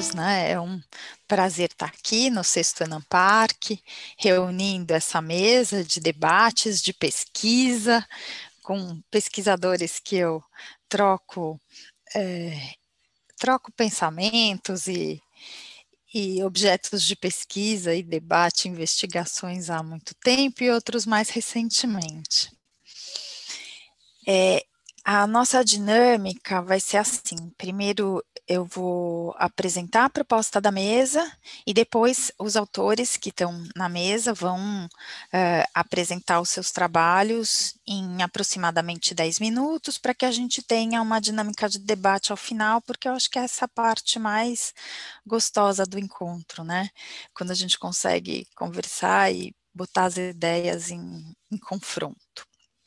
todos, né? É um prazer estar aqui no Sexto Enam Parque, reunindo essa mesa de debates, de pesquisa, com pesquisadores que eu troco, troco pensamentos e objetos de pesquisa e debate, investigações há muito tempo e outros mais recentemente. A nossa dinâmica vai ser assim: primeiro eu vou apresentar a proposta da mesa e depois os autores que estão na mesa vão apresentar os seus trabalhos em aproximadamente 10 minutos, para que a gente tenha uma dinâmica de debate ao final, porque eu acho que é essa parte mais gostosa do encontro, né? Quando a gente consegue conversar e botar as ideias em confronto.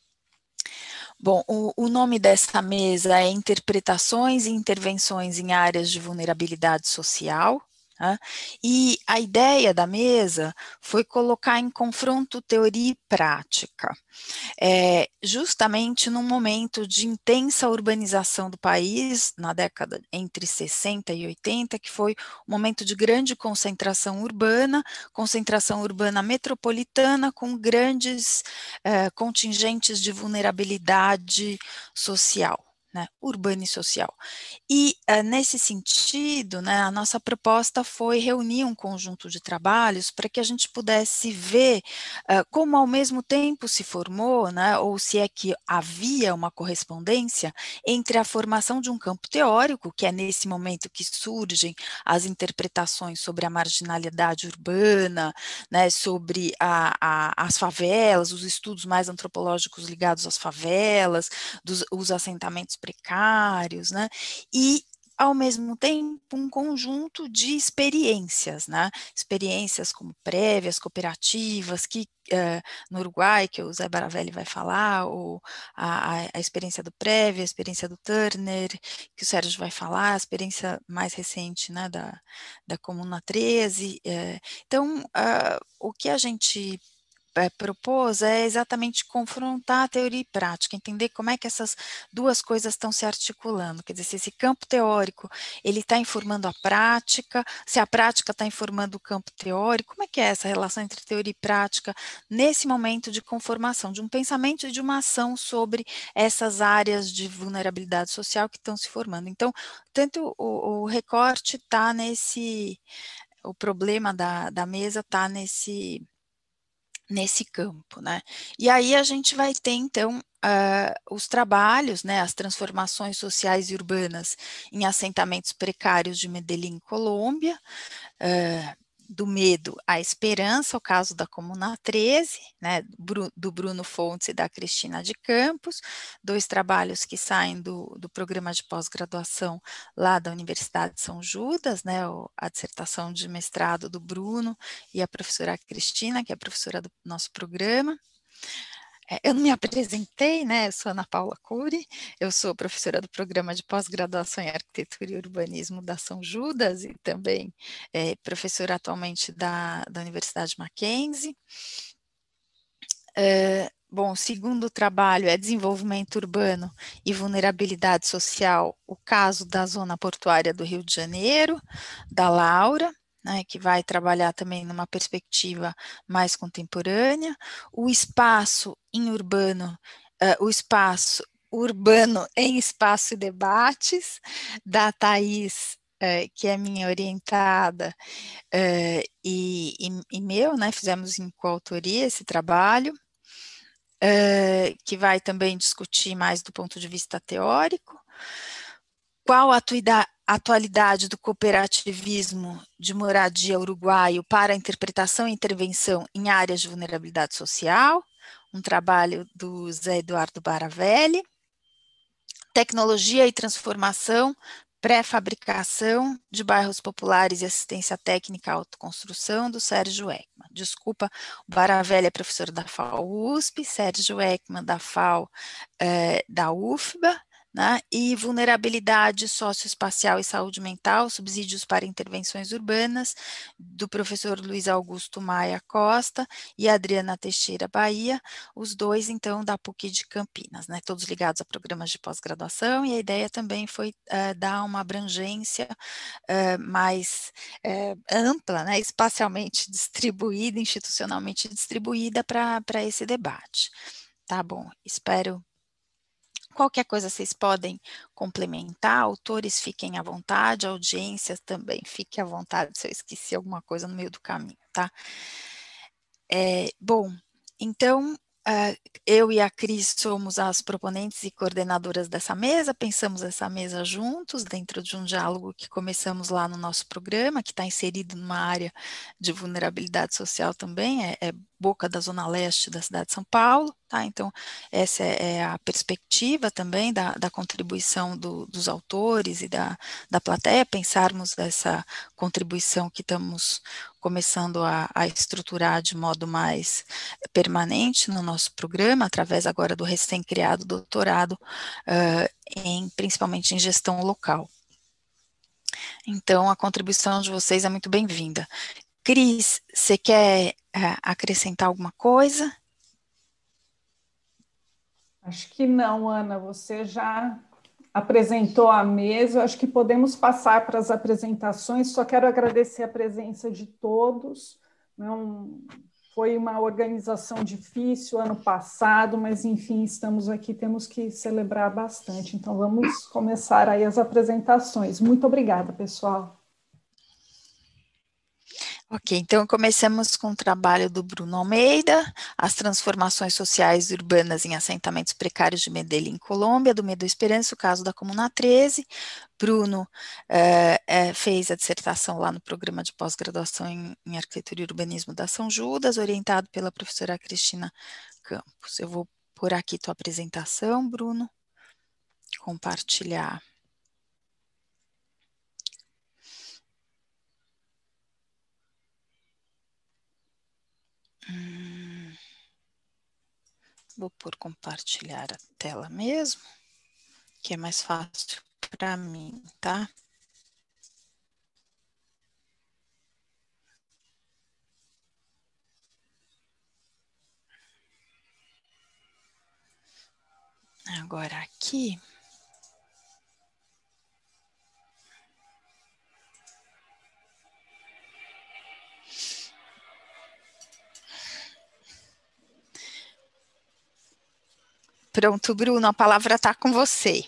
Bom, o nome dessa mesa é Interpretações e Intervenções em Áreas de Vulnerabilidade Social, né? E a ideia da mesa foi colocar em confronto teoria e prática, justamente num momento de intensa urbanização do país, na década entre 60 e 80, que foi um momento de grande concentração urbana metropolitana, com grandes contingentes de vulnerabilidade social, né, urbana e social. E, nesse sentido, né, a nossa proposta foi reunir um conjunto de trabalhos para que a gente pudesse ver como ao mesmo tempo se formou, né, ou se é que havia uma correspondência entre a formação de um campo teórico, que é nesse momento que surgem as interpretações sobre a marginalidade urbana, né, sobre as favelas, os estudos mais antropológicos ligados às favelas, os assentamentos precários, né, e ao mesmo tempo um conjunto de experiências, né? Experiências como prévias, cooperativas, que no Uruguai, que o Zé Baravelli vai falar, ou a experiência do Prévia, a experiência do Turner, que o Sérgio vai falar, a experiência mais recente, né, da Comuna 13. Então, o que a gente propôs é exatamente confrontar a teoria e prática, entender como é que essas duas coisas estão se articulando, quer dizer, se esse campo teórico ele está informando a prática, se a prática está informando o campo teórico, como é que é essa relação entre teoria e prática nesse momento de conformação de um pensamento e de uma ação sobre essas áreas de vulnerabilidade social que estão se formando. Então, tanto o recorte está nesse, o problema da mesa está nesse campo, né? E aí a gente vai ter, então, os trabalhos, né, as transformações sociais e urbanas em assentamentos precários de Medellín, Colômbia, do medo à esperança, o caso da Comuna 13, né, do Bruno Fontes e da Cristina de Campos, dois trabalhos que saem do programa de pós-graduação lá da Universidade de São Judas, né, a dissertação de mestrado do Bruno e a professora Cristina, que é a professora do nosso programa. Eu não me apresentei, né? Eu sou Ana Paula Cury, eu sou professora do programa de pós-graduação em Arquitetura e Urbanismo da São Judas e também professora atualmente da Universidade Mackenzie. Bom, o segundo trabalho é Desenvolvimento Urbano e Vulnerabilidade Social, o caso da Zona Portuária do Rio de Janeiro, da Laura, né, que vai trabalhar também numa perspectiva mais contemporânea. O espaço em urbano, o espaço urbano em espaço e debates, da Thais, que é minha orientada, e meu, né, fizemos em coautoria esse trabalho, que vai também discutir mais do ponto de vista teórico. Qual a atualidade do cooperativismo de moradia uruguaio para a interpretação e intervenção em áreas de vulnerabilidade social? Um trabalho do Zé Eduardo Baravelli. Tecnologia e transformação, pré-fabricação de bairros populares e assistência técnica à autoconstrução, do Sérgio Ekman. Desculpa, o Baravelli é professor da FAO USP, Sérgio Ekman da FAO da UFBA, né? E vulnerabilidade socioespacial e saúde mental, subsídios para intervenções urbanas, do professor Luiz Augusto Maia Costa e Adriana Teixeira Bahia, os dois, então, da PUC de Campinas, né? Todos ligados a programas de pós-graduação, e a ideia também foi dar uma abrangência mais ampla, né, espacialmente distribuída, institucionalmente distribuída para esse debate. Tá bom, espero. Qualquer coisa vocês podem complementar, autores fiquem à vontade, audiências também fiquem à vontade se eu esqueci alguma coisa no meio do caminho, tá? Bom, então, eu e a Cris somos as proponentes e coordenadoras dessa mesa, pensamos essa mesa juntos, dentro de um diálogo que começamos lá no nosso programa, que está inserido numa área de vulnerabilidade social também, é Boca da Zona Leste da cidade de São Paulo, tá? Então, essa é a perspectiva também da contribuição dos autores e da plateia, pensarmos essa contribuição que estamos começando a estruturar de modo mais permanente no nosso programa, através agora do recém-criado doutorado, principalmente em gestão local. Então, a contribuição de vocês é muito bem-vinda. Cris, você quer acrescentar alguma coisa? Acho que não, Ana, você já apresentou a mesa, acho que podemos passar para as apresentações, só quero agradecer a presença de todos, não, foi uma organização difícil ano passado, mas enfim, estamos aqui, temos que celebrar bastante, então vamos começar aí as apresentações. Muito obrigada, pessoal. Ok, então começamos com o trabalho do Bruno Almeida, as transformações sociais urbanas em assentamentos precários de Medellín, Colômbia, do Medo e Esperança, o caso da Comuna 13. Bruno fez a dissertação lá no programa de pós-graduação em Arquitetura e Urbanismo da São Judas, orientado pela professora Cristina Campos. Eu vou pôr aqui tua apresentação, Bruno, compartilhar. Vou por compartilhar a tela mesmo, que é mais fácil para mim, tá? Agora aqui. Pronto, Bruno, a palavra está com você.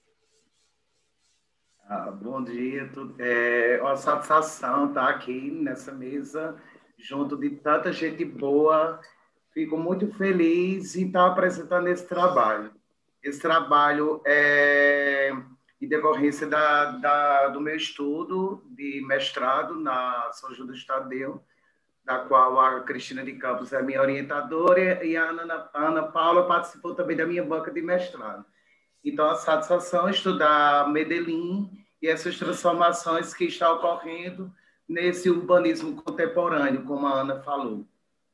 Bom dia, é uma satisfação estar aqui nessa mesa, junto de tanta gente boa. Fico muito feliz em estar apresentando esse trabalho. Esse trabalho é em decorrência do meu estudo de mestrado na São Judas Tadeu, da qual a Cristina de Campos é minha orientadora e a Ana Paula participou também da minha banca de mestrado. Então, a satisfação é estudar Medellín e essas transformações que estão ocorrendo nesse urbanismo contemporâneo, como a Ana falou.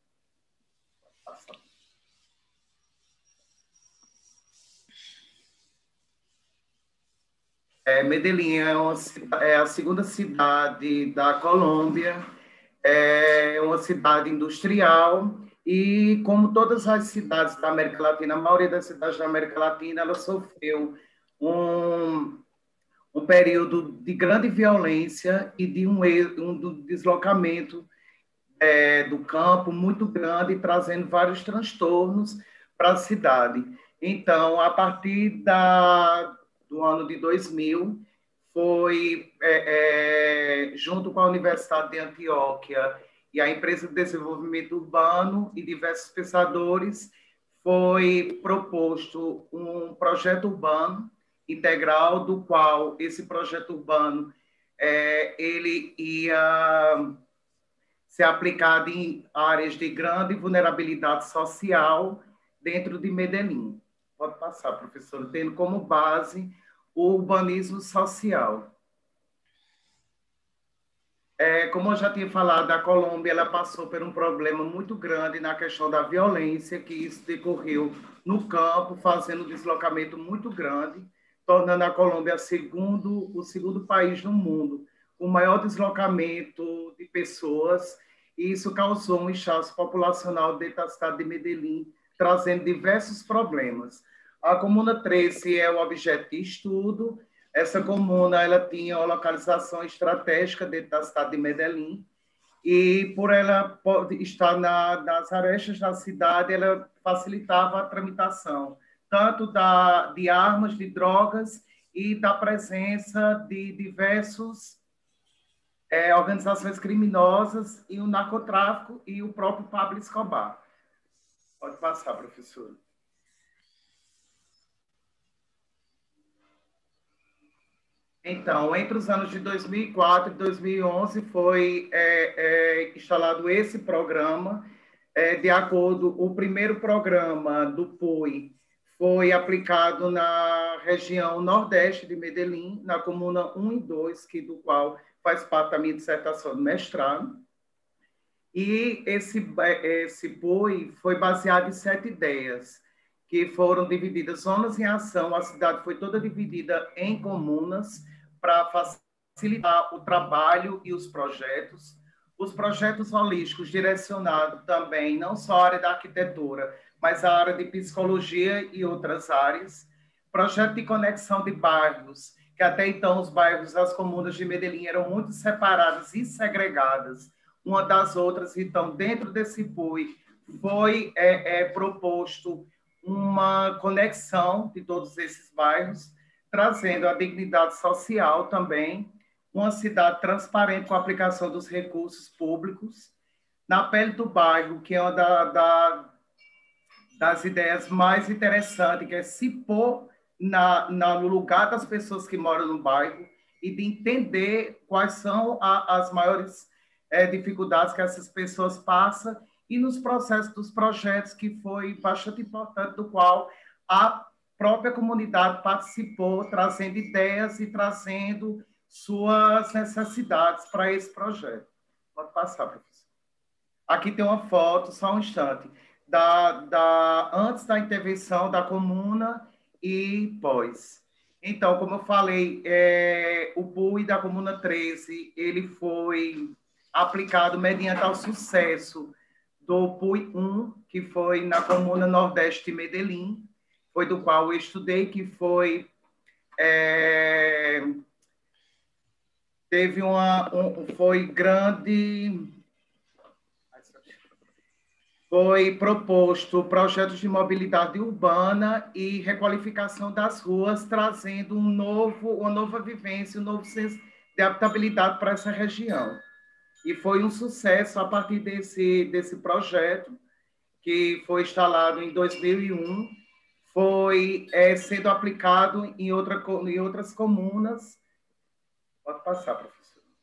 Medellín é a segunda cidade da Colômbia, é uma cidade industrial e, como todas as cidades da América Latina, a maioria das cidades da América Latina, ela sofreu um período de grande violência e de um deslocamento do campo muito grande, trazendo vários transtornos para a cidade. Então, a partir do ano de 2000, foi, junto com a Universidade de Antioquia e a Empresa de Desenvolvimento Urbano e diversos pensadores, foi proposto um projeto urbano integral, do qual esse projeto urbano ele ia ser aplicado em áreas de grande vulnerabilidade social dentro de Medellín. Pode passar, professor, tendo como base o urbanismo social. Como eu já tinha falado, a Colômbia ela passou por um problema muito grande na questão da violência, que isso decorreu no campo, fazendo um deslocamento muito grande tornando a Colômbia o segundo país no mundo com o maior deslocamento de pessoas, e isso causou um inchaço populacional dentro da cidade de Medellín, trazendo diversos problemas. A Comuna 13 é o objeto de estudo. Essa comuna ela tinha uma localização estratégica dentro da cidade de Medellín, e por ela estar nas arestas da cidade, ela facilitava a tramitação, tanto de armas, de drogas e da presença de diversos organizações criminosas e o narcotráfico e o próprio Pablo Escobar. Pode passar, professor. Então, entre os anos de 2004 e 2011 foi instalado esse programa. De acordo, o primeiro programa do PUI foi aplicado na região nordeste de Medellín, na comuna 1 e 2, do qual faz parte da minha dissertação de mestrado. E esse PUI foi baseado em 7 ideias, que foram divididas zonas em ação. A cidade foi toda dividida em comunas para facilitar o trabalho e os projetos. Os projetos holísticos direcionados também, não só a área da arquitetura, mas a área de psicologia e outras áreas. Projeto de conexão de bairros, que até então os bairros das comunas de Medellín eram muito separadas e segregadas uma das outras. Então, dentro desse PUI, foi proposto uma conexão de todos esses bairros, trazendo a dignidade social também, uma cidade transparente com a aplicação dos recursos públicos. Na pele do bairro, que é uma das ideias mais interessantes, que é se pôr no lugar das pessoas que moram no bairro e de entender quais são as maiores dificuldades que essas pessoas passam e nos processos dos projetos, que foi bastante importante, do qual a própria comunidade participou, trazendo ideias e trazendo suas necessidades para esse projeto. Pode passar, professor. Aqui tem uma foto, só um instante, antes da intervenção da comuna e pós. Então, como eu falei, o PUI da Comuna 13, ele foi aplicado mediante ao sucesso do PUI 1, que foi na Comuna Nordeste de Medellín, foi do qual eu estudei, que foi... foi grande... Foi proposto projetos de mobilidade urbana e requalificação das ruas, trazendo uma nova vivência, um novo senso de habitabilidade para essa região. E foi um sucesso a partir desse projeto, que foi instalado em 2001, foi sendo aplicado em outras comunas. Pode passar, professor.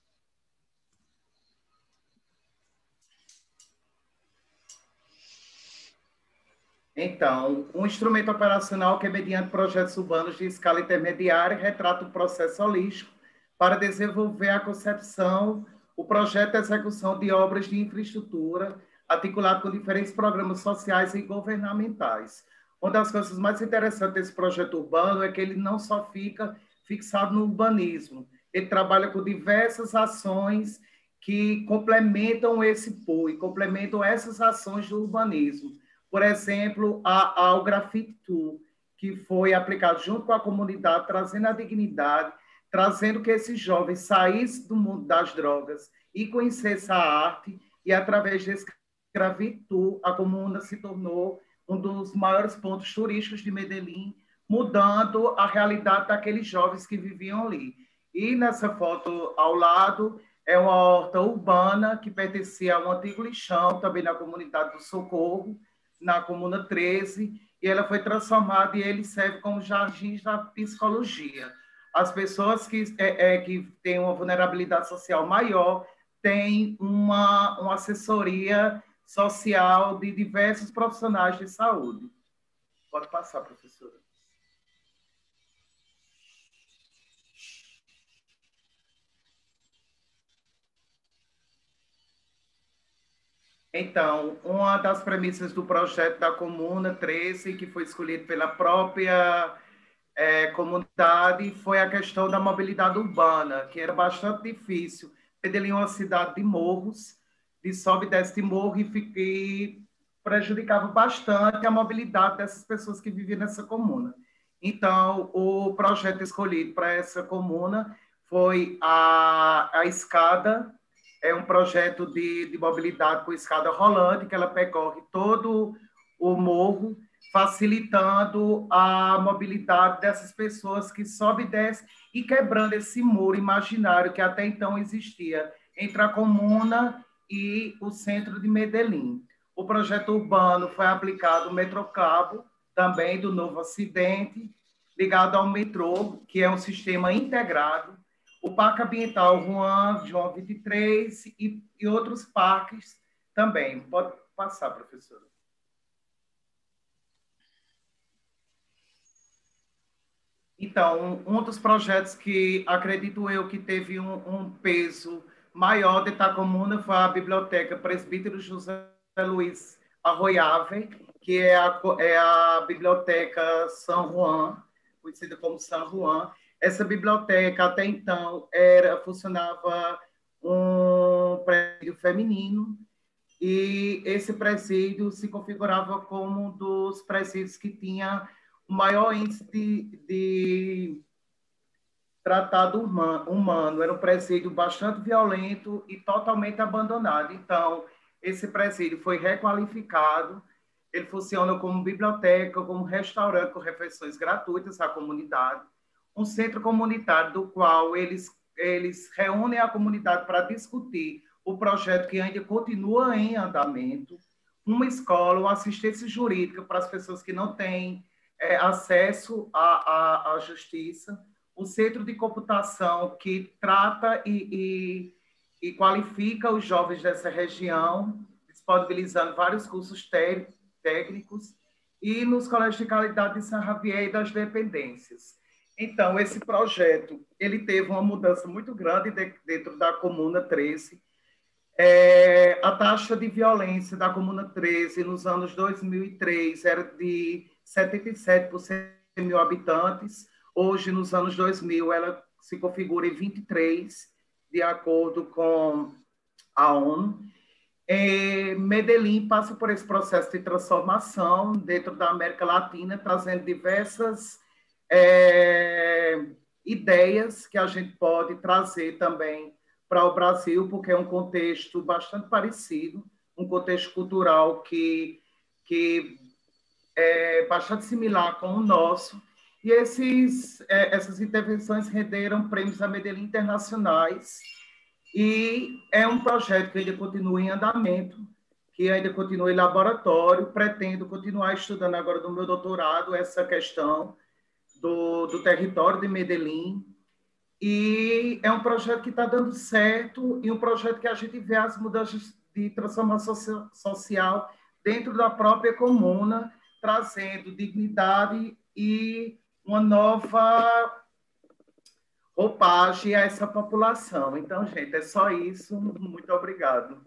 Então, um instrumento operacional que, mediante projetos urbanos de escala intermediária, retrata o processo holístico para desenvolver a concepção, o projeto de execução de obras de infraestrutura, articulado com diferentes programas sociais e governamentais. Uma das coisas mais interessantes desse projeto urbano é que ele não só fica fixado no urbanismo, ele trabalha com diversas ações que complementam esse PUI, complementam essas ações do urbanismo. Por exemplo, ao Graffiti Tour, que foi aplicado junto com a comunidade, trazendo a dignidade, trazendo que esses jovens saíssem do mundo das drogas e conhecessem a arte, e através desse Graffiti Tour, a comuna se tornou um dos maiores pontos turísticos de Medellín, mudando a realidade daqueles jovens que viviam ali. E nessa foto ao lado é uma horta urbana que pertencia a um antigo lixão, também na comunidade do Socorro, na Comuna 13, e ela foi transformada e ele serve como jardins da psicologia. As pessoas que têm uma vulnerabilidade social maior têm uma assessoria social de diversos profissionais de saúde. Pode passar, professora. Então, uma das premissas do projeto da Comuna 13, que foi escolhido pela própria comunidade foi a questão da mobilidade urbana, que era bastante difícil. Medellín é uma cidade de morros, de sobe e desce de morro, e prejudicava bastante a mobilidade dessas pessoas que viviam nessa comuna. Então, o projeto escolhido para essa comuna foi a escada, é um projeto de mobilidade com escada rolante, que ela percorre todo o morro, facilitando a mobilidade dessas pessoas que sobe e desce e quebrando esse muro imaginário que até então existia entre a comuna e o centro de Medellín. O projeto urbano foi aplicado no Metrocabo, também do Novo Ocidente, ligado ao metrô, que é um sistema integrado, o Parque Ambiental Juan, João 23 e outros parques também. Pode passar, professora. Então, um dos projetos que acredito eu que teve um peso maior de Itacomuna foi a Biblioteca Presbítero José Luiz Arroiave, que é a Biblioteca São Juan, conhecida como São Juan. Essa biblioteca, até então, funcionava um presídio feminino, e esse presídio se configurava como um dos presídios que tinha o maior índice de tratado humano. Era um presídio bastante violento e totalmente abandonado. Então, esse presídio foi requalificado, ele funciona como biblioteca, como restaurante com refeições gratuitas à comunidade, um centro comunitário do qual eles reúnem a comunidade para discutir o projeto que ainda continua em andamento, uma escola, uma assistência jurídica para as pessoas que não têm acesso à justiça, um centro de computação que trata e qualifica os jovens dessa região, disponibilizando vários cursos técnicos, e nos colégios de qualidade de São Javier e das dependências. Então, esse projeto ele teve uma mudança muito grande dentro da Comuna 13. A taxa de violência da Comuna 13 nos anos 2003 era de 77 por 100 mil habitantes. Hoje, nos anos 2000, ela se configura em 23, de acordo com a ONU. Medellín passa por esse processo de transformação dentro da América Latina, trazendo diversas ideias que a gente pode trazer também para o Brasil, porque é um contexto bastante parecido, um contexto cultural que é bastante similar com o nosso, e essas intervenções renderam prêmios a Medellín internacionais, e é um projeto que ainda continua em andamento, que ainda continua em laboratório. Pretendo continuar estudando agora no meu doutorado essa questão do território de Medellín, e é um projeto que está dando certo, e um projeto que a gente vê as mudanças de transformação social dentro da própria comuna, trazendo dignidade e uma nova roupagem a essa população. Então, gente, é só isso. Muito obrigado.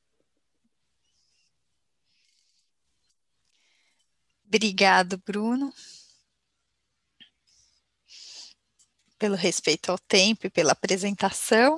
Obrigado, Bruno, pelo respeito ao tempo e pela apresentação.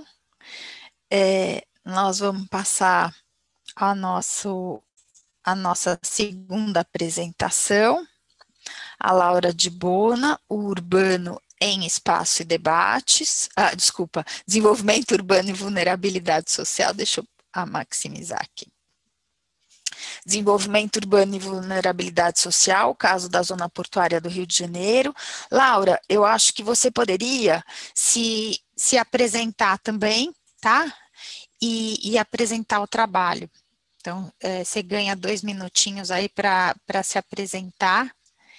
Nós vamos passar a nossa segunda apresentação, a Laura de Bona, o Urbano em Espaço e Debates, Desenvolvimento Urbano e Vulnerabilidade Social, deixa eu maximizar aqui. Desenvolvimento Urbano e Vulnerabilidade Social, caso da Zona Portuária do Rio de Janeiro. Laura, eu acho que você poderia se apresentar também, tá? E apresentar o trabalho. Então, você ganha 2 minutinhos aí para se apresentar,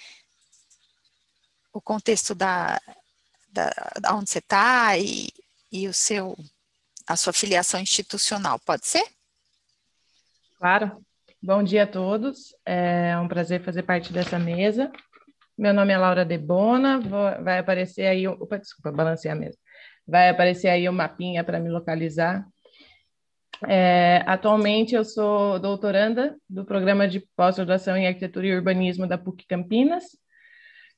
o contexto da onde você está e a sua filiação institucional, pode ser? Claro. Bom dia a todos, é um prazer fazer parte dessa mesa. Meu nome é Laura de Bona, vai aparecer aí, desculpa, balancei a mesa. Vai aparecer aí o mapinha para me localizar. Atualmente eu sou doutoranda do programa de pós-graduação em Arquitetura e Urbanismo da PUC Campinas.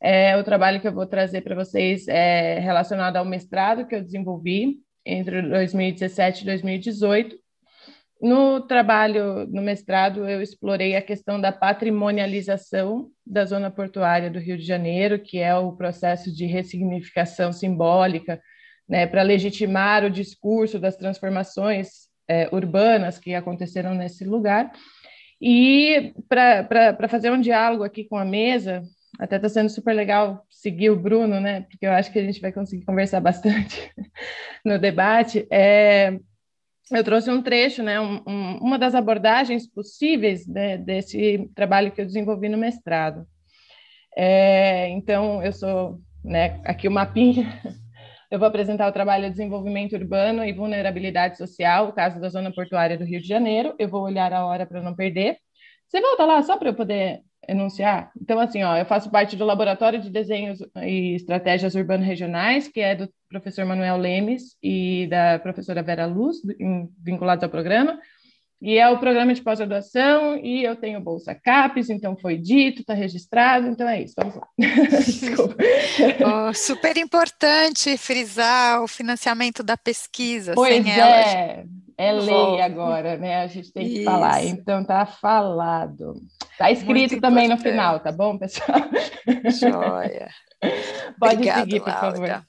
O trabalho que eu vou trazer para vocês é relacionado ao mestrado que eu desenvolvi entre 2017 e 2018. No trabalho, no mestrado, eu explorei a questão da patrimonialização da zona portuária do Rio de Janeiro, que é o processo de ressignificação simbólica, né, para legitimar o discurso das transformações urbanas que aconteceram nesse lugar. E para fazer um diálogo aqui com a mesa, até está sendo super legal seguir o Bruno, né? Porque eu acho que a gente vai conseguir conversar bastante no debate. Eu trouxe um trecho, né? Uma das abordagens possíveis, né, desse trabalho que eu desenvolvi no mestrado. Então, eu sou, né, aqui o mapinha. Eu vou apresentar o trabalho de desenvolvimento urbano e vulnerabilidade social, o caso da zona portuária do Rio de Janeiro. Eu vou olhar a hora para não perder. Você volta lá só para eu poder enunciar? Então, assim, eu faço parte do Laboratório de Desenhos e Estratégias Urbano-Regionais, que é do professor Manuel Lemes e da professora Vera Luz, vinculados ao programa. E é o programa de pós-graduação, e eu tenho bolsa CAPES, então foi dito, está registrado, então é isso, vamos lá. Desculpa. Super importante frisar o financiamento da pesquisa. Pois sem ela, é lei agora, né? A gente tem que falar, então tá falado. Tá escrito também no final, tá bom, pessoal? Joia. Pode Obrigada, seguir, por favor. Laura.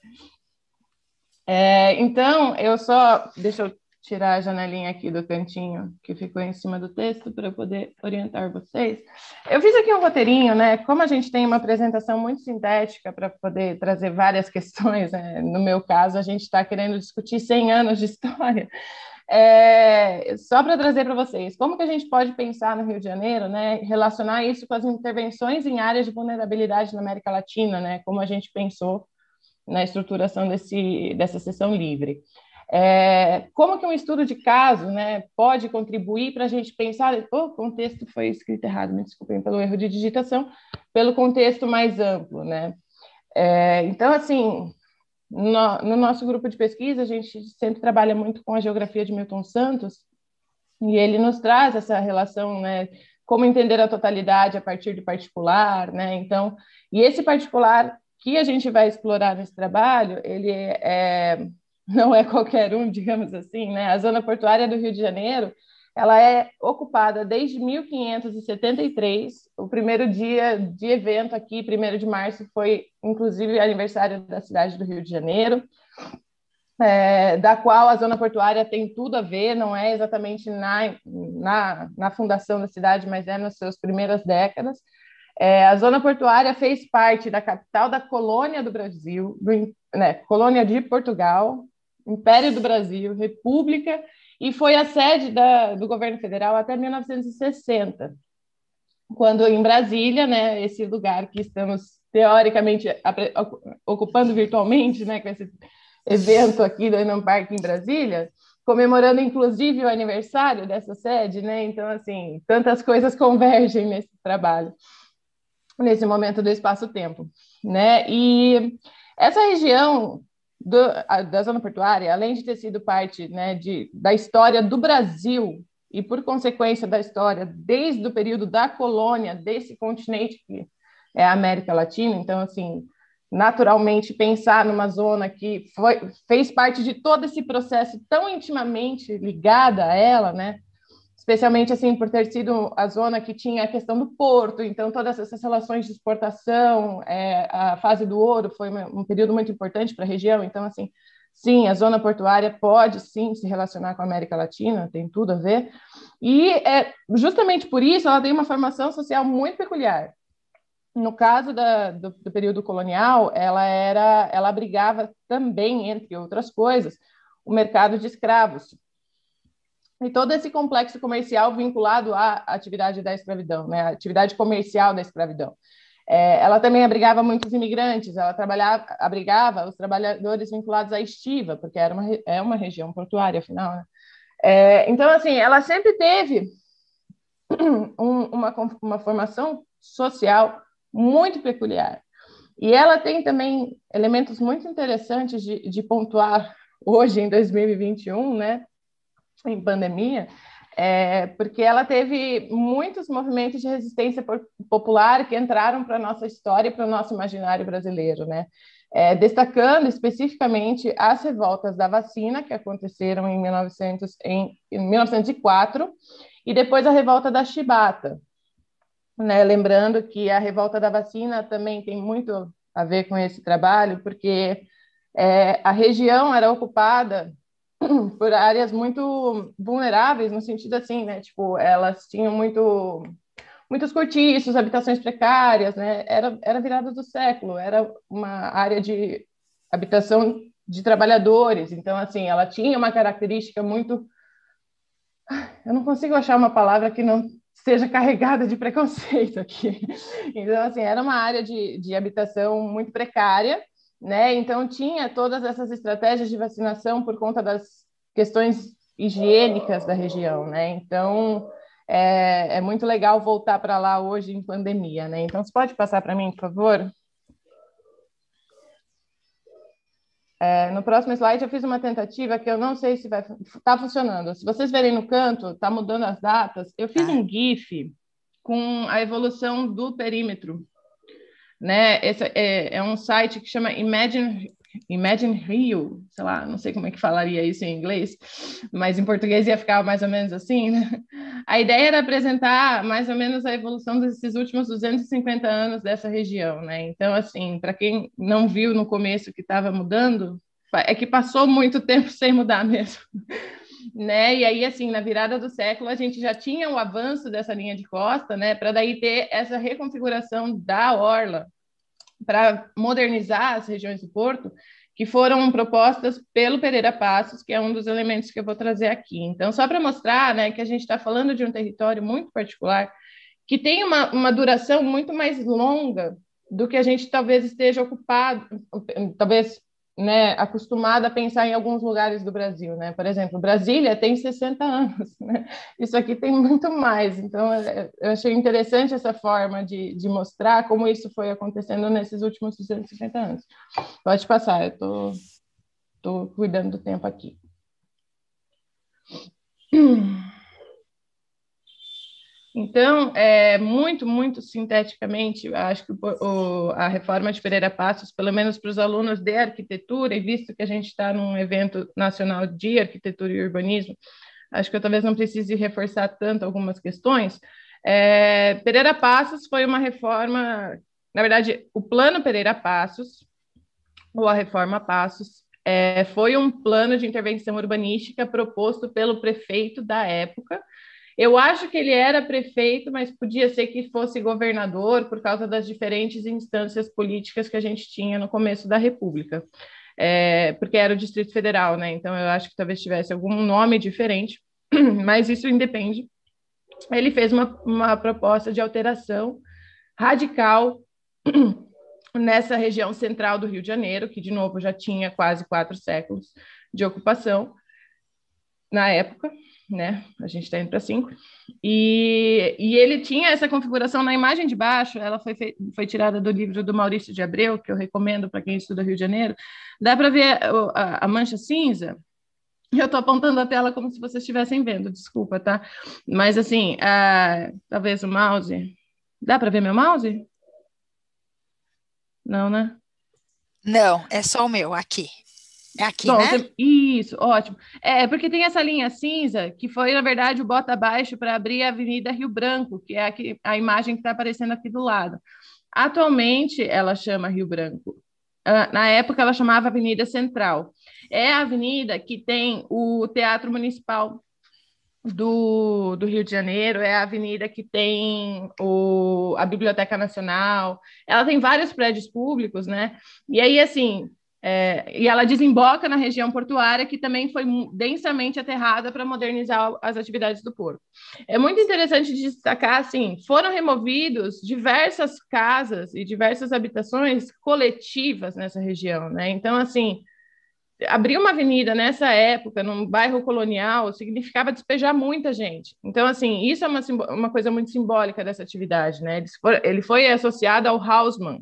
Então, deixa eu tirar a janelinha aqui do cantinho que ficou em cima do texto para eu poder orientar vocês. Eu fiz aqui um roteirinho, né? Como a gente tem uma apresentação muito sintética para poder trazer várias questões, né? No meu caso, a gente está querendo discutir 100 anos de história. Só para trazer para vocês, como que a gente pode pensar no Rio de Janeiro, né? Relacionar isso com as intervenções em áreas de vulnerabilidade na América Latina, né? Como a gente pensou na estruturação dessa sessão livre. Como que um estudo de caso, né, pode contribuir para a gente pensar, o contexto foi escrito errado, me desculpem pelo erro de digitação, pelo contexto mais amplo, né? Então, assim, no nosso grupo de pesquisa, a gente sempre trabalha muito com a geografia de Milton Santos, e ele nos traz essa relação, né, como entender a totalidade a partir de particular, né? Então, e esse particular que a gente vai explorar nesse trabalho, ele não é qualquer um, digamos assim, né? A zona portuária do Rio de Janeiro, ela é ocupada desde 1573. O primeiro dia de evento aqui, 1º de março, foi inclusive aniversário da cidade do Rio de Janeiro, da qual a zona portuária tem tudo a ver, não é exatamente na fundação da cidade, mas nas suas primeiras décadas. A zona portuária fez parte da capital da colônia do Brasil, colônia de Portugal, Império do Brasil, República, e foi a sede do governo federal até 1960, quando em Brasília, né, esse lugar que estamos teoricamente ocupando virtualmente, né, com esse evento aqui do Enam Parque em Brasília, comemorando inclusive o aniversário dessa sede, né? Então, assim, tantas coisas convergem nesse trabalho, nesse momento do espaço-tempo, né? E essa região da zona portuária, além de ter sido parte, né, da história do Brasil e, por consequência da história, desde o período da colônia desse continente que é a América Latina, então, assim, naturalmente pensar numa zona que fez parte de todo esse processo tão intimamente ligada a ela, né? Especialmente assim por ter sido a zona que tinha a questão do porto, então todas essas relações de exportação, a fase do ouro foi um período muito importante para a região, então assim, sim, a zona portuária pode sim se relacionar com a América Latina, tem tudo a ver, e justamente por isso ela tem uma formação social muito peculiar. No caso do período colonial, ela abrigava também, entre outras coisas, o mercado de escravos, e todo esse complexo comercial vinculado à atividade da escravidão, né? A atividade comercial da escravidão. Ela também abrigava muitos imigrantes, ela abrigava os trabalhadores vinculados à estiva, porque é uma região portuária, afinal, né? Então, assim, ela sempre teve uma formação social muito peculiar. E ela tem também elementos muito interessantes de pontuar hoje, em 2021, né? Em pandemia, porque ela teve muitos movimentos de resistência popular que entraram para a nossa história e para o nosso imaginário brasileiro, né? Destacando especificamente as revoltas da vacina, que aconteceram em 1904, e depois a revolta da chibata, né? Lembrando que a revolta da vacina também tem muito a ver com esse trabalho, porque a região era ocupada por áreas muito vulneráveis, no sentido assim, né? Tipo, elas tinham muitos cortiços, habitações precárias, né? Era virada do século, era uma área de habitação de trabalhadores, então, assim, ela tinha uma característica muito... Eu não consigo achar uma palavra que não seja carregada de preconceito aqui. Então, assim, era uma área de habitação muito precária, né? Então, tinha todas essas estratégias de vacinação por conta das questões higiênicas da região, né? Então, é muito legal voltar para lá hoje em pandemia, né? Então, você pode passar para mim, por favor? No próximo slide eu fiz uma tentativa que eu não sei se vai... Está funcionando. Se vocês verem no canto, está mudando as datas. Eu fiz um GIF com a evolução do perímetro, né? Esse é um site que chama Imagine Rio, sei lá, não sei como é que falaria isso em inglês, mas em português ia ficar mais ou menos assim, né? A ideia era apresentar mais ou menos a evolução desses últimos 250 anos dessa região, né? Então, assim, para quem não viu no começo que estava mudando, é que passou muito tempo sem mudar mesmo, né? E aí, assim, na virada do século, a gente já tinha o avanço dessa linha de costa, né? Para daí ter essa reconfiguração da orla, para modernizar as regiões do Porto, que foram propostas pelo Pereira Passos, que é um dos elementos que eu vou trazer aqui. Então, só para mostrar, né, que a gente está falando de um território muito particular, que tem uma duração muito mais longa do que a gente talvez esteja ocupado, talvez, né, acostumado a pensar em alguns lugares do Brasil, né? Por exemplo, Brasília tem 60 anos, né? Isso aqui tem muito mais. Então, eu achei interessante essa forma de mostrar como isso foi acontecendo nesses últimos 250 anos. Pode passar, eu tô cuidando do tempo aqui. Então, muito sinteticamente, acho que a reforma de Pereira Passos, pelo menos para os alunos de arquitetura, e visto que a gente está num evento nacional de arquitetura e urbanismo, acho que eu talvez não precise reforçar tanto algumas questões. Pereira Passos foi uma reforma, na verdade, o plano Pereira Passos, ou a reforma Passos, foi um plano de intervenção urbanística proposto pelo prefeito da época. Eu acho que ele era prefeito, mas podia ser que fosse governador por causa das diferentes instâncias políticas que a gente tinha no começo da República, porque era o Distrito Federal, né? Então eu acho que talvez tivesse algum nome diferente, mas isso independe. Ele fez uma proposta de alteração radical nessa região central do Rio de Janeiro, que de novo já tinha quase 4 séculos de ocupação na época, né? A gente está indo para 5. E ele tinha essa configuração na imagem de baixo, ela foi tirada do livro do Maurício de Abreu, que eu recomendo para quem estuda Rio de Janeiro. Dá para ver a mancha cinza? Eu estou apontando a tela como se vocês estivessem vendo, desculpa, tá? Mas, assim, talvez o mouse... Dá para ver meu mouse? Não, né? Não, é só o meu, aqui. É aqui, bom, né? Isso, ótimo. Porque tem essa linha cinza, que foi, na verdade, o bota abaixo para abrir a Avenida Rio Branco, que é a imagem que está aparecendo aqui do lado. Atualmente, ela chama Rio Branco. Na época, ela chamava Avenida Central. É a avenida que tem o Teatro Municipal do Rio de Janeiro, é a avenida que tem a Biblioteca Nacional, ela tem vários prédios públicos, né? E aí, assim, e ela desemboca na região portuária, que também foi densamente aterrada para modernizar as atividades do porto. É muito interessante destacar, assim, foram removidos diversas casas e diversas habitações coletivas nessa região, né? Então, assim, abrir uma avenida nessa época, num bairro colonial, significava despejar muita gente. Então, assim, isso é uma coisa muito simbólica dessa atividade, né? Ele foi associado ao Haussmann,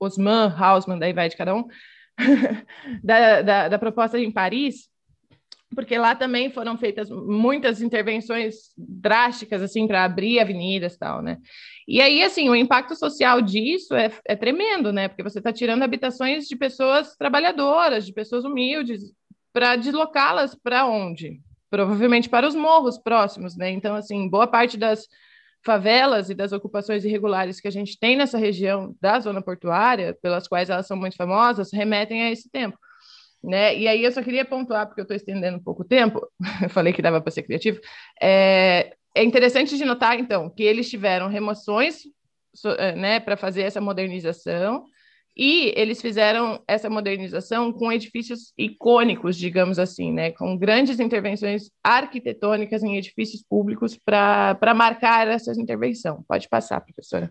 daí vai de cada um, da proposta em Paris, porque lá também foram feitas muitas intervenções drásticas, assim, para abrir avenidas e tal, né? E aí, assim, o impacto social disso é tremendo, né? Porque você está tirando habitações de pessoas trabalhadoras, de pessoas humildes, para deslocá-las para onde? Provavelmente para os morros próximos, né? Então, assim, boa parte das favelas e das ocupações irregulares que a gente tem nessa região da zona portuária, pelas quais elas são muito famosas, remetem a esse tempo. Né? E aí eu só queria pontuar, porque eu estou estendendo um pouco o tempo, eu falei que dava para ser criativo, é interessante de notar, então, que eles tiveram remoções, né, para fazer essa modernização, e eles fizeram essa modernização com edifícios icônicos, digamos assim, né, com grandes intervenções arquitetônicas em edifícios públicos para marcar essa intervenção. Pode passar, professora.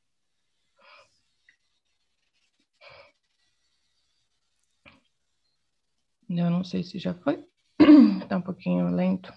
Eu não sei se já foi. Está um pouquinho lento.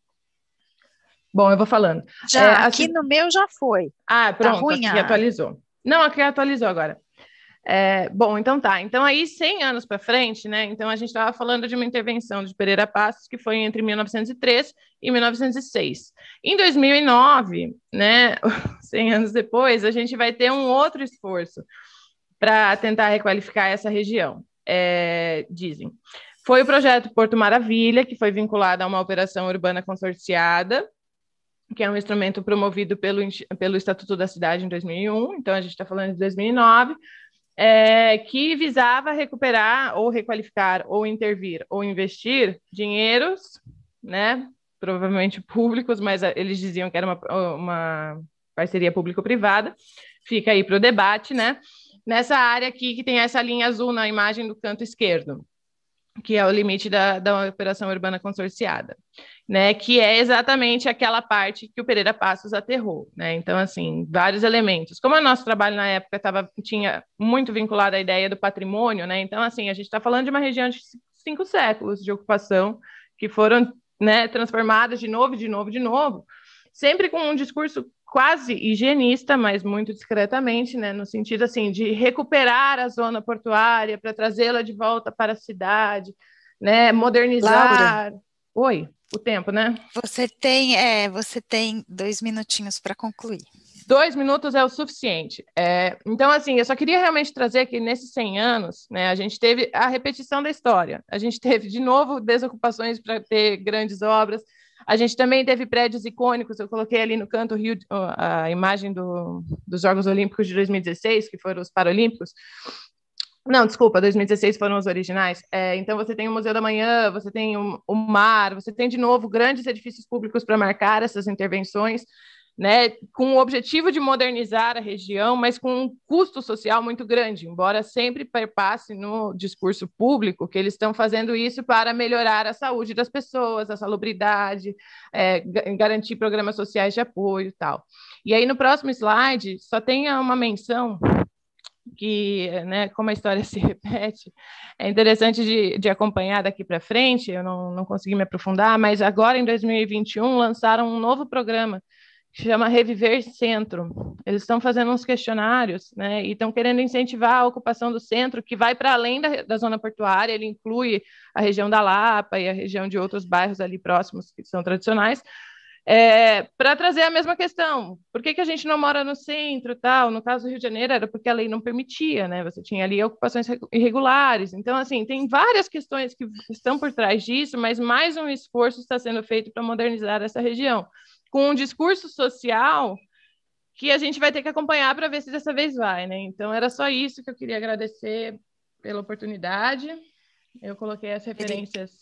Bom, eu vou falando. Já, aqui no meu já foi. Ah, pronto, tá ruim, aqui atualizou. Não, aqui atualizou agora. Bom, então tá. Então aí, 100 anos para frente, né? Então a gente estava falando de uma intervenção de Pereira Passos que foi entre 1903 e 1906. Em 2009, né? 100 anos depois, a gente vai ter um outro esforço para tentar requalificar essa região. Dizem. Foi o projeto Porto Maravilha, que foi vinculado a uma operação urbana consorciada, que é um instrumento promovido pelo Estatuto da Cidade em 2001, então a gente está falando de 2009, que visava recuperar ou requalificar ou intervir ou investir dinheiros, né, provavelmente públicos, mas eles diziam que era uma parceria público-privada, fica aí para o debate, né, nessa área aqui que tem essa linha azul na imagem do canto esquerdo, que é o limite da operação urbana consorciada, né, que é exatamente aquela parte que o Pereira Passos aterrou, né, então, assim, vários elementos. Como o nosso trabalho na época tinha muito vinculado à ideia do patrimônio, né, então, assim, a gente está falando de uma região de 5 séculos de ocupação que foram, né, transformadas de novo, sempre com um discurso quase higienista, mas muito discretamente, né, no sentido assim de recuperar a zona portuária para trazê-la de volta para a cidade, né, modernizar. Laura, Oi, o tempo, né? Você tem 2 minutinhos para concluir. 2 minutos é o suficiente. Então, assim, eu só queria realmente trazer que nesses 100 anos, né, a gente teve a repetição da história. A gente teve, de novo, desocupações para ter grandes obras. A gente também teve prédios icônicos. Eu coloquei ali no canto a imagem dos Jogos Olímpicos de 2016, que foram os Paralímpicos. Não, desculpa, 2016 foram os originais. Então, você tem o Museu da Manhã, você tem o Mar, você tem, de novo, grandes edifícios públicos para marcar essas intervenções, né, com o objetivo de modernizar a região, mas com um custo social muito grande, embora sempre perpasse no discurso público que eles estão fazendo isso para melhorar a saúde das pessoas, a salubridade, garantir programas sociais de apoio e tal. E aí, no próximo slide, só tem uma menção que, né, como a história se repete, é interessante de acompanhar daqui para frente, eu não consegui me aprofundar, mas agora, em 2021, lançaram um novo programa que chama Reviver Centro. Eles estão fazendo uns questionários, né, e estão querendo incentivar a ocupação do centro, que vai para além da zona portuária, ele inclui a região da Lapa e a região de outros bairros ali próximos que são tradicionais, para trazer a mesma questão. Por que a gente não mora no centro, tal? No caso do Rio de Janeiro, era porque a lei não permitia, né? Você tinha ali ocupações irregulares. Então, assim, tem várias questões que estão por trás disso, mas mais um esforço está sendo feito para modernizar essa região, com um discurso social que a gente vai ter que acompanhar para ver se dessa vez vai, né? Então, era só isso que eu queria agradecer pela oportunidade. Eu coloquei as referências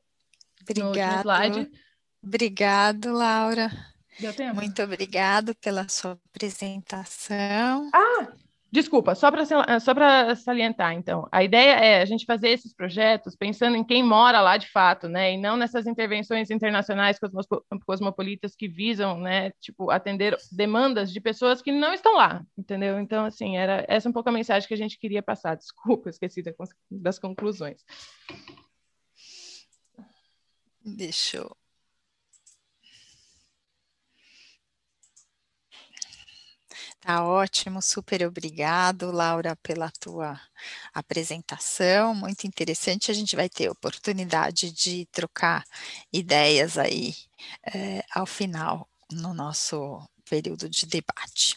no último slide. Obrigado, Laura. Deu tempo? Muito obrigado pela sua apresentação. Desculpa, só para salientar, então, a ideia é a gente fazer esses projetos pensando em quem mora lá de fato, né, e não nessas intervenções internacionais cosmopolitas que visam, né, tipo, atender demandas de pessoas que não estão lá, entendeu? Então, assim, era essa um pouco a mensagem que a gente queria passar. Desculpa, esqueci das conclusões. Deixa eu... Tá ótimo, super obrigado, Laura, pela tua apresentação, muito interessante. A gente vai ter oportunidade de trocar ideias aí ao final, no nosso período de debate.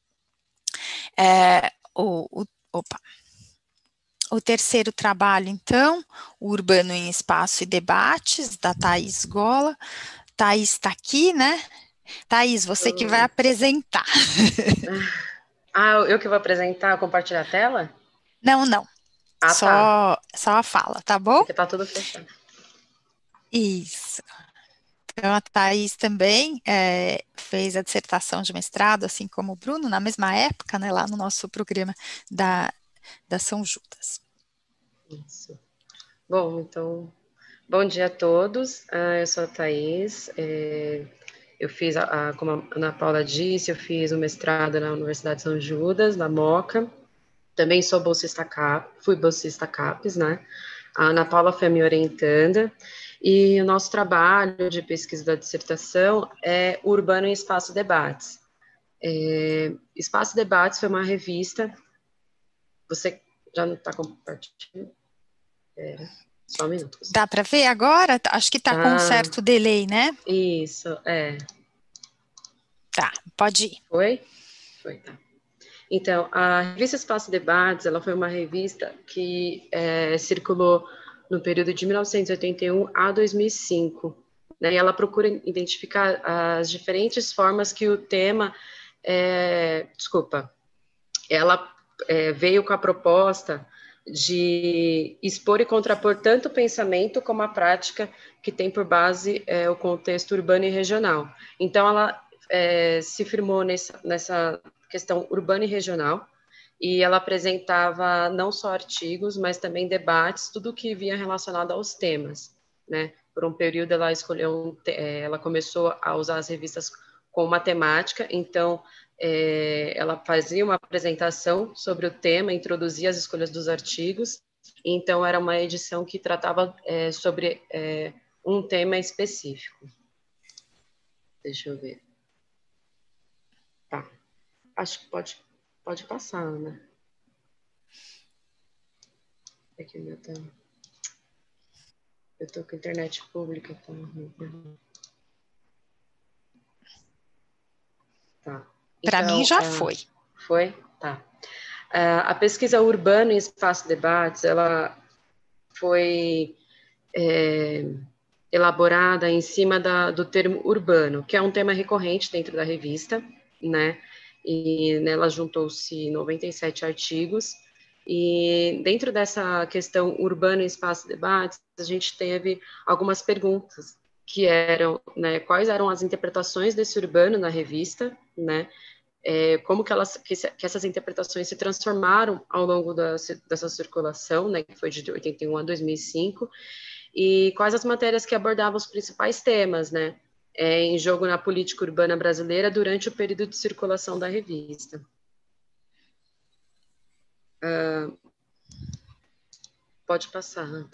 Opa. O terceiro trabalho, então, o Urbano em Espaço e Debates, da Thaís Gola. Thaís está aqui, né? Thaís, você que vai apresentar. Eu que vou apresentar, compartilhar a tela? Não. Só a fala, tá bom? Porque tá tudo fechado. Isso. Então, a Thaís também fez a dissertação de mestrado, assim como o Bruno, na mesma época, né, lá no nosso programa da São Judas. Isso. Bom, então, bom dia a todos. Eu sou a Thaís. Eu fiz, como a Ana Paula disse, eu fiz o mestrado na Universidade de São Judas, na Moca. Também sou bolsista fui bolsista CAPES, né? A Ana Paula foi minha orientanda. E o nosso trabalho de pesquisa da dissertação é Urbano em Espaço Debates. Espaço Debates foi uma revista. Você já não está compartilhando? Só um minuto. Dá para ver agora? Acho que está com um certo delay, né? Isso, Tá, pode ir. Foi, tá. Então, a revista Espaço Debates, ela foi uma revista que circulou no período de 1981 a 2005, né? E ela procura identificar as diferentes formas que o tema... ela veio com a proposta de expor e contrapor tanto o pensamento como a prática que tem por base o contexto urbano e regional. Então, ela se firmou nessa questão urbana e regional, e ela apresentava não só artigos, mas também debates, tudo que vinha relacionado aos temas, né? Por um período, ela ela começou a usar as revistas com matemática, então ela fazia uma apresentação sobre o tema, introduzia as escolhas dos artigos, então era uma edição que tratava sobre um tema específico. Deixa eu ver. Tá. Acho que pode passar, Ana. Aqui meu tá. Eu tô com a internet pública, tá? Tá. Para mim já foi. Foi? Tá. A pesquisa Urbano em Espaço Debates, ela foi elaborada em cima do termo urbano, que é um tema recorrente dentro da revista, né? E nela juntou-se 97 artigos, e dentro dessa questão urbano em espaço debates, a gente teve algumas perguntas, que eram, né, quais eram as interpretações desse urbano na revista, né? Como que essas interpretações se transformaram ao longo dessa circulação, né, que foi de 81 a 2005, e quais as matérias que abordavam os principais temas, né, em jogo na política urbana brasileira durante o período de circulação da revista. Pode passar, Ana.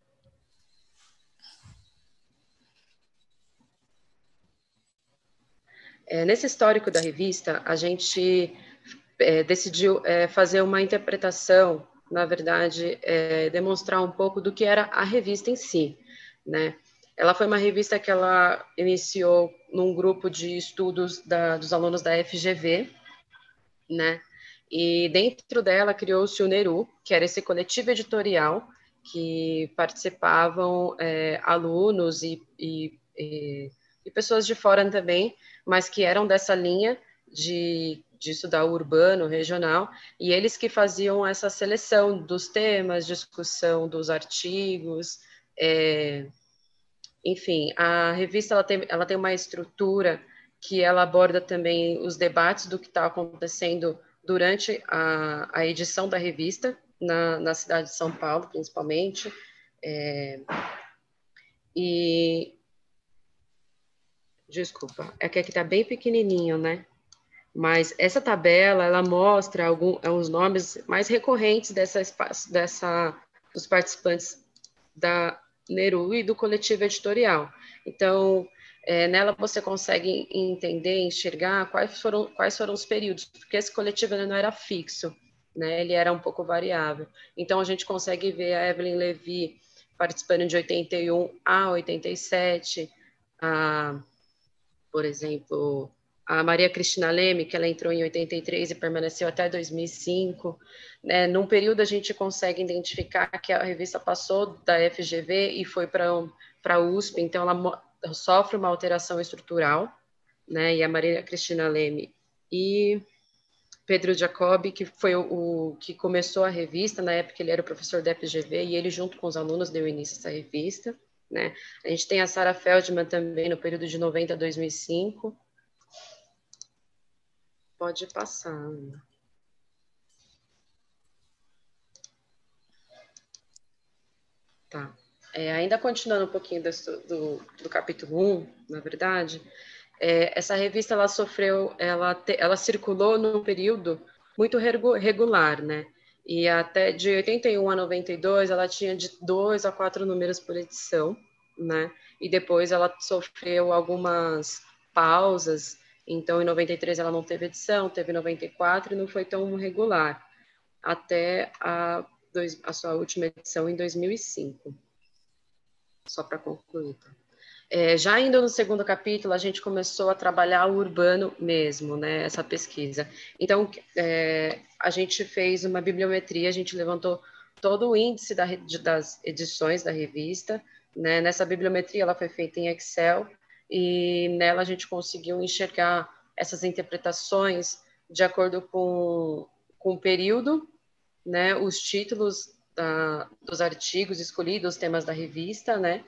Nesse histórico da revista, a gente decidiu fazer uma interpretação, na verdade, demonstrar um pouco do que era a revista em si, né? Ela foi uma revista que ela iniciou num grupo de estudos dos alunos da FGV, né? E dentro dela criou-se o NERU, que era esse coletivo editorial que participavam alunos e pessoas de fora também, mas que eram dessa linha de estudar o urbano, regional, e eles que faziam essa seleção dos temas, discussão dos artigos, enfim, a revista ela tem uma estrutura que ela aborda também os debates do que está acontecendo durante a edição da revista, na cidade de São Paulo, principalmente, desculpa, é que aqui está bem pequenininho, né? Mas essa tabela, ela mostra os nomes mais recorrentes dos participantes da NERU e do coletivo editorial. Então, Nela você consegue entender, enxergar quais foram os períodos, porque esse coletivo ele não era fixo, né? Ele era um pouco variável. Então, a gente consegue ver a Evelyn Levy participando de 81 a 87, por exemplo, a Maria Cristina Leme, que ela entrou em 83 e permaneceu até 2005. Num período, a gente consegue identificar que a revista passou da FGV e foi para a USP, então ela sofre uma alteração estrutural, né? E a Maria Cristina Leme e Pedro Jacobi, que foi o que começou a revista, na época ele era o professor da FGV, e ele, junto com os alunos, deu início a essa revista, né? A gente tem a Sarah Feldman também, no período de 90 a 2005. Pode passar, Ana. Tá. Ainda continuando um pouquinho do capítulo 1, na verdade, essa revista ela circulou num período muito regular, né? E até de 81 a 92 ela tinha de 2 a 4 números por edição, né? E depois ela sofreu algumas pausas, então em 93 ela não teve edição, teve 94 e não foi tão regular, até a sua última edição em 2005. Só para concluir. Já indo no segundo capítulo, a gente começou a trabalhar o urbano mesmo, né, essa pesquisa. Então, a gente fez uma bibliometria, a gente levantou todo o índice das edições da revista, né. Nessa bibliometria, ela foi feita em Excel, e nela a gente conseguiu enxergar essas interpretações de acordo com o período, né, os títulos dos artigos escolhidos, os temas da revista, né,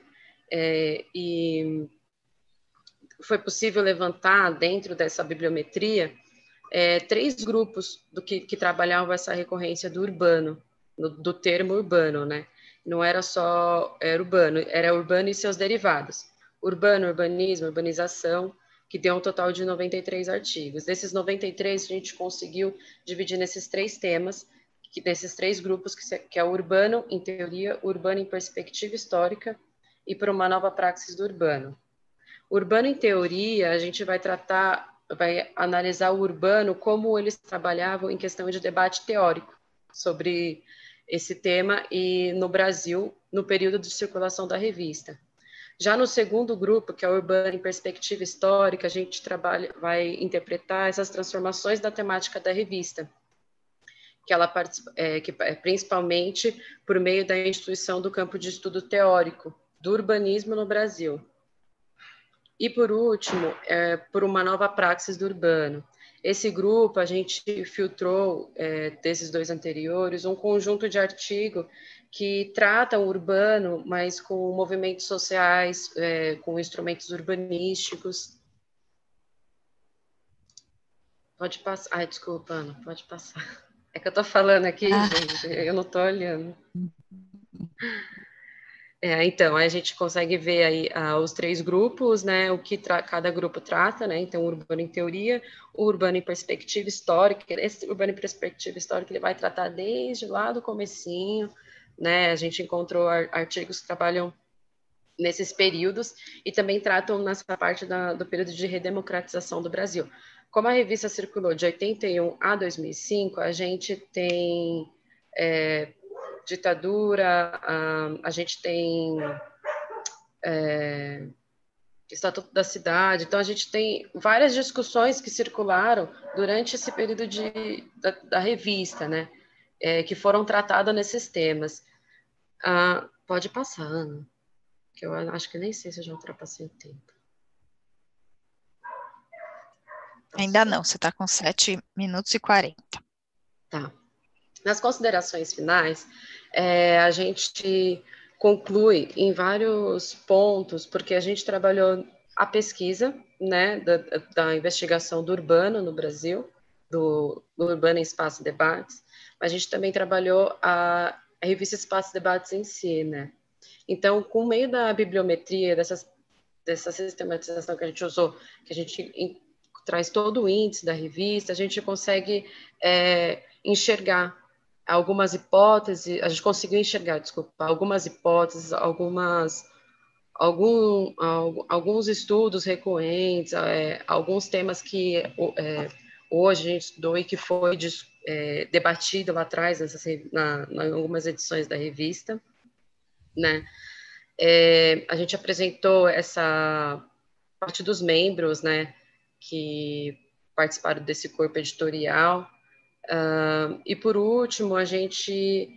e foi possível levantar dentro dessa bibliometria 3 grupos que trabalhavam essa recorrência do urbano, do termo urbano, né? Não era só urbano, era urbano e seus derivados. Urbano, urbanismo, urbanização, que deu um total de 93 artigos. Desses 93, a gente conseguiu dividir nesses 3 temas, nesses 3 grupos, que é o urbano em teoria, urbano em perspectiva histórica e por uma nova praxis do urbano. Urbano em teoria, a gente vai analisar o urbano como eles trabalhavam em questão de debate teórico sobre esse tema e no Brasil, no período de circulação da revista. Já no segundo grupo, que é o urbano em perspectiva histórica, a gente vai interpretar essas transformações da temática da revista, que principalmente por meio da instituição do campo de estudo teórico do urbanismo no Brasil. E, por último, por uma nova praxis do urbano. Esse grupo, a gente filtrou, desses 2 anteriores, um conjunto de artigos que tratam o urbano, mas com movimentos sociais, com instrumentos urbanísticos. Pode passar. Ai, desculpa, Ana, pode passar. É que eu estou falando aqui, gente, eu não estou olhando. Então, a gente consegue ver aí os 3 grupos, né, o que cada grupo trata, né, então o urbano em teoria, o urbano em perspectiva histórica. Esse urbano em perspectiva histórica, ele vai tratar desde lá do comecinho, né, a gente encontrou artigos que trabalham nesses períodos e também tratam nessa parte do período de redemocratização do Brasil. Como a revista circulou de 81 a 2005, a gente tem ditadura, a gente tem Estatuto da Cidade, então a gente tem várias discussões que circularam durante esse período da revista, né, que foram tratadas nesses temas. Pode passar, Ana, que eu acho que nem sei se eu já ultrapassei o tempo. Ainda não, você está com 7 minutos e 40. Tá. Nas considerações finais, a gente conclui em vários pontos, porque a gente trabalhou a pesquisa, né, da investigação do urbano no Brasil, do Urbano em Espaço e Debates, mas a gente também trabalhou a revista Espaço e Debates em si, né. Então, com o meio da bibliometria, dessa sistematização que a gente usou, que a gente traz todo o índice da revista, a gente consegue enxergar algumas hipóteses, a gente conseguiu enxergar, algumas hipóteses, algumas alguns estudos recorrentes, alguns temas que hoje a gente estudou e que foi debatido lá atrás, em algumas edições da revista, né? A gente apresentou essa parte dos membros, né, que participaram desse corpo editorial. E, por último, a gente,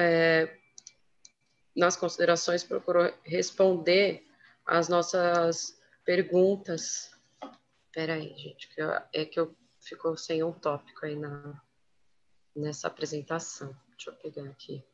nas considerações, procurou responder as nossas perguntas. Espera aí, gente, que eu ficou sem um tópico aí nessa apresentação. Deixa eu pegar aqui.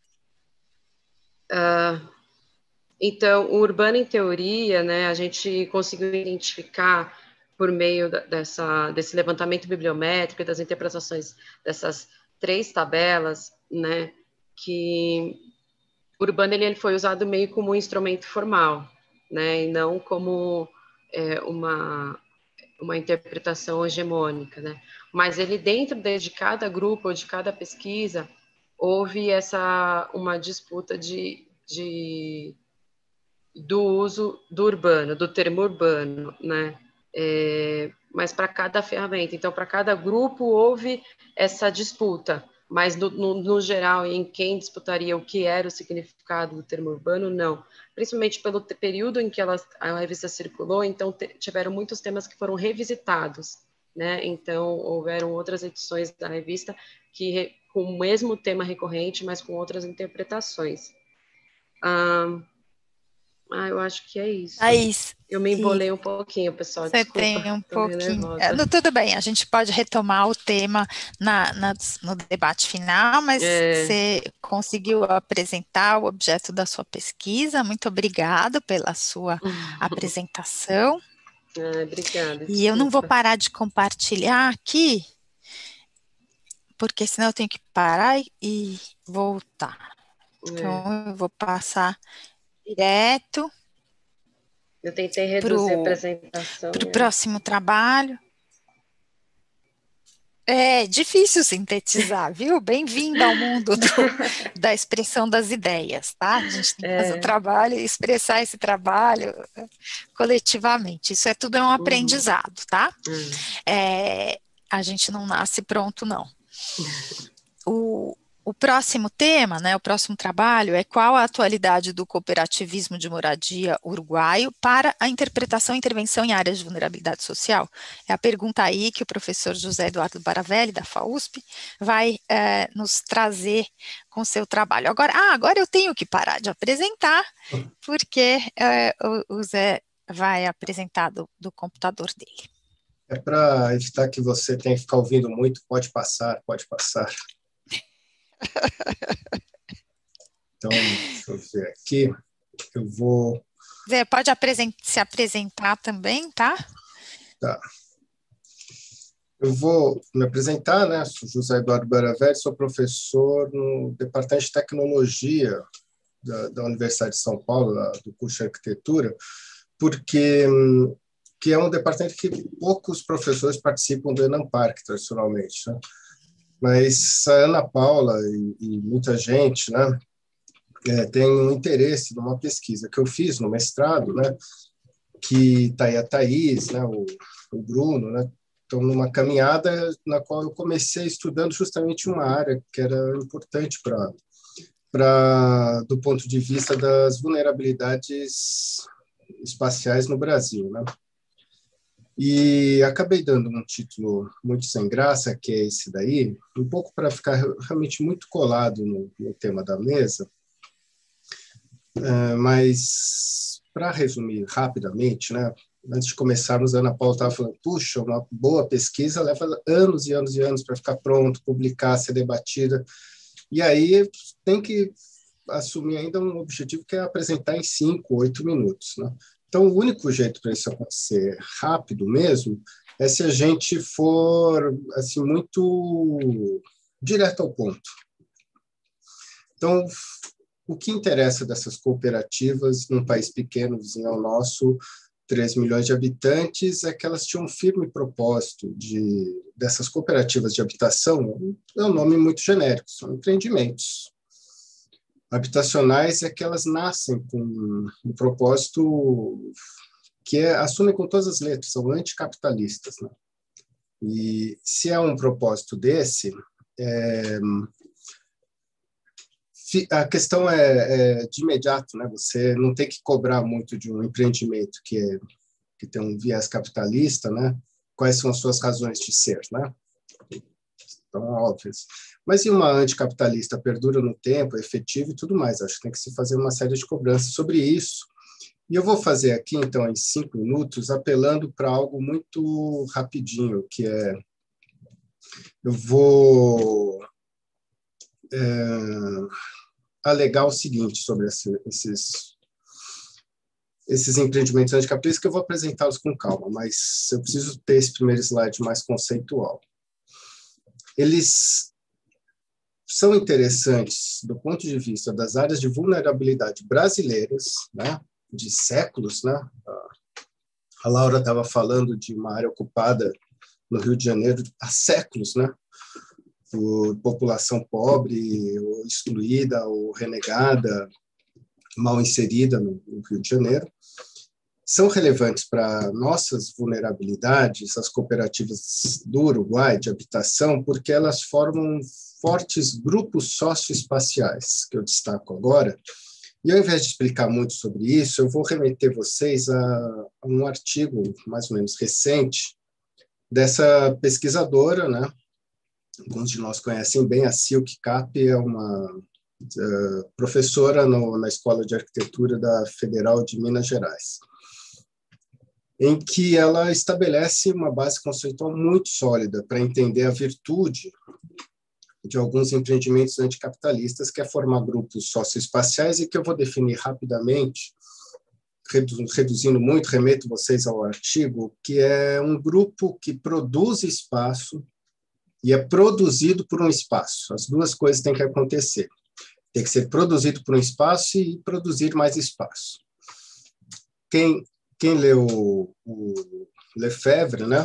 Então, o Urbano em Teoria, né, a gente conseguiu identificar, por meio desse levantamento bibliométrico e das interpretações dessas 3 tabelas, né, que o Urbano ele foi usado meio como um instrumento formal, né, e não como uma interpretação hegemônica, né, mas ele dentro de cada grupo ou de cada pesquisa houve uma disputa do uso do urbano, do termo urbano, né? Mas para cada ferramenta, então para cada grupo houve essa disputa, mas no geral, em quem disputaria o que era o significado do termo urbano, não. Principalmente pelo período em que a revista circulou, então tiveram muitos temas que foram revisitados, né? Então houveram outras edições da revista com o mesmo tema recorrente, mas com outras interpretações. Eu acho que é isso. Thaís, eu me embolei um pouquinho, pessoal, você desculpa. tem um pouquinho. Nervosa. Tudo bem, a gente pode retomar o tema no debate final, mas você conseguiu apresentar o objeto da sua pesquisa. Muito obrigada pela sua apresentação. Obrigada. E eu não vou parar de compartilhar aqui, porque senão eu tenho que parar e voltar. Então, eu vou passar direto. Eu tentei reduzir a apresentação. Para o próximo trabalho. É difícil sintetizar, viu? Bem-vindo ao mundo da expressão das ideias, tá? A gente tem que fazer um trabalho e expressar esse trabalho coletivamente. Isso tudo é um aprendizado, tá? A gente não nasce pronto, não. O próximo tema, né, o próximo trabalho é qual a atualidade do cooperativismo de moradia uruguaio para a interpretação e intervenção em áreas de vulnerabilidade social. É a pergunta aí que o professor José Eduardo Baravelli, da FAUSP, vai nos trazer com seu trabalho. Agora eu tenho que parar de apresentar, porque o Zé vai apresentar do computador dele. É para evitar que você tenha que ficar ouvindo muito, pode passar, pode passar. Então, deixa eu ver aqui. Eu vou... Zé, pode se apresentar também, tá? Tá. Eu vou me apresentar, né? Sou José Eduardo Baravelli, sou professor no Departamento de Tecnologia da Universidade de São Paulo, do curso de Arquitetura, porque que é um departamento que poucos professores participam do ENAMPARC, tradicionalmente, né? Mas a Ana Paula e muita gente, né, tem um interesse numa pesquisa que eu fiz no mestrado, né, que está aí a Thaís, né, o Bruno, né, estão numa caminhada na qual eu comecei estudando justamente uma área que era importante do ponto de vista das vulnerabilidades espaciais no Brasil, né. E acabei dando um título muito sem graça, que é esse daí, um pouco para ficar realmente muito colado no tema da mesa, mas para resumir rapidamente, né, antes de começarmos, a Ana Paula estava falando, puxa, uma boa pesquisa leva anos e anos e anos para ficar pronto, publicar, ser debatida, e aí tem que assumir ainda um objetivo que é apresentar em 5, 8 minutos, né? Então, o único jeito para isso acontecer rápido mesmo é se a gente for assim, muito direto ao ponto. Então, o que interessa dessas cooperativas num país pequeno, vizinho ao nosso, 3 milhões de habitantes, é que elas tinham um firme propósito dessas cooperativas de habitação, é um nome muito genérico, são empreendimentos. habitacionais é que elas nascem com um propósito que assumem com todas as letras, são anticapitalistas, né? E se é um propósito desse, a questão é de imediato, né? Você não tem que cobrar muito de um empreendimento que tem um viés capitalista, né? Quais são as suas razões de ser, né? Estão óbvias. Mas e uma anticapitalista perdura no tempo, é efetiva e tudo mais? Acho que tem que se fazer uma série de cobranças sobre isso. E eu vou fazer aqui, então, em 5 minutos, apelando para algo muito rapidinho, que é... Eu vou alegar o seguinte sobre esses empreendimentos anticapitalistas, que eu vou apresentá-los com calma, mas eu preciso ter esse primeiro slide mais conceitual. Eles são interessantes do ponto de vista das áreas de vulnerabilidade brasileiras, né, de séculos, né? A Laura estava falando de uma área ocupada no Rio de Janeiro há séculos, né? Por população pobre, ou excluída, ou renegada, mal inserida no Rio de Janeiro. São relevantes para nossas vulnerabilidades, as cooperativas do Uruguai de habitação, porque elas formam fortes grupos socioespaciais, que eu destaco agora. E ao invés de explicar muito sobre isso, eu vou remeter vocês a um artigo mais ou menos recente dessa pesquisadora, né? Alguns de nós conhecem bem, a Silke Kapp, é uma professora na Escola de Arquitetura da Federal de Minas Gerais, em que ela estabelece uma base conceitual muito sólida para entender a virtude de alguns empreendimentos anticapitalistas, que é formar grupos socioespaciais, e que eu vou definir rapidamente, reduzindo muito, remeto vocês ao artigo, que é um grupo que produz espaço e é produzido por um espaço. As duas coisas têm que acontecer. Tem que ser produzido por um espaço e produzir mais espaço. Quem leu o Lefebvre, né?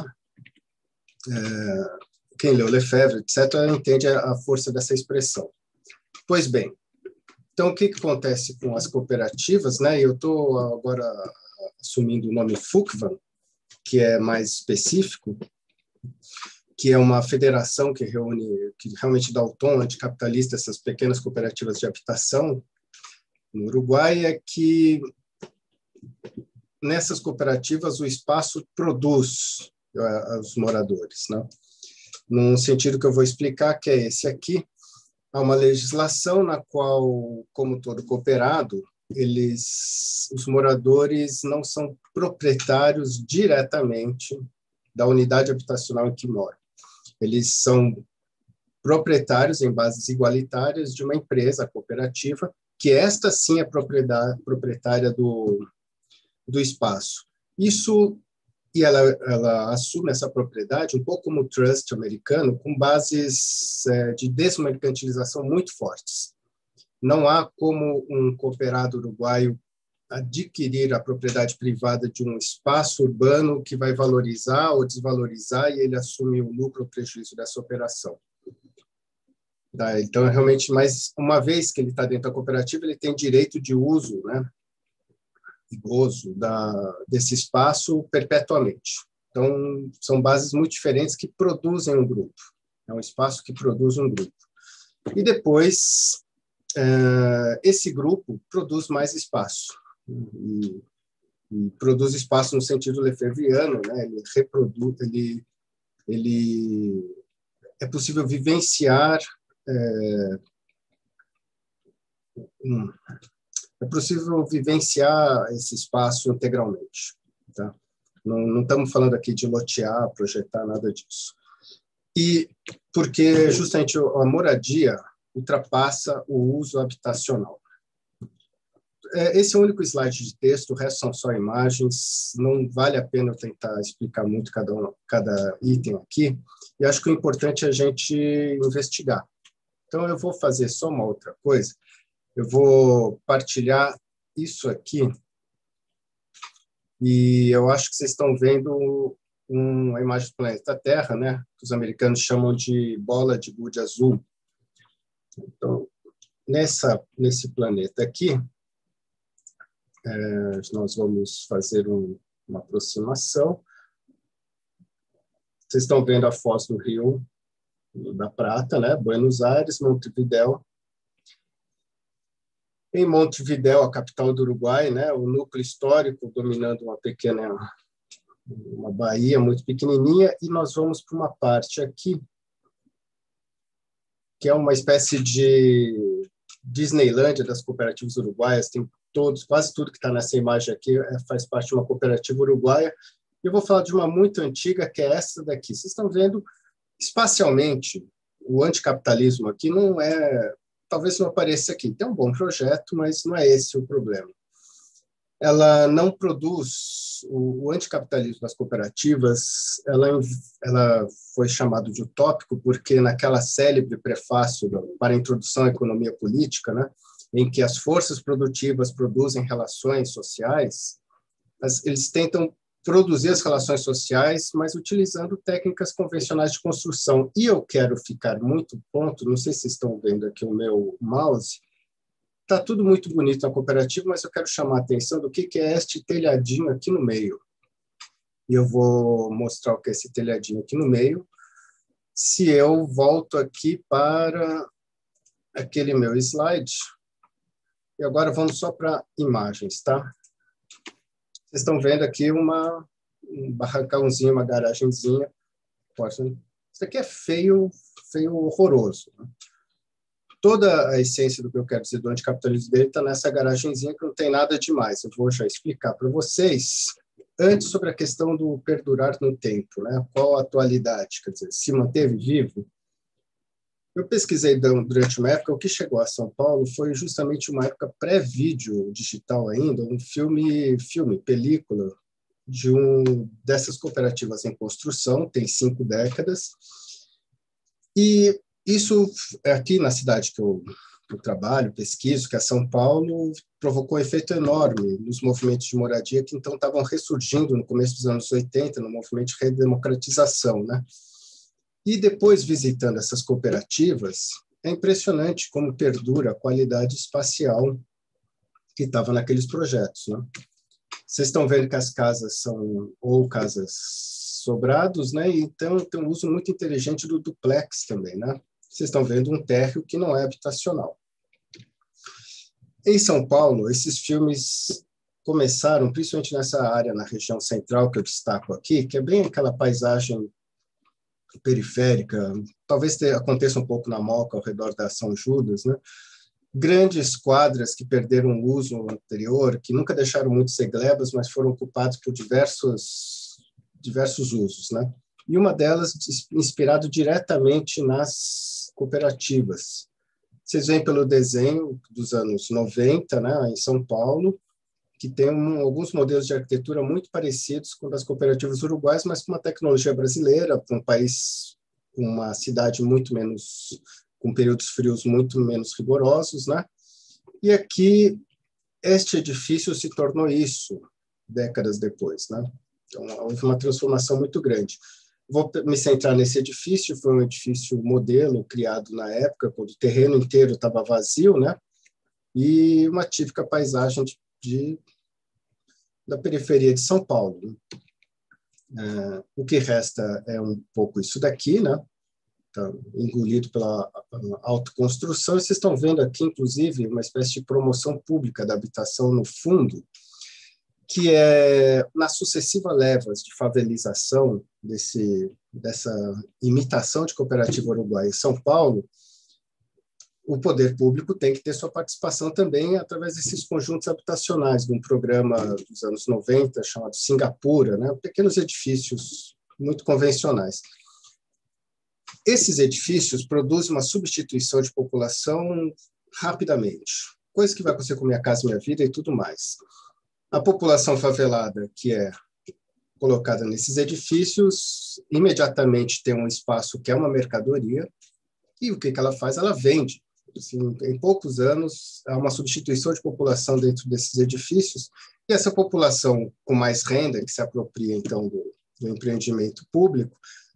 Quem leu Lefebvre, etc., entende a força dessa expressão. Pois bem, então o que acontece com as cooperativas, né? Eu estou agora assumindo o nome FUCVAN, que é mais específico, que é uma federação que realmente dá o tom anticapitalista, essas pequenas cooperativas de habitação no Uruguai, é que nessas cooperativas o espaço produz os moradores, né? Num sentido que eu vou explicar, que é esse aqui. Há uma legislação na qual, como todo cooperado, os moradores não são proprietários diretamente da unidade habitacional em que moram. Eles são proprietários em bases igualitárias de uma empresa cooperativa, que esta sim é proprietária do espaço. E ela assume essa propriedade, um pouco como o trust americano, com bases de desmercantilização muito fortes. Não há como um cooperado uruguaio adquirir a propriedade privada de um espaço urbano que vai valorizar ou desvalorizar, e ele assume o lucro ou prejuízo dessa operação. Então, realmente, mas uma vez que ele está dentro da cooperativa, ele tem direito de uso, né, e gozo desse espaço perpetuamente. Então, são bases muito diferentes que produzem um grupo. É um espaço que produz um grupo. E depois, esse grupo produz mais espaço. E produz espaço no sentido lefebvriano, né? Ele reproduz, é possível vivenciar, é possível vivenciar esse espaço integralmente, tá? Não estamos falando aqui de lotear, projetar, nada disso. E porque justamente a moradia ultrapassa o uso habitacional. Esse é o único slide de texto, o resto são só imagens, não vale a pena eu tentar explicar muito cada item aqui, e acho que o importante é a gente investigar. Então, eu vou fazer só uma outra coisa, eu vou partilhar isso aqui, e eu acho que vocês estão vendo uma imagem do planeta Terra, né, que os americanos chamam de bola de gude azul. Então, nesse planeta aqui, nós vamos fazer uma aproximação. Vocês estão vendo a foz do Rio da Prata, né? Buenos Aires, Montevidéu. Em Montevidéu, a capital do Uruguai, né? O núcleo histórico dominando uma baía muito pequenininha, e nós vamos para uma parte aqui que é uma espécie de Disneylândia das cooperativas uruguaias. Tem quase tudo que está nessa imagem aqui faz parte de uma cooperativa uruguaia. Eu vou falar de uma muito antiga, que é essa daqui. Vocês estão vendo, espacialmente, o anticapitalismo aqui não é... Talvez não apareça aqui. Tem um bom projeto, mas não é esse o problema. Ela não produz... O anticapitalismo das cooperativas, ela foi chamado de utópico porque naquela célebre prefácio para a introdução à economia política, né, em que as forças produtivas produzem relações sociais, eles tentam produzir as relações sociais, mas utilizando técnicas convencionais de construção. E eu quero ficar muito ponto, não sei se vocês estão vendo aqui o meu mouse, está tudo muito bonito na cooperativa, mas eu quero chamar a atenção do que é este telhadinho aqui no meio. E eu vou mostrar o que é esse telhadinho aqui no meio. Se eu volto aqui para aquele meu slide, e agora vamos só para imagens, tá? Vocês estão vendo aqui um barracãozinho, uma garagenzinha. Isso aqui é feio, horroroso, né? Toda a essência do que eu quero dizer do anticapitalismo dele está nessa garagenzinha, que não tem nada demais. Eu vou já explicar para vocês. Antes, sobre a questão do perdurar no tempo, né? Qual a atualidade? Quer dizer, se manteve vivo? Eu pesquisei durante uma época, o que chegou a São Paulo foi justamente uma época pré-vídeo digital ainda, um película, dessas cooperativas em construção, tem 5 décadas, e isso, aqui na cidade que eu trabalho, pesquiso, que é São Paulo, provocou um efeito enorme nos movimentos de moradia que então estavam ressurgindo no começo dos anos 80, no movimento de redemocratização, né? E depois, visitando essas cooperativas, é impressionante como perdura a qualidade espacial que estava naqueles projetos, né? Vocês estão vendo que as casas são ou casas sobrados, né? Então tem um uso muito inteligente do duplex também, né? Vocês estão vendo um térreo que não é habitacional. Em São Paulo, esses filmes começaram, principalmente nessa área, na região central, que eu destaco aqui, que é bem aquela paisagem periférica, talvez aconteça um pouco na Moca, ao redor da São Judas, né? Grandes quadras que perderam o uso anterior, que nunca deixaram muito ser glebas, mas foram ocupadas por diversos usos, né? E uma delas inspirado diretamente nas cooperativas. Vocês veem pelo desenho dos anos 90, né, em São Paulo, que tem alguns modelos de arquitetura muito parecidos com das cooperativas uruguaias, mas com uma tecnologia brasileira, para um país, uma cidade muito menos, com períodos frios muito menos rigorosos, né? E aqui, este edifício se tornou isso, décadas depois, né? Então, houve uma transformação muito grande. Vou me centrar nesse edifício, foi um edifício modelo criado na época, quando o terreno inteiro estava vazio, né? E uma típica paisagem da periferia de São Paulo. O que resta é um pouco isso daqui, né? Tá engolido pela autoconstrução. Vocês estão vendo aqui, inclusive, uma espécie de promoção pública da habitação no fundo, que é, nas sucessivas levas de favelização dessa imitação de cooperativa uruguaia em São Paulo, o poder público tem que ter sua participação também através desses conjuntos habitacionais, de um programa dos anos 90 chamado Singapura, né? Pequenos edifícios muito convencionais. Esses edifícios produzem uma substituição de população rapidamente, coisa que vai acontecer com Minha Casa Minha Vida e tudo mais. A população favelada, que é colocada nesses edifícios, imediatamente tem um espaço que é uma mercadoria, e o que ela faz? Ela vende. Assim, em poucos anos, há uma substituição de população dentro desses edifícios, e essa população com mais renda, que se apropria, então, do empreendimento público,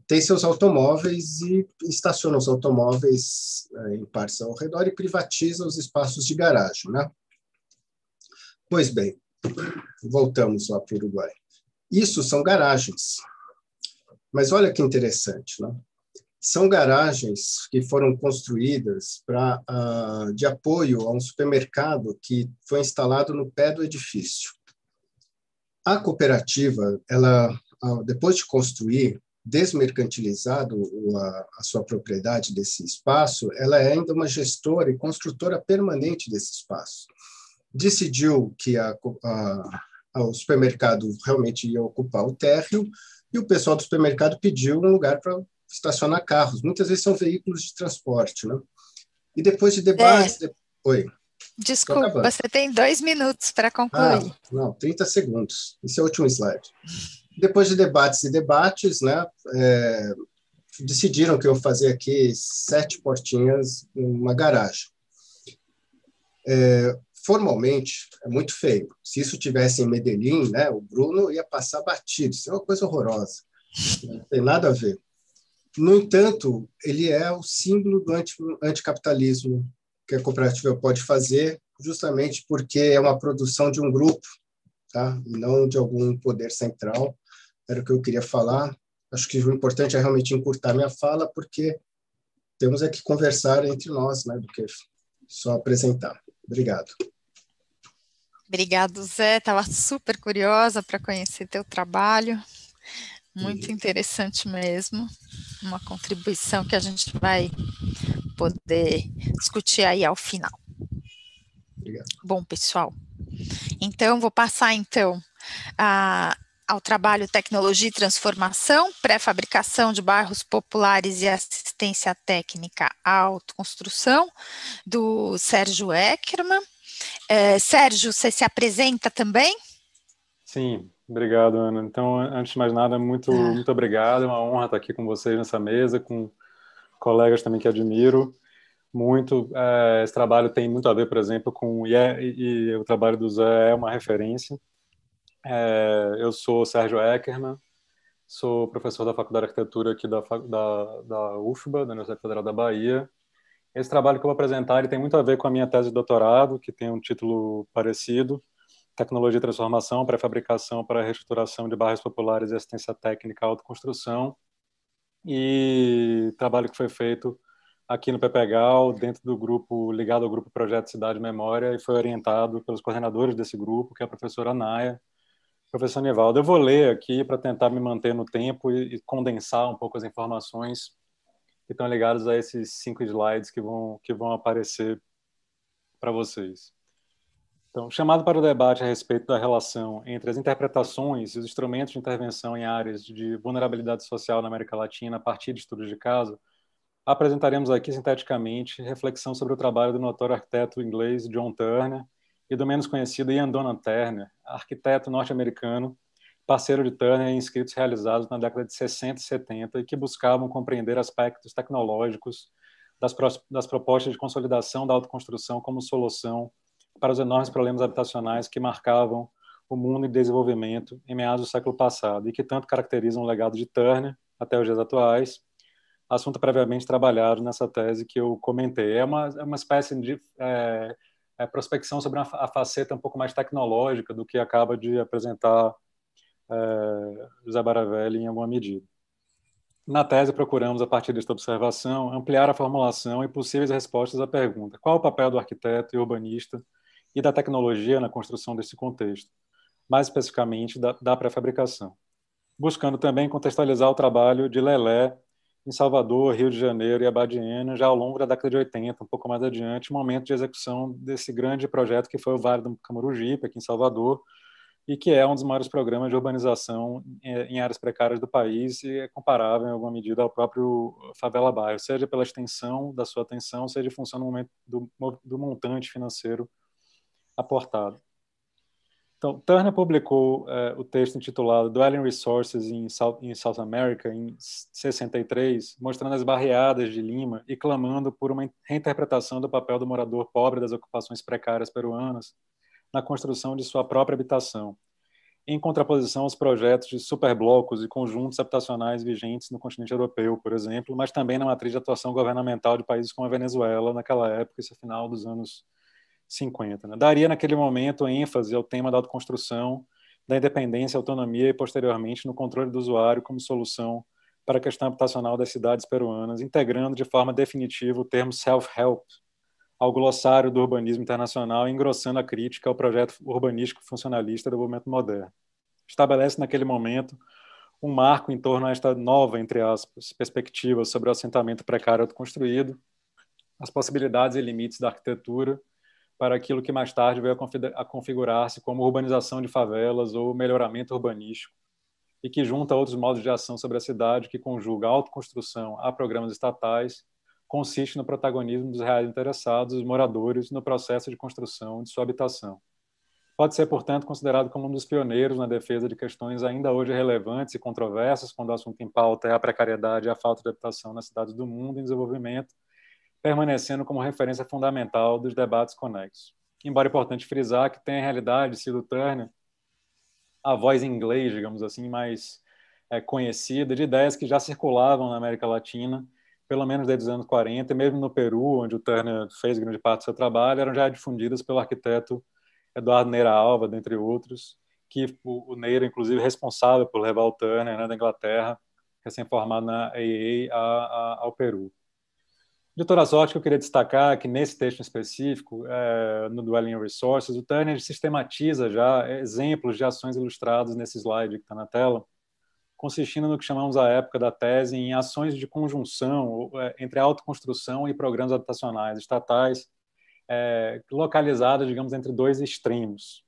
tem seus automóveis e estaciona os automóveis em partes ao redor e privatiza os espaços de garagem, né? Pois bem, voltamos lá para o Uruguai. Isso são garagens. Mas olha que interessante, né? São garagens que foram construídas de apoio a um supermercado que foi instalado no pé do edifício. A cooperativa, ela, depois de construir, desmercantilizado a sua propriedade desse espaço, ela é ainda uma gestora e construtora permanente desse espaço. Decidiu que o supermercado realmente ia ocupar o térreo e o pessoal do supermercado pediu um lugar para estacionar carros. Muitas vezes são veículos de transporte, né? E depois de debates... Oi. Desculpa, você tem 2 minutos para concluir. Não, 30 segundos. Esse é o último slide. Depois de debates e debates, né, decidiram que eu fazia aqui 7 portinhas numa garagem. Formalmente, é muito feio. Se isso tivesse em Medellín, né, o Bruno ia passar batido. Isso é uma coisa horrorosa. Não tem nada a ver. No entanto, ele é o símbolo do anticapitalismo que a cooperativa pode fazer, justamente porque é uma produção de um grupo, tá? E não de algum poder central. Era o que eu queria falar. Acho que o importante é realmente encurtar minha fala, porque temos que conversar entre nós, né, do que só apresentar. Obrigado. Obrigado, Zé. Estava super curiosa para conhecer teu trabalho. Muito interessante mesmo. Uma contribuição que a gente vai poder discutir aí ao final. Obrigado. Bom, pessoal, então vou passar ao trabalho Tecnologia e Transformação, Pré-fabricação de Bairros Populares e Assistência Técnica à Autoconstrução, do Sérgio Eckermann. Sérgio, você se apresenta também? Sim, obrigado, Ana. Então, antes de mais nada, muito obrigado. É uma honra estar aqui com vocês nessa mesa, com colegas também que admiro muito. Esse trabalho tem muito a ver, por exemplo, com e o trabalho do Zé é uma referência. Eu sou Sérgio Eckermann, sou professor da Faculdade de Arquitetura aqui da UFBA, da Universidade Federal da Bahia. Esse trabalho que eu vou apresentar ele tem muito a ver com a minha tese de doutorado, que tem um título parecido, Tecnologia e Transformação, Pré-fabricação para a Reestruturação de Bairros Populares e Assistência Técnica à Autoconstrução, e trabalho que foi feito aqui no PPGAL, dentro do grupo, ligado ao grupo Projeto Cidade e Memória, e foi orientado pelos coordenadores desse grupo, que é a professora Naya, professor Nivaldo. Eu vou ler aqui para tentar me manter no tempo e condensar um pouco as informações que estão ligadas a esses 5 slides que vão aparecer para vocês. Então, chamado para o debate a respeito da relação entre as interpretações e os instrumentos de intervenção em áreas de vulnerabilidade social na América Latina a partir de estudos de caso, apresentaremos aqui sinteticamente reflexão sobre o trabalho do notório arquiteto inglês John Turner e do menos conhecido Ian Donnan Turner, arquiteto norte-americano, parceiro de Turner em escritos realizados na década de 60 e 70 e que buscavam compreender aspectos tecnológicos das propostas de consolidação da autoconstrução como solução para os enormes problemas habitacionais que marcavam o mundo em desenvolvimento em meados do século passado e que tanto caracterizam o legado de Turner até os dias atuais, assunto previamente trabalhado nessa tese que eu comentei. É uma espécie de prospecção sobre a faceta um pouco mais tecnológica do que acaba de apresentar José Baravelli em alguma medida. Na tese, procuramos, a partir desta observação, ampliar a formulação e possíveis respostas à pergunta: qual o papel do arquiteto e urbanista e da tecnologia na construção desse contexto, mais especificamente da pré-fabricação, buscando também contextualizar o trabalho de Lelé em Salvador, Rio de Janeiro e Abadiânia, já ao longo da década de 80, um pouco mais adiante, momento de execução desse grande projeto que foi o Vale do Camaragibe, aqui em Salvador, e que é um dos maiores programas de urbanização em áreas precárias do país e é comparável, em alguma medida, ao próprio Favela Bairro, seja pela extensão da sua atenção, seja em função do montante financeiro aportado. Então, Turner publicou o texto intitulado Dwelling Resources in South America, em 63, mostrando as barreadas de Lima e clamando por uma reinterpretação do papel do morador pobre das ocupações precárias peruanas na construção de sua própria habitação, em contraposição aos projetos de superblocos e conjuntos habitacionais vigentes no continente europeu, por exemplo, mas também na matriz de atuação governamental de países como a Venezuela, naquela época, isso é final dos anos 50. Né? Daria, naquele momento, ênfase ao tema da autoconstrução, da independência, autonomia e, posteriormente, no controle do usuário como solução para a questão habitacional das cidades peruanas, integrando de forma definitiva o termo self-help ao glossário do urbanismo internacional e engrossando a crítica ao projeto urbanístico funcionalista do movimento moderno. Estabelece, naquele momento, um marco em torno a esta nova, entre aspas, perspectiva sobre o assentamento precário autoconstruído, as possibilidades e limites da arquitetura para aquilo que mais tarde veio a configurar-se como urbanização de favelas ou melhoramento urbanístico, e que junta outros modos de ação sobre a cidade que conjuga a autoconstrução a programas estatais, consiste no protagonismo dos reais interessados, os moradores, no processo de construção de sua habitação. Pode ser, portanto, considerado como um dos pioneiros na defesa de questões ainda hoje relevantes e controversas, quando o assunto em pauta é a precariedade e a falta de habitação nas cidades do mundo em desenvolvimento, permanecendo como referência fundamental dos debates conexos. Embora é importante frisar que tem, em realidade, sido Turner a voz em inglês, digamos assim, mais conhecida de ideias que já circulavam na América Latina, pelo menos desde os anos 40, e mesmo no Peru, onde o Turner fez grande parte do seu trabalho, eram já difundidas pelo arquiteto Eduardo Neira Alva, dentre outros, que o Neira, inclusive, responsável por levar o Turner, né, da Inglaterra, recém-formado na AA, ao Peru. De toda sorte, que eu queria destacar que nesse texto em específico, no Dwelling Resources, o Turner sistematiza já exemplos de ações ilustradas nesse slide que está na tela, consistindo no que chamamos à época da tese em ações de conjunção entre autoconstrução e programas habitacionais estatais, localizadas, digamos, entre dois extremos.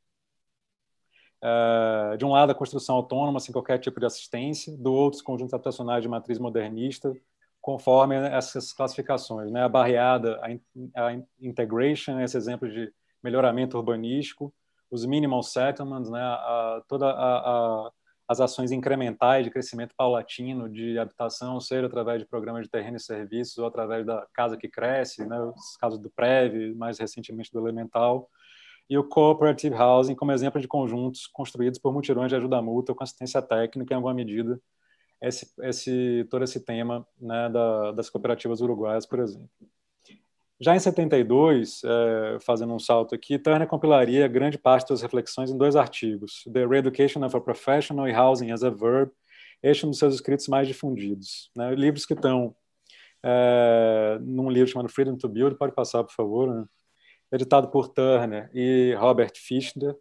De um lado, a construção autônoma, sem qualquer tipo de assistência, do outro, os conjuntos habitacionais de matriz modernista, conforme essas classificações, né? A barreada, a integration, esse exemplo de melhoramento urbanístico, os minimal settlements, né? As ações incrementais de crescimento paulatino de habitação, seja através de programas de terreno e serviços ou através da casa que cresce, né? Os casos do PREV, mais recentemente do Elemental, e o cooperative housing como exemplo de conjuntos construídos por mutirões de ajuda mútua com assistência técnica, em alguma medida, todo esse tema, né, das cooperativas uruguaias, por exemplo. Já em 72, fazendo um salto aqui, Turner compilaria grande parte das reflexões em 2 artigos, The Re-Education of a Professional e Housing as a Verb, este é um dos seus escritos mais difundidos. Né, livros que estão num livro chamado Freedom to Build, pode passar, por favor, né, editado por Turner e Robert Fichtner,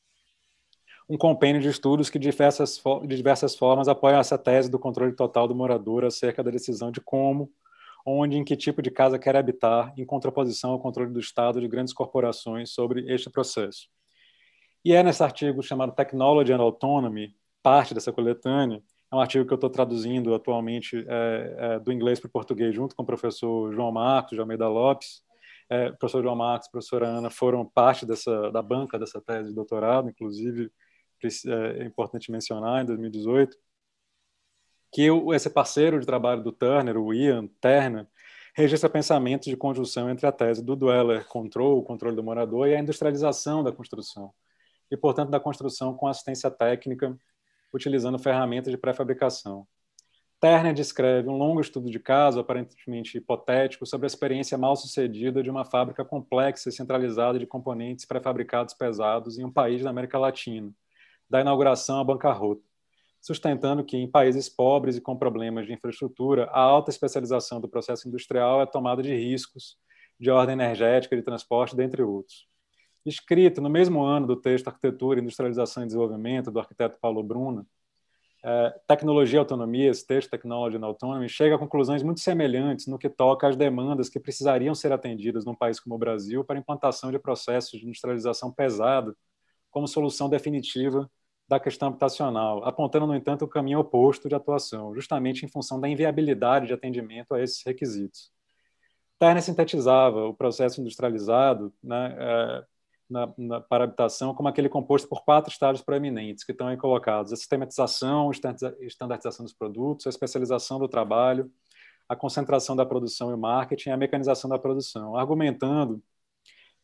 um compêndio de estudos que de diversas formas apoiam essa tese do controle total do morador acerca da decisão de como, onde e em que tipo de casa quer habitar, em contraposição ao controle do Estado de grandes corporações sobre este processo. E nesse artigo chamado Technology and Autonomy, parte dessa coletânea, é um artigo que eu estou traduzindo atualmente do inglês para o português, junto com o professor João Marcos de Almeida Lopes. O professor João Marcos e a professora Ana foram parte da banca dessa tese de doutorado, inclusive, é importante mencionar, em 2018, que esse parceiro de trabalho do Turner, o Ian Turner, registra pensamentos de conjunção entre a tese do Dweller Control, o controle do morador, e a industrialização da construção, e, portanto, da construção com assistência técnica, utilizando ferramentas de pré-fabricação. Turner descreve um longo estudo de caso, aparentemente hipotético, sobre a experiência mal-sucedida de uma fábrica complexa e centralizada de componentes pré-fabricados pesados em um país da América Latina, da inauguração à bancarrota, sustentando que, em países pobres e com problemas de infraestrutura, a alta especialização do processo industrial é a tomada de riscos de ordem energética e de transporte, dentre outros. Escrito no mesmo ano do texto Arquitetura, Industrialização e Desenvolvimento, do arquiteto Paulo Bruna, Tecnologia e Autonomia, esse texto Technology and Autonomy, chega a conclusões muito semelhantes no que toca às demandas que precisariam ser atendidas num país como o Brasil para a implantação de processos de industrialização pesada como solução definitiva da questão habitacional, apontando, no entanto, o caminho oposto de atuação, justamente em função da inviabilidade de atendimento a esses requisitos. Turner sintetizava o processo industrializado, né, para a habitação como aquele composto por 4 estágios proeminentes que estão aí colocados: a sistematização, estandardização dos produtos, a especialização do trabalho, a concentração da produção e o marketing, a mecanização da produção, argumentando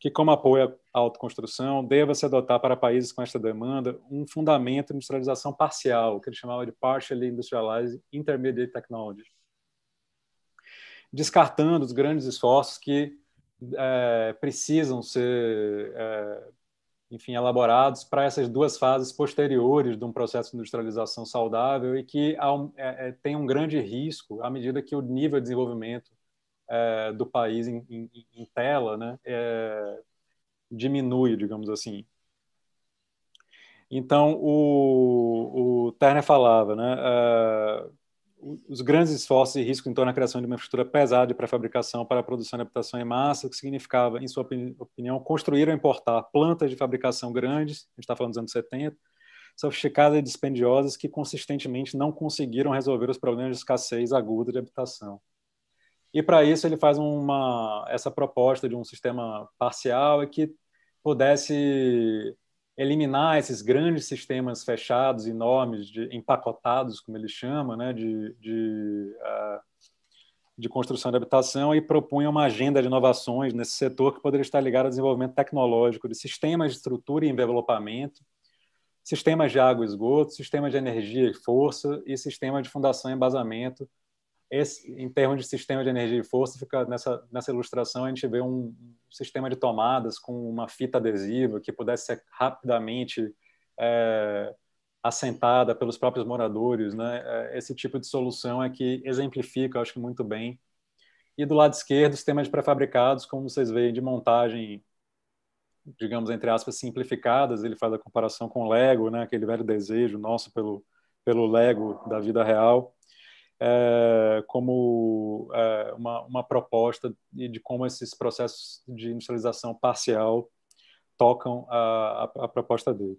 que, como apoio à autoconstrução, deva-se adotar para países com esta demanda um fundamento de industrialização parcial, que ele chamava de Partially Industrialized Intermediate Technology, descartando os grandes esforços que precisam ser enfim, elaborados para essas duas fases posteriores de um processo de industrialização saudável e que tem um grande risco à medida que o nível de desenvolvimento do país em tela, né, diminui, digamos assim. Então, o Turner falava, né, os grandes esforços e riscos em torno da criação de uma infraestrutura pesada de pré-fabricação para a produção de habitação em massa, o que significava, em sua opinião, construir ou importar plantas de fabricação grandes, a gente está falando dos anos 70, sofisticadas e dispendiosas que consistentemente não conseguiram resolver os problemas de escassez aguda de habitação. E, para isso, ele faz essa proposta de um sistema parcial e que pudesse eliminar esses grandes sistemas fechados, enormes, empacotados, como ele chama, né, de construção de habitação, e propunha uma agenda de inovações nesse setor que poderia estar ligado ao desenvolvimento tecnológico de sistemas de estrutura e envelopamento, sistemas de água e esgoto, sistemas de energia e força e sistemas de fundação e embasamento. Em termos de sistema de energia e força, fica nessa ilustração, a gente vê um sistema de tomadas com uma fita adesiva que pudesse ser rapidamente assentada pelos próprios moradores, né? Esse tipo de solução é que exemplifica, eu acho que muito bem. E do lado esquerdo, sistemas de pré-fabricados, como vocês veem, de montagem, digamos, entre aspas, simplificadas. Ele faz a comparação com o Lego, né? Aquele velho desejo nosso pelo Lego da vida real. Como uma proposta de como esses processos de industrialização parcial tocam a proposta dele.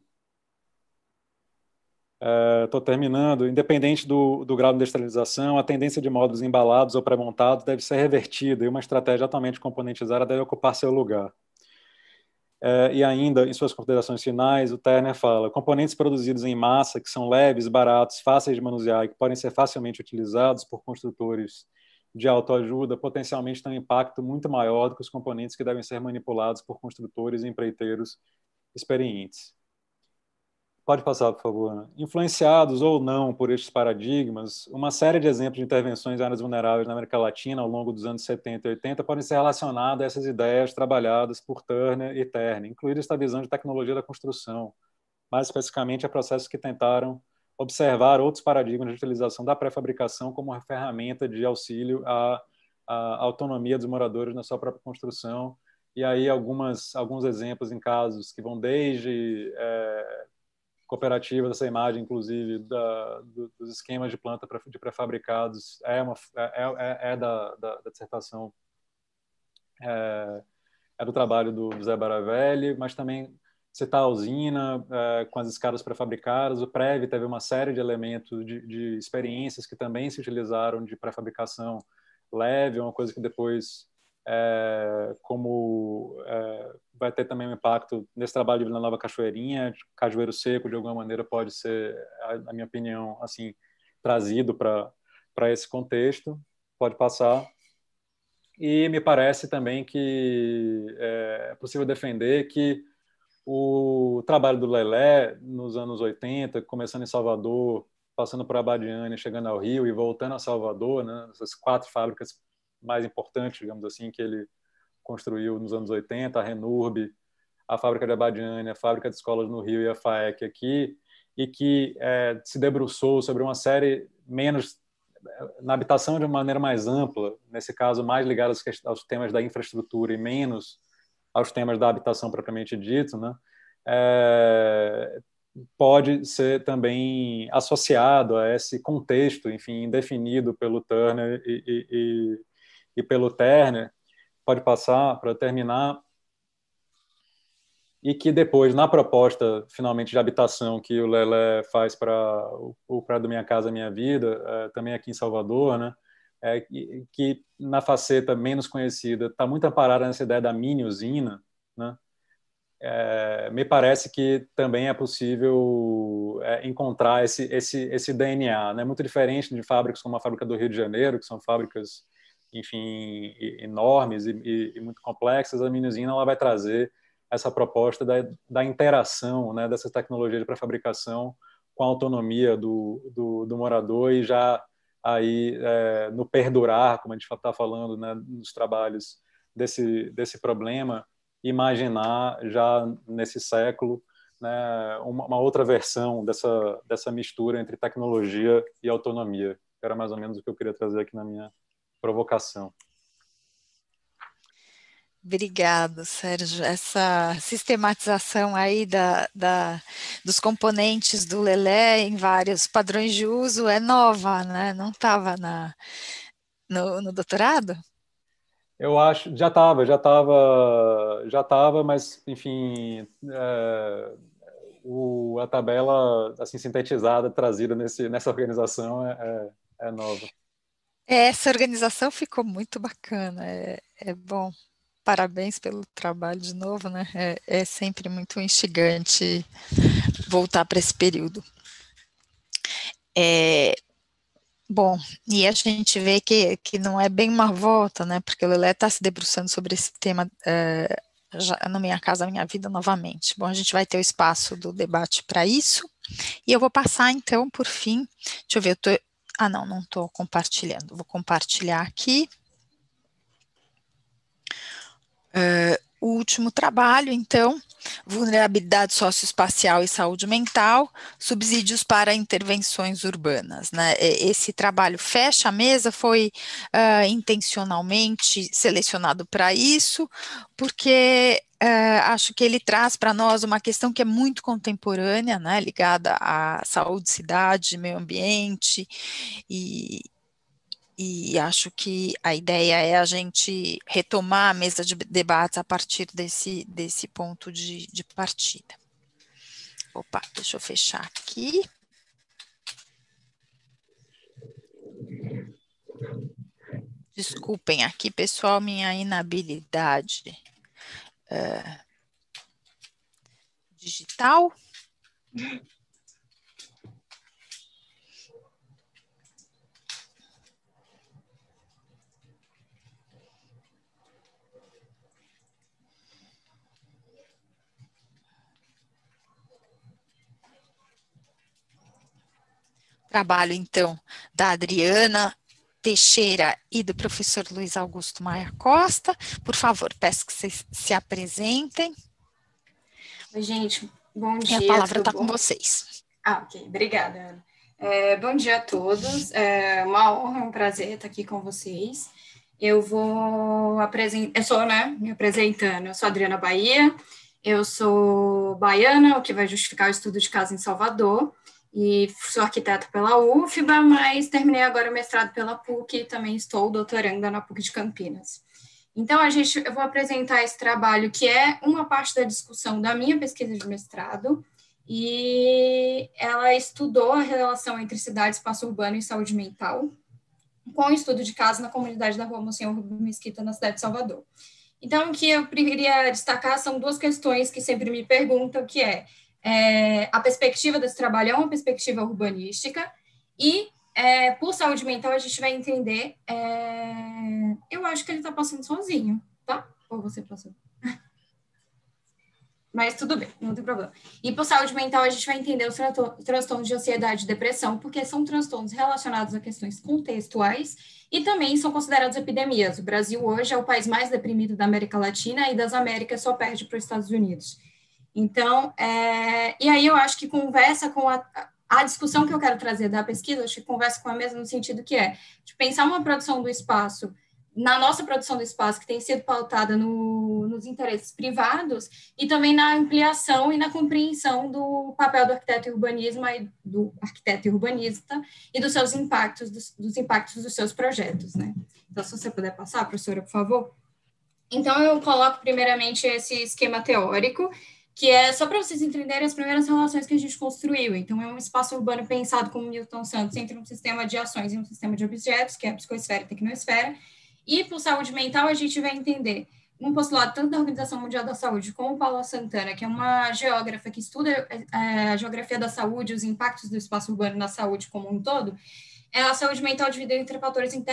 Estou terminando. Independente do grau de industrialização, a tendência de módulos embalados ou pré-montados deve ser revertida e uma estratégia altamente componentizada deve ocupar seu lugar. E ainda, em suas considerações finais, o Turner fala: componentes produzidos em massa, que são leves, baratos, fáceis de manusear e que podem ser facilmente utilizados por construtores de autoajuda, potencialmente têm um impacto muito maior do que os componentes que devem ser manipulados por construtores e empreiteiros experientes. Pode passar, por favor, Ana. Influenciados ou não por estes paradigmas, uma série de exemplos de intervenções em áreas vulneráveis na América Latina ao longo dos anos 70 e 80 podem ser relacionadas a essas ideias trabalhadas por Turner e Terne, incluindo esta visão de tecnologia da construção, mais especificamente a processos que tentaram observar outros paradigmas de utilização da pré-fabricação como uma ferramenta de auxílio à autonomia dos moradores na sua própria construção. E aí alguns exemplos em casos que vão desde cooperativa, dessa imagem, inclusive, dos esquemas de planta de pré-fabricados, da dissertação, do trabalho do Zé Baravelli, mas também citar a usina com as escadas pré-fabricadas. O Prev teve uma série de elementos, de experiências que também se utilizaram de pré-fabricação leve, uma coisa que depois vai ter também um impacto nesse trabalho de Vila Nova Cachoeirinha. Cajueiro Seco, de alguma maneira, pode ser, na minha opinião, assim, trazido para esse contexto. Pode passar. E me parece também que é possível defender que o trabalho do Lelé nos anos 80, começando em Salvador, passando por Abadiânia, chegando ao Rio e voltando a Salvador, né, essas 4 fábricas mais importantes, digamos assim, que ele construiu nos anos 80, a Renurb, a fábrica de Abadiânia, a fábrica de escolas no Rio e a FAEC aqui, e que se debruçou sobre uma série menos na habitação de uma maneira mais ampla, nesse caso mais ligada aos temas da infraestrutura e menos aos temas da habitação propriamente dito, né? Pode ser também associado a esse contexto, enfim, definido pelo Turner e pelo Turner. Pode passar para terminar. E que depois, na proposta, finalmente, de habitação que o Lelé faz para o Prédio Minha Casa Minha Vida, também aqui em Salvador, né, que na faceta menos conhecida está muito amparada nessa ideia da mini-usina, né, me parece que também é possível encontrar esse DNA, né, muito diferente de fábricas como a fábrica do Rio de Janeiro, que são fábricas enfim, enormes e muito complexas, a Minusina ela vai trazer essa proposta da interação, né, dessas tecnologias de pré-fabricação com a autonomia do morador e já aí no perdurar, como a gente está falando, né, nos trabalhos desse problema, imaginar já nesse século, né, uma outra versão dessa mistura entre tecnologia e autonomia. Era mais ou menos o que eu queria trazer aqui na minha provocação. Obrigado, Sérgio. Essa sistematização aí dos componentes do Lelé em vários padrões de uso é nova, né? Não estava no doutorado? Eu acho, já estava, mas, enfim, a tabela assim, sintetizada, trazida nessa organização é nova. Essa organização ficou muito bacana, é bom. Parabéns pelo trabalho de novo, né? É sempre muito instigante voltar para esse período. Bom, e a gente vê que não é bem uma volta, né? Porque o Lelé está se debruçando sobre esse tema já no Minha Casa Minha Vida novamente. Bom, a gente vai ter o espaço do debate para isso. E eu vou passar, então, por fim, deixa eu ver, não estou compartilhando, vou compartilhar aqui. O último trabalho, então, vulnerabilidade socioespacial e saúde mental, subsídios para intervenções urbanas, né? Esse trabalho fecha a mesa, foi intencionalmente selecionado para isso, porque acho que ele traz para nós uma questão que é muito contemporânea, né, ligada à saúde, cidade, meio ambiente, e acho que a ideia é a gente retomar a mesa de debates a partir desse ponto de partida. Opa, deixa eu fechar aqui. Desculpem aqui, pessoal, minha inabilidade digital. Trabalho, então, da Adriana Teixeira e do professor Luiz Augusto Maia Costa. Por favor, peço que vocês se apresentem. Oi, gente, bom dia. E a palavra está com vocês. Ok, obrigada, Ana. Bom dia a todos, é uma honra, um prazer estar aqui com vocês. Eu vou apresentar, me apresentando, eu sou Adriana Bahia, eu sou baiana, o que vai justificar o estudo de casa em Salvador, e sou arquiteta pela UFBA, mas terminei agora o mestrado pela PUC e também estou doutoranda na PUC de Campinas. Então, eu vou apresentar esse trabalho, que é uma parte da discussão da minha pesquisa de mestrado, e ela estudou a relação entre cidade, espaço urbano e saúde mental, com o estudo de caso na comunidade da Rua Monsenhor Rubens Mesquita, na cidade de Salvador. Então, o que eu queria destacar são duas questões que sempre me perguntam, que a perspectiva desse trabalho é uma perspectiva urbanística, e por saúde mental a gente vai entender, eu acho que ele está passando sozinho, tá? Ou você passou? Mas tudo bem, não tem problema. E por saúde mental a gente vai entender os transtornos de ansiedade e depressão, porque são transtornos relacionados a questões contextuais e também são considerados epidemias. O Brasil hoje é o país mais deprimido da América Latina e das Américas só perde para os Estados Unidos. Então, e aí eu acho que conversa com a discussão que eu quero trazer da pesquisa, acho que conversa com a mesma no sentido que de pensar uma produção do espaço, na nossa produção do espaço, que tem sido pautada nos interesses privados, e também na ampliação e na compreensão do papel do arquiteto e urbanista e dos seus impactos, dos impactos dos seus projetos, né? Então, se você puder passar, professora, por favor. Então, eu coloco primeiramente esse esquema teórico, que é só para vocês entenderem as primeiras relações que a gente construiu. Então, é um espaço urbano pensado como Milton Santos, entre um sistema de ações e um sistema de objetos, que é a psicosfera e a tecnosfera. E, por saúde mental, a gente vai entender um postulado tanto da Organização Mundial da Saúde como Paula Santana, que é uma geógrafa que estuda a geografia da saúde, os impactos do espaço urbano na saúde como um todo. A saúde mental dividida entre fatores internos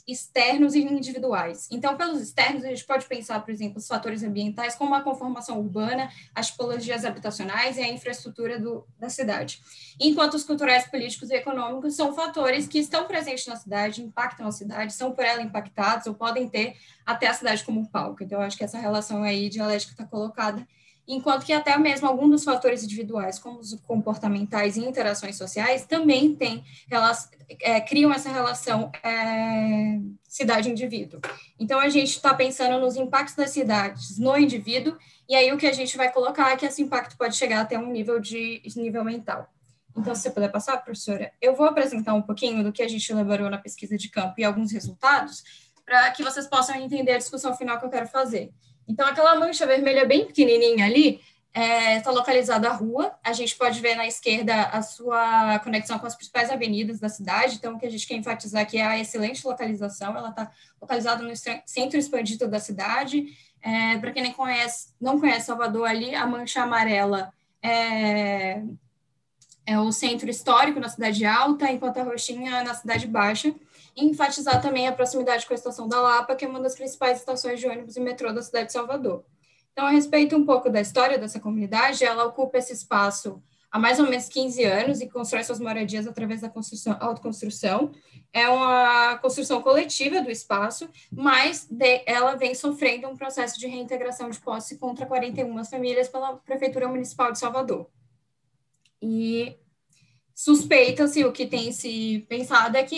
externos e individuais. Então, pelos externos, a gente pode pensar, por exemplo, os fatores ambientais, como a conformação urbana, as tipologias habitacionais e a infraestrutura da cidade. Enquanto os culturais, políticos e econômicos são fatores que estão presentes na cidade, impactam a cidade, são por ela impactados ou podem ter até a cidade como um palco. Então, eu acho que essa relação aí dialética está colocada, enquanto que até mesmo alguns dos fatores individuais, como os comportamentais e interações sociais, também criam essa relação cidade-indivíduo. Então, a gente está pensando nos impactos das cidades no indivíduo, e aí o que a gente vai colocar é que esse impacto pode chegar até um nível mental. Então, se você puder passar, professora, eu vou apresentar um pouquinho do que a gente elaborou na pesquisa de campo e alguns resultados, para que vocês possam entender a discussão final que eu quero fazer. Então, aquela mancha vermelha bem pequenininha ali está localizada a rua. A gente pode ver na esquerda a sua conexão com as principais avenidas da cidade. Então, o que a gente quer enfatizar aqui é a excelente localização. Ela está localizada no centro expandido da cidade. Para quem não conhece Salvador ali, a mancha amarela é o centro histórico na Cidade Alta, enquanto a roxinha é na Cidade Baixa. E enfatizar também a proximidade com a Estação da Lapa, que é uma das principais estações de ônibus e metrô da cidade de Salvador. Então, a respeito um pouco da história dessa comunidade, ela ocupa esse espaço há mais ou menos 15 anos e constrói suas moradias através da autoconstrução. É uma construção coletiva do espaço, mas ela vem sofrendo um processo de reintegração de posse contra 41 famílias pela Prefeitura Municipal de Salvador. E suspeita-se, o que tem se pensado é que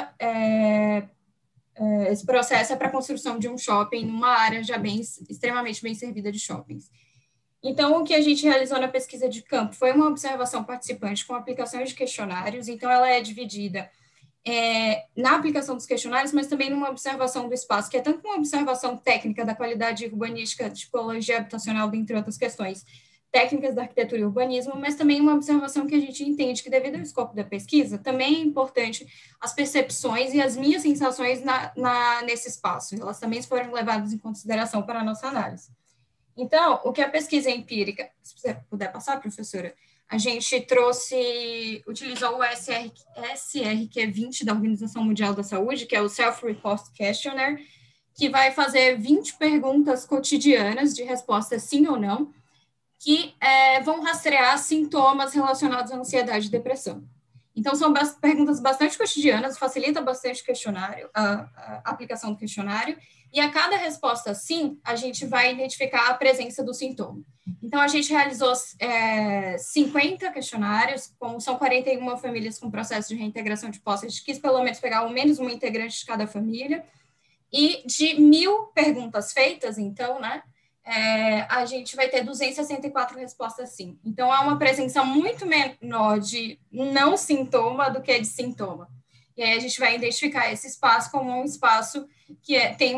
esse processo é para a construção de um shopping numa área já extremamente bem servida de shoppings. Então, o que a gente realizou na pesquisa de campo foi uma observação participante com aplicações de questionários. Então, ela é dividida na aplicação dos questionários, mas também numa observação do espaço, que é tanto uma observação técnica da qualidade urbanística, tipologia habitacional, dentre outras questões técnicas da arquitetura e urbanismo, mas também uma observação que a gente entende que, devido ao escopo da pesquisa, também é importante as percepções e as minhas sensações nesse espaço. Elas também foram levadas em consideração para a nossa análise. Então, o que a pesquisa empírica, se você puder passar, professora, a gente utilizou o SRQ-20 da Organização Mundial da Saúde, que é o Self-Report Questionnaire, que vai fazer 20 perguntas cotidianas de resposta sim ou não, que vão rastrear sintomas relacionados à ansiedade e depressão. Então, são perguntas bastante cotidianas, facilita bastante a aplicação do questionário, e a cada resposta sim, a gente vai identificar a presença do sintoma. Então, a gente realizou 50 questionários, como são 41 famílias com processo de reintegração de posse, a gente quis pelo menos pegar ao menos um integrante de cada família, e de 1.000 perguntas feitas, então, né, a gente vai ter 264 respostas sim. Então, há uma presença muito menor de não sintoma do que de sintoma. E aí a gente vai identificar esse espaço como um espaço que tem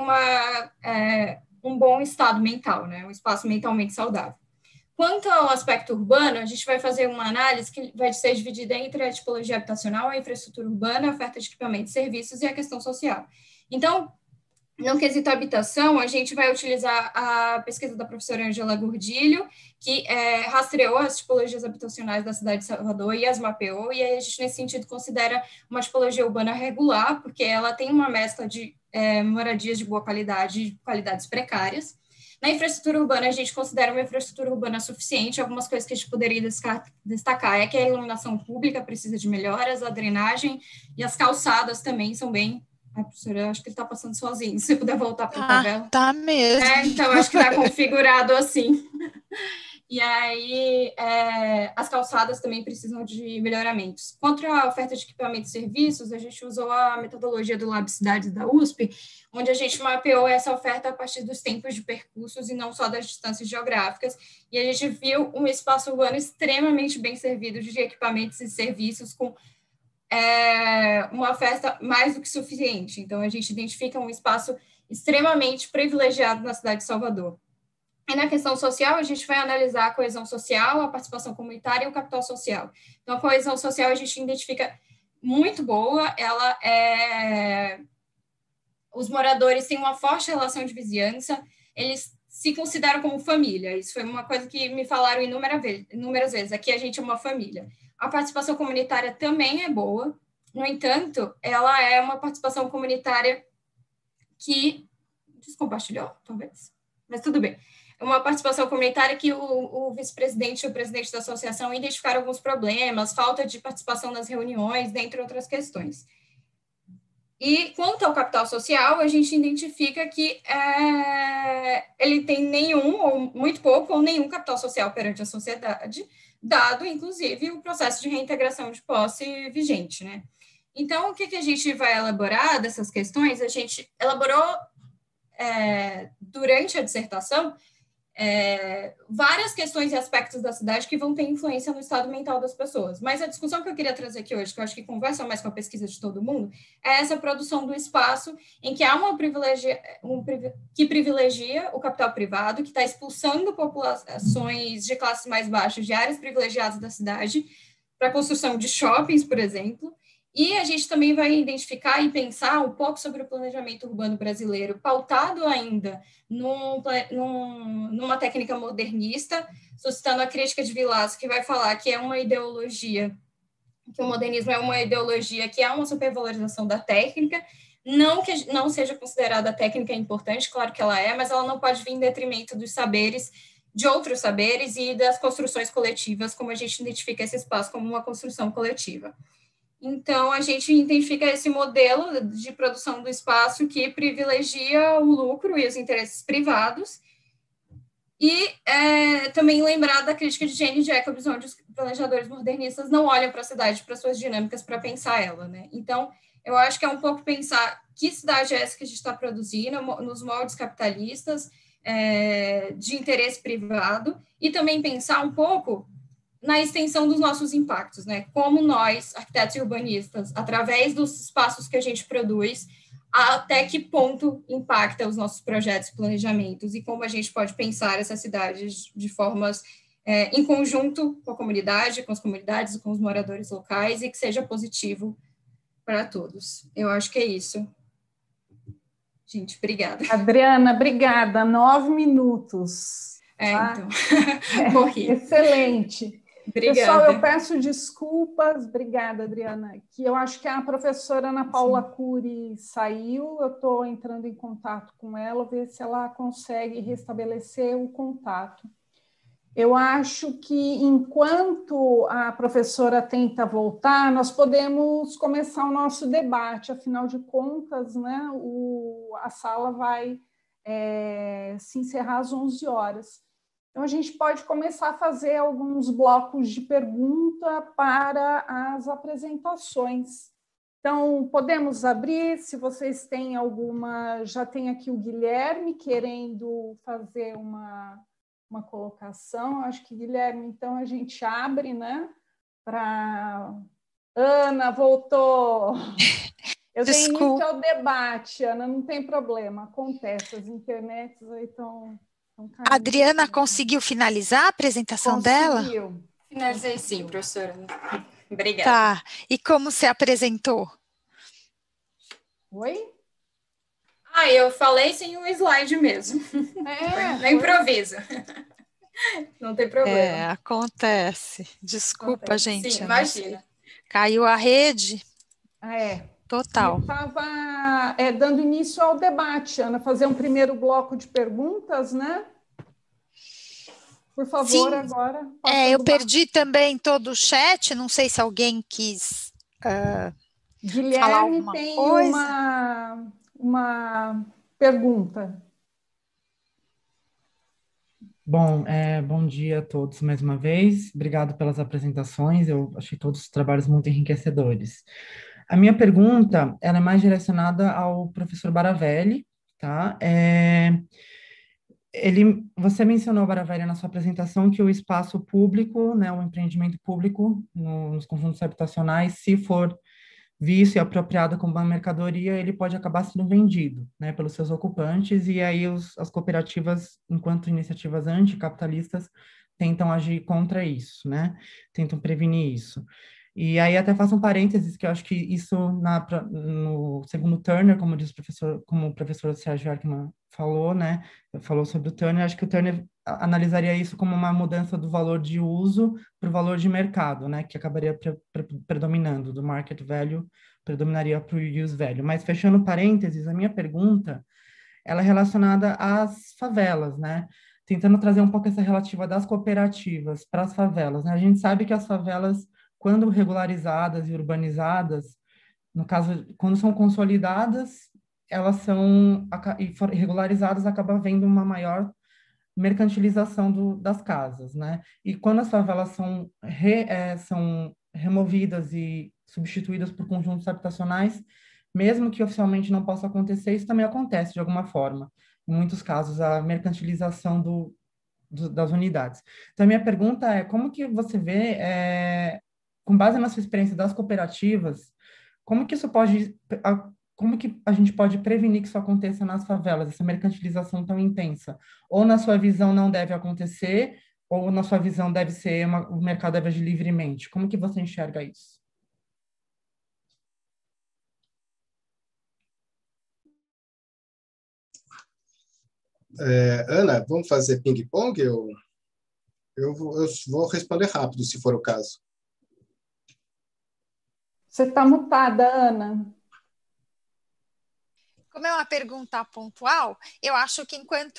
um bom estado mental, né? Um espaço mentalmente saudável. Quanto ao aspecto urbano, a gente vai fazer uma análise que vai ser dividida entre a tipologia habitacional, a infraestrutura urbana, a oferta de equipamentos e serviços e a questão social. Então, no quesito habitação, a gente vai utilizar a pesquisa da professora Angela Gordilho, que rastreou as tipologias habitacionais da cidade de Salvador e as mapeou, e aí a gente, nesse sentido, considera uma tipologia urbana regular, porque ela tem uma mescla de moradias de boa qualidade e qualidades precárias. Na infraestrutura urbana, a gente considera uma infraestrutura urbana suficiente. Algumas coisas que a gente poderia destacar é que a iluminação pública precisa de melhoras, a drenagem e as calçadas também são bem... professora, eu acho que ele está passando sozinho. Se você puder voltar para a tabela. Tá mesmo. Então, acho que está configurado assim. E aí, as calçadas também precisam de melhoramentos. Quanto à oferta de equipamentos e serviços, a gente usou a metodologia do Lab Cidades da USP, onde a gente mapeou essa oferta a partir dos tempos de percursos e não só das distâncias geográficas. E a gente viu um espaço urbano extremamente bem servido de equipamentos e serviços com uma oferta mais do que suficiente. Então, a gente identifica um espaço extremamente privilegiado na cidade de Salvador. E na questão social, a gente vai analisar a coesão social, a participação comunitária e o capital social. Então, a coesão social a gente identifica muito boa, os moradores têm uma forte relação de vizinhança, eles se consideram como família. Isso foi uma coisa que me falaram inúmeras vezes. Aqui a gente é uma família. A participação comunitária também é boa, no entanto, ela é uma participação comunitária que... Descompartilhou, talvez? Mas tudo bem. Uma participação comunitária que o vice-presidente e o presidente da associação identificaram alguns problemas, falta de participação nas reuniões, dentre outras questões. E quanto ao capital social, a gente identifica que ele tem nenhum, ou muito pouco, ou nenhum capital social perante a sociedade, dado, inclusive, o processo de reintegração de posse vigente, né? Então, o que a gente vai elaborar dessas questões? A gente elaborou, durante a dissertação, várias questões e aspectos da cidade que vão ter influência no estado mental das pessoas. Mas a discussão que eu queria trazer aqui hoje, que eu acho que conversa mais com a pesquisa de todo mundo, é essa produção do espaço em que há que privilegia o capital privado, que está expulsando populações de classes mais baixas de áreas privilegiadas da cidade para a construção de shoppings, por exemplo. E a gente também vai identificar e pensar um pouco sobre o planejamento urbano brasileiro, pautado ainda numa técnica modernista, suscitando a crítica de Vilaça, que vai falar que é uma ideologia, que o modernismo é uma ideologia que é uma supervalorização da técnica, não que não seja considerada a técnica importante, claro que ela é, mas ela não pode vir em detrimento dos saberes, de outros saberes e das construções coletivas, como a gente identifica esse espaço como uma construção coletiva. Então, a gente identifica esse modelo de produção do espaço que privilegia o lucro e os interesses privados. E também lembrar da crítica de Jane Jacobs, onde os planejadores modernistas não olham para a cidade, para suas dinâmicas, para pensar ela, né? Então, eu acho que é um pouco pensar que cidade é essa que a gente está produzindo, nos moldes capitalistas, de interesse privado, e também pensar um pouco na extensão dos nossos impactos, né? Como nós, arquitetos e urbanistas, através dos espaços que a gente produz, até que ponto impacta os nossos projetos e planejamentos e como a gente pode pensar essas cidades de formas em conjunto com a comunidade, com as comunidades e com os moradores locais e que seja positivo para todos. Eu acho que é isso. Gente, obrigada. Adriana, obrigada. 9 minutos. Então, morri. Excelente. Obrigada. Pessoal, eu peço desculpas, obrigada, Adriana, que eu acho que a professora Ana Paula Cury saiu, eu estou entrando em contato com ela, ver se ela consegue restabelecer o contato. Eu acho que, enquanto a professora tenta voltar, nós podemos começar o nosso debate, afinal de contas, né, a sala vai se encerrar às 11 horas. Então, a gente pode começar a fazer alguns blocos de pergunta para as apresentações. Então, podemos abrir, se vocês têm alguma... Já tem aqui o Guilherme querendo fazer uma colocação. Acho que, Guilherme, então a gente abre, né? Para... Ana, voltou! Eu dei início ao debate, Ana, não tem problema, acontece, as internets aí estão... A Adriana conseguiu finalizar a apresentação dela? Finalizei sim, professora. Obrigada. Tá. E como você apresentou? Oi? Eu falei sem o slide mesmo. No improviso. Não tem problema. Acontece. Desculpa, gente. Sim, imagina. Caiu a rede. Total. Eu estava dando início ao debate, Ana, fazer um primeiro bloco de perguntas, né? Por favor, sim. Agora. Eu perdi também todo o chat, não sei se alguém quis Guilherme falar alguma tem coisa. uma pergunta. Bom, bom dia a todos mais uma vez. Obrigado pelas apresentações, eu achei todos os trabalhos muito enriquecedores. A minha pergunta, ela é mais direcionada ao professor Baravelli, tá? Você mencionou, Baravelli, na sua apresentação que o espaço público, né, o empreendimento público nos conjuntos habitacionais, se for visto e apropriado como uma mercadoria, ele pode acabar sendo vendido, né, pelos seus ocupantes, e aí as cooperativas, enquanto iniciativas anticapitalistas, tentam agir contra isso, né? Tentam prevenir isso. E aí até faço um parênteses, que eu acho que isso, no segundo Turner, como o professor Sérgio Erckmann falou, né, falou sobre o Turner, acho que o Turner analisaria isso como uma mudança do valor de uso para o valor de mercado, né, que acabaria predominando, do market value, predominaria para o use value. Mas fechando parênteses, a minha pergunta ela é relacionada às favelas, né? Tentando trazer um pouco essa relativa das cooperativas para as favelas, né? A gente sabe que as favelas, quando regularizadas e urbanizadas, no caso, quando são consolidadas, elas são e regularizadas, acaba havendo uma maior mercantilização das casas, né? E quando as favelas são removidas e substituídas por conjuntos habitacionais, mesmo que oficialmente não possa acontecer, isso também acontece de alguma forma. Em muitos casos, a mercantilização das unidades. Então, a minha pergunta é, como que você vê, com base na sua experiência das cooperativas, como que isso pode, como que a gente pode prevenir que isso aconteça nas favelas, essa mercantilização tão intensa? Ou na sua visão não deve acontecer, ou na sua visão deve ser o mercado deve agir livremente? Como que você enxerga isso? Ana, vamos fazer ping-pong? Eu vou responder rápido, se for o caso. Você está mutada, Ana. Como é uma pergunta pontual, eu acho que enquanto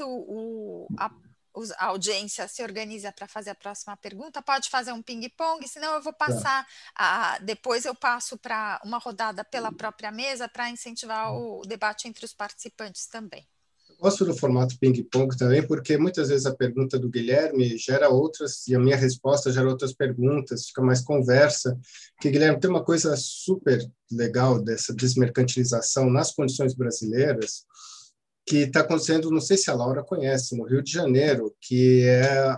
a audiência se organiza para fazer a próxima pergunta, pode fazer um ping-pong, senão eu vou passar, depois eu passo para uma rodada pela própria mesa para incentivar o debate entre os participantes também. Gosto do formato ping-pong também, porque muitas vezes a pergunta do Guilherme gera outras, e a minha resposta gera outras perguntas, fica mais conversa. Porque, Guilherme, tem uma coisa super legal dessa desmercantilização nas condições brasileiras, que está acontecendo, não sei se a Laura conhece, no Rio de Janeiro, que é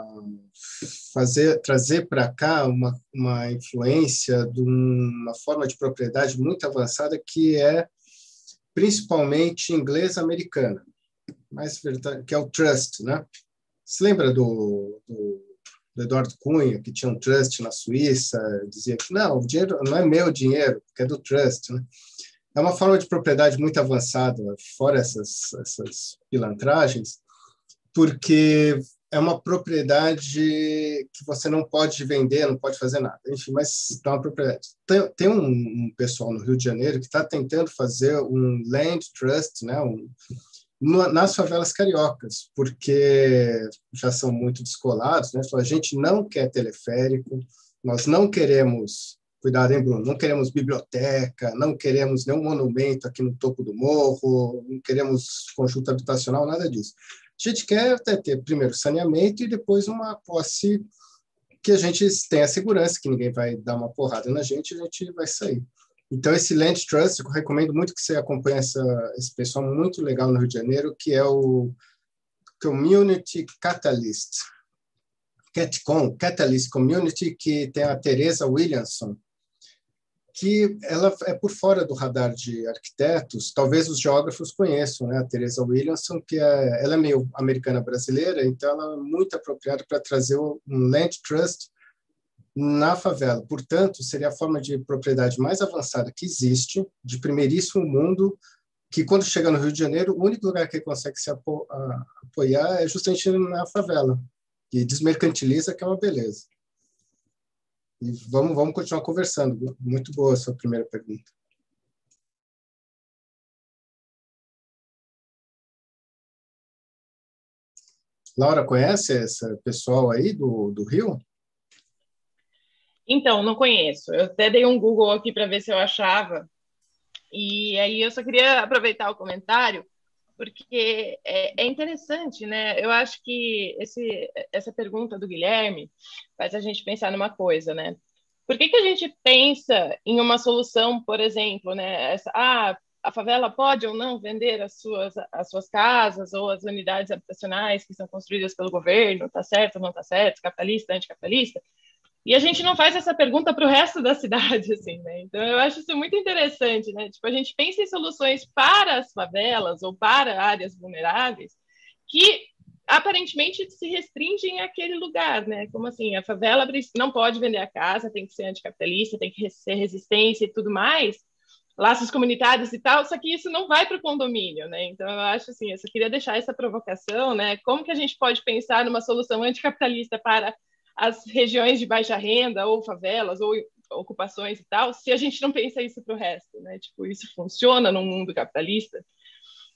trazer para cá uma influência de uma forma de propriedade muito avançada, que é principalmente inglesa-americana, que é o trust, né? Se lembra do Eduardo Cunha, que tinha um trust na Suíça, dizia que não, o dinheiro não é meu dinheiro, que é do trust, né? É uma forma de propriedade muito avançada, fora essas pilantragens, porque é uma propriedade que você não pode vender, não pode fazer nada. Enfim, mas é uma propriedade. Tem um pessoal no Rio de Janeiro que está tentando fazer um land trust, né, nas favelas cariocas, porque já são muito descolados, né? A gente não quer teleférico, nós não queremos, cuidado, hein, Bruno, não queremos biblioteca, não queremos nenhum monumento aqui no topo do morro, não queremos conjunto habitacional, nada disso. A gente quer ter primeiro saneamento e depois uma posse que a gente tenha segurança, que ninguém vai dar uma porrada na gente e a gente vai sair. Então, esse Land Trust, eu recomendo muito que você acompanhe esse pessoal muito legal no Rio de Janeiro, que é o Community Catalyst. Catalyst Community, que tem a Teresa Williamson, que ela é por fora do radar de arquitetos, talvez os geógrafos conheçam, né? A Teresa Williamson, ela é meio americana-brasileira, então ela é muito apropriada para trazer um Land Trust na favela. Portanto, seria a forma de propriedade mais avançada que existe, de primeiríssimo mundo, que quando chega no Rio de Janeiro, o único lugar que ele consegue se apoiar é justamente na favela, que desmercantiliza, que é uma beleza. E vamos continuar conversando. Muito boa a sua primeira pergunta. Laura, conhece esse pessoal aí do Rio? Então, não conheço. Eu até dei um Google aqui para ver se eu achava. E aí eu só queria aproveitar o comentário, porque é interessante, né? Eu acho que essa pergunta do Guilherme faz a gente pensar numa coisa, né? Por que a gente pensa em uma solução, por exemplo, né? A favela pode ou não vender as suas casas ou as unidades habitacionais que são construídas pelo governo, tá certo ou não tá certo, capitalista, anticapitalista? E a gente não faz essa pergunta para o resto da cidade, assim, né? Então, eu acho isso muito interessante, né? Tipo, a gente pensa em soluções para as favelas ou para áreas vulneráveis que, aparentemente, se restringem àquele lugar, né? Como assim, a favela não pode vender a casa, tem que ser anticapitalista, tem que ser resistência e tudo mais, laços comunitários e tal, só que isso não vai para o condomínio, né? Então, eu acho assim, eu só queria deixar essa provocação, né? Como que a gente pode pensar numa solução anticapitalista para as regiões de baixa renda, ou favelas, ou ocupações e tal, se a gente não pensa isso para o resto, né? Tipo, isso funciona no mundo capitalista?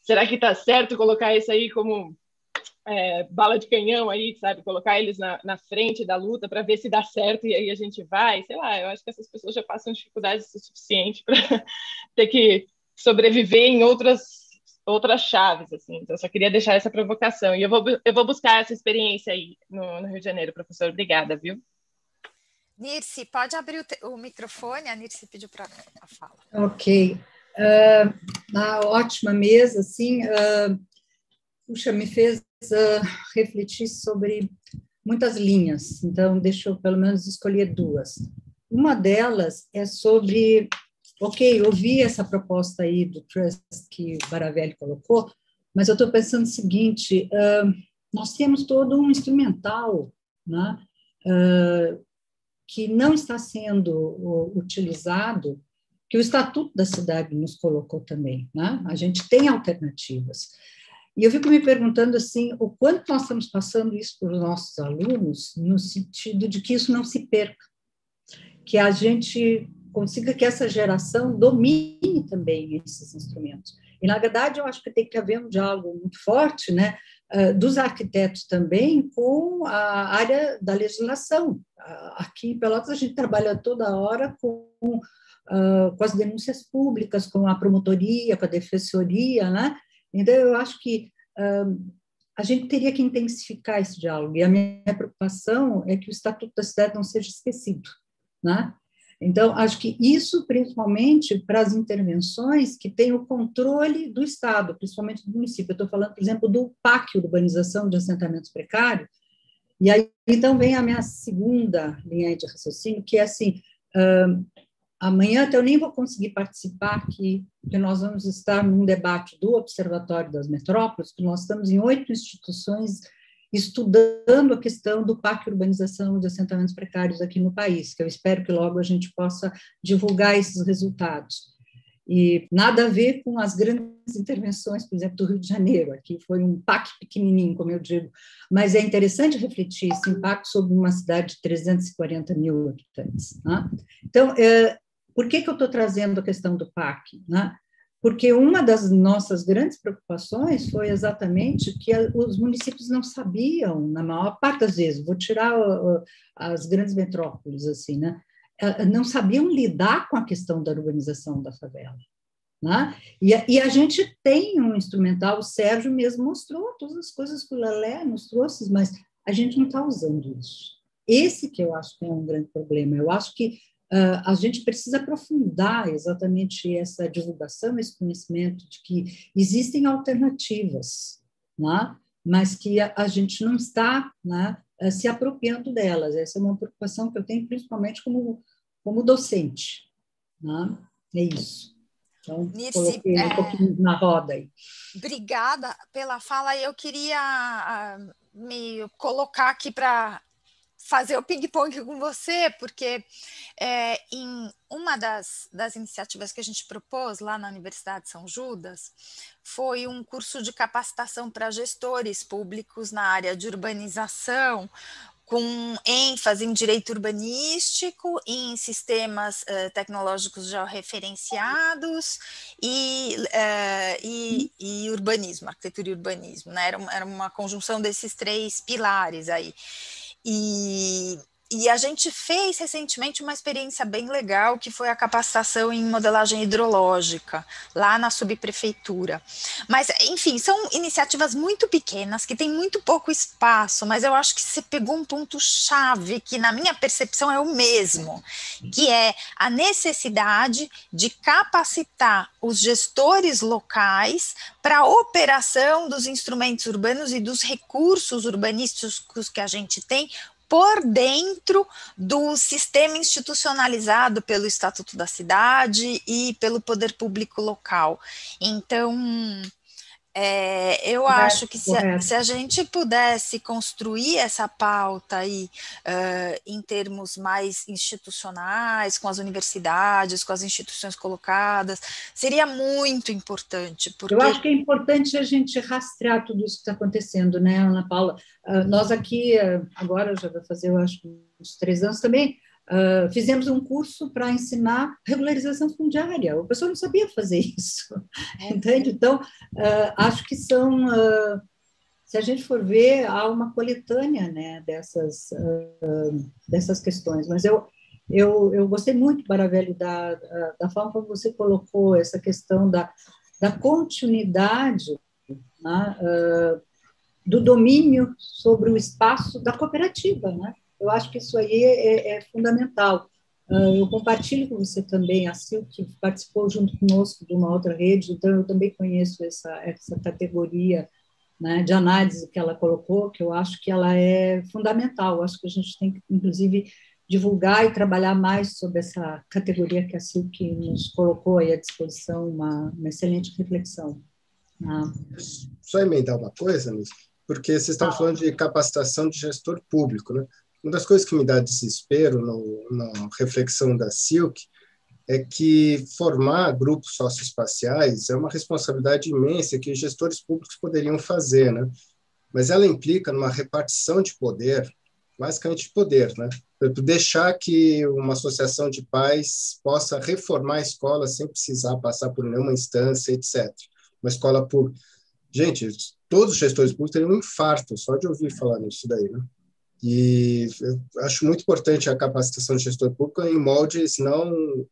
será que está certo colocar isso aí como bala de canhão aí, sabe? Colocar eles na frente da luta para ver se dá certo e aí a gente vai, sei lá, eu acho que essas pessoas já passam dificuldades o suficiente para ter que sobreviver em outras chaves, assim. Então, eu só queria deixar essa provocação. E eu vou buscar essa experiência aí no Rio de Janeiro, professor. Obrigada, viu? Nirce, pode abrir o microfone? A Nirce pediu para a fala. Ok. Uma ótima mesa, assim, puxa, me fez refletir sobre muitas linhas, então deixa eu pelo menos escolher duas. Uma delas é sobre, eu vi essa proposta aí do Trust que o Baravelli colocou, mas eu estou pensando o seguinte, nós temos todo um instrumental, né, que não está sendo utilizado, que o Estatuto da Cidade nos colocou também, né? A gente tem alternativas. E eu fico me perguntando assim, o quanto nós estamos passando isso para os nossos alunos, no sentido de que isso não se perca, que a gente consiga que essa geração domine também esses instrumentos. E, na verdade, eu acho que tem que haver um diálogo muito forte, né, dos arquitetos também com a área da legislação. Aqui em Pelotas, a gente trabalha toda hora com as denúncias públicas, com a promotoria, com a defensoria, né? Então, eu acho que a gente teria que intensificar esse diálogo, e a minha preocupação é que o Estatuto da Cidade não seja esquecido, né? Então, acho que isso, principalmente para as intervenções que têm o controle do Estado, principalmente do município. Eu estou falando, por exemplo, do PAC, Urbanização de Assentamentos Precários, e aí, então, vem a minha segunda linha de raciocínio, que é assim, amanhã até eu nem vou conseguir participar aqui, porque nós vamos estar num debate do Observatório das Metrópoles, que nós estamos em 8 instituições estudando a questão do PAC Urbanização de Assentamentos Precários aqui no país, que eu espero que logo a gente possa divulgar esses resultados. E nada a ver com as grandes intervenções, por exemplo, do Rio de Janeiro, aqui foi um PAC pequenininho, como eu digo, mas é interessante refletir esse impacto sobre uma cidade de 340 mil habitantes, né? Então, por que eu estou trazendo a questão do PAC, né? Porque uma das nossas grandes preocupações foi exatamente que os municípios não sabiam, na maior parte das vezes, vou tirar as grandes metrópoles, assim, né? Não sabiam lidar com a questão da urbanização da favela, né? E a gente tem um instrumental, o Sérgio mesmo mostrou todas as coisas que o Lelé nos trouxe, mas a gente não está usando isso. Esse que eu acho que é um grande problema. Eu acho que a gente precisa aprofundar exatamente essa divulgação, esse conhecimento de que existem alternativas, né? Mas que a gente não está, né, se apropriando delas. Essa é uma preocupação que eu tenho, principalmente como docente, né? É isso. Então, Nirce, coloquei um pouquinho na roda aí. Obrigada pela fala. Eu queria me colocar aqui para fazer o ping-pong com você, porque em uma das iniciativas que a gente propôs lá na Universidade de São Judas foi um curso de capacitação para gestores públicos na área de urbanização, com ênfase em direito urbanístico, em sistemas tecnológicos georreferenciados e urbanismo, arquitetura e urbanismo, né? Era uma conjunção desses 3 pilares aí. E a gente fez recentemente uma experiência bem legal, que foi a capacitação em modelagem hidrológica, lá na subprefeitura. Mas, enfim, são iniciativas muito pequenas, que têm muito pouco espaço, mas eu acho que você pegou um ponto-chave, que na minha percepção é o mesmo, que é a necessidade de capacitar os gestores locais para a operação dos instrumentos urbanos e dos recursos urbanísticos que a gente tem, por dentro do sistema institucionalizado pelo Estatuto da Cidade e pelo poder público local. Então, eu acho que se a gente pudesse construir essa pauta aí, em termos mais institucionais, com as universidades, com as instituições colocadas, seria muito importante. Porque... Eu acho que é importante a gente rastrear tudo isso que está acontecendo, né, Ana Paula? Nós aqui, agora já vai fazer, eu acho, uns 3 anos também, Fizemos um curso para ensinar regularização fundiária. O pessoal não sabia fazer isso, entende? Então, acho que são, se a gente for ver, há uma coletânea, né, dessas questões. Mas eu gostei muito, Baravelli, da forma como você colocou essa questão da continuidade, né, do domínio sobre o espaço da cooperativa, né? Eu acho que isso aí é fundamental. Eu compartilho com você também, a Sil, que participou junto conosco de uma outra rede, então eu também conheço essa categoria, né, de análise que ela colocou, que eu acho que ela é fundamental. Eu acho que a gente tem que, inclusive, divulgar e trabalhar mais sobre essa categoria que a Sil que nos colocou aí à disposição, uma excelente reflexão. Só emendar uma coisa, Miss, porque vocês estão falando de capacitação de gestor público, né? Uma das coisas que me dá desespero na reflexão da Silk é que formar grupos socioespaciais é uma responsabilidade imensa que gestores públicos poderiam fazer, né? Mas ela implica numa repartição de poder, basicamente de poder, né? Deixar que uma associação de pais possa reformar a escola sem precisar passar por nenhuma instância, etc. Uma escola pública. Gente, todos os gestores públicos teriam um infarto só de ouvir falar nisso daí, né? E eu acho muito importante a capacitação de gestor público em moldes não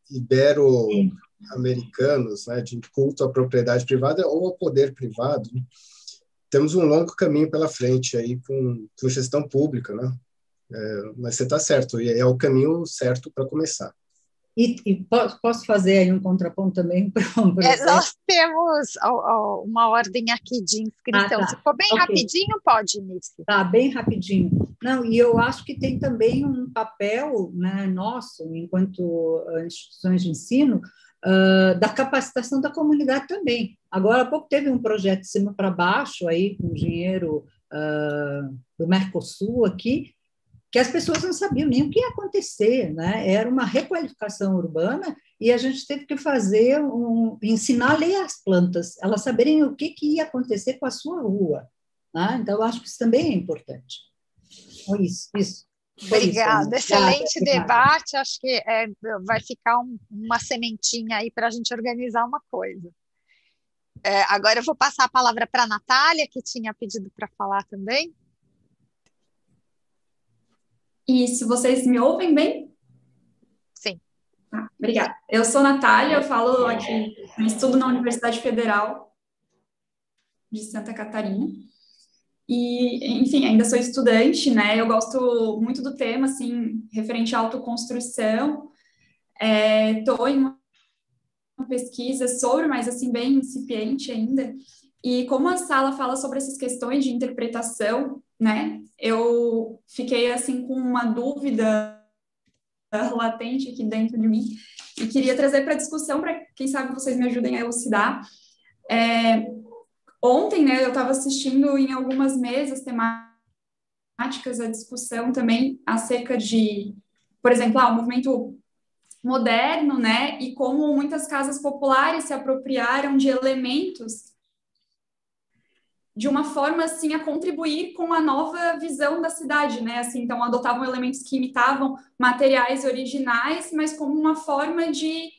ibero-americanos, né, de culto à propriedade privada ou ao poder privado. Temos um longo caminho pela frente aí com gestão pública, né? Mas você está certo, e é o caminho certo para começar. E posso fazer aí um contraponto também? Nós temos uma ordem aqui de inscrição. Tá. Se for bem rapidinho, pode, Nice. Tá, bem rapidinho. Não, e eu acho que tem também um papel, né, nosso, enquanto instituições de ensino, da capacitação da comunidade também. Agora há pouco teve um projeto de cima para baixo, aí, com dinheiro do Mercosul aqui, que as pessoas não sabiam nem o que ia acontecer, né? Era uma requalificação urbana e a gente teve que ensinar a ler as plantas, elas saberem o que ia acontecer com a sua rua, né? Então, eu acho que isso também é importante. Isso. Obrigada, excelente debate, acho que vai ficar uma sementinha aí para a gente organizar uma coisa. Agora eu vou passar a palavra para a Natália, que tinha pedido para falar também. Isso, vocês me ouvem bem? Sim. Obrigada. Eu sou Natália, eu falo aqui, eu estudo na Universidade Federal de Santa Catarina. E, enfim, ainda sou estudante, né? Eu gosto muito do tema, assim, referente à autoconstrução. Estou em uma pesquisa sobre, mas, assim, bem incipiente ainda. E como a sala fala sobre essas questões de interpretação, né? Eu fiquei, assim, com uma dúvida latente aqui dentro de mim e queria trazer para a discussão, para quem sabe vocês me ajudem a elucidar. Ontem, né, eu estava assistindo em algumas mesas temáticas a discussão também acerca de, por exemplo, o movimento moderno, né, e como muitas casas populares se apropriaram de elementos de uma forma, assim, a contribuir com a nova visão da cidade, né, assim, então adotavam elementos que imitavam materiais originais, mas como uma forma de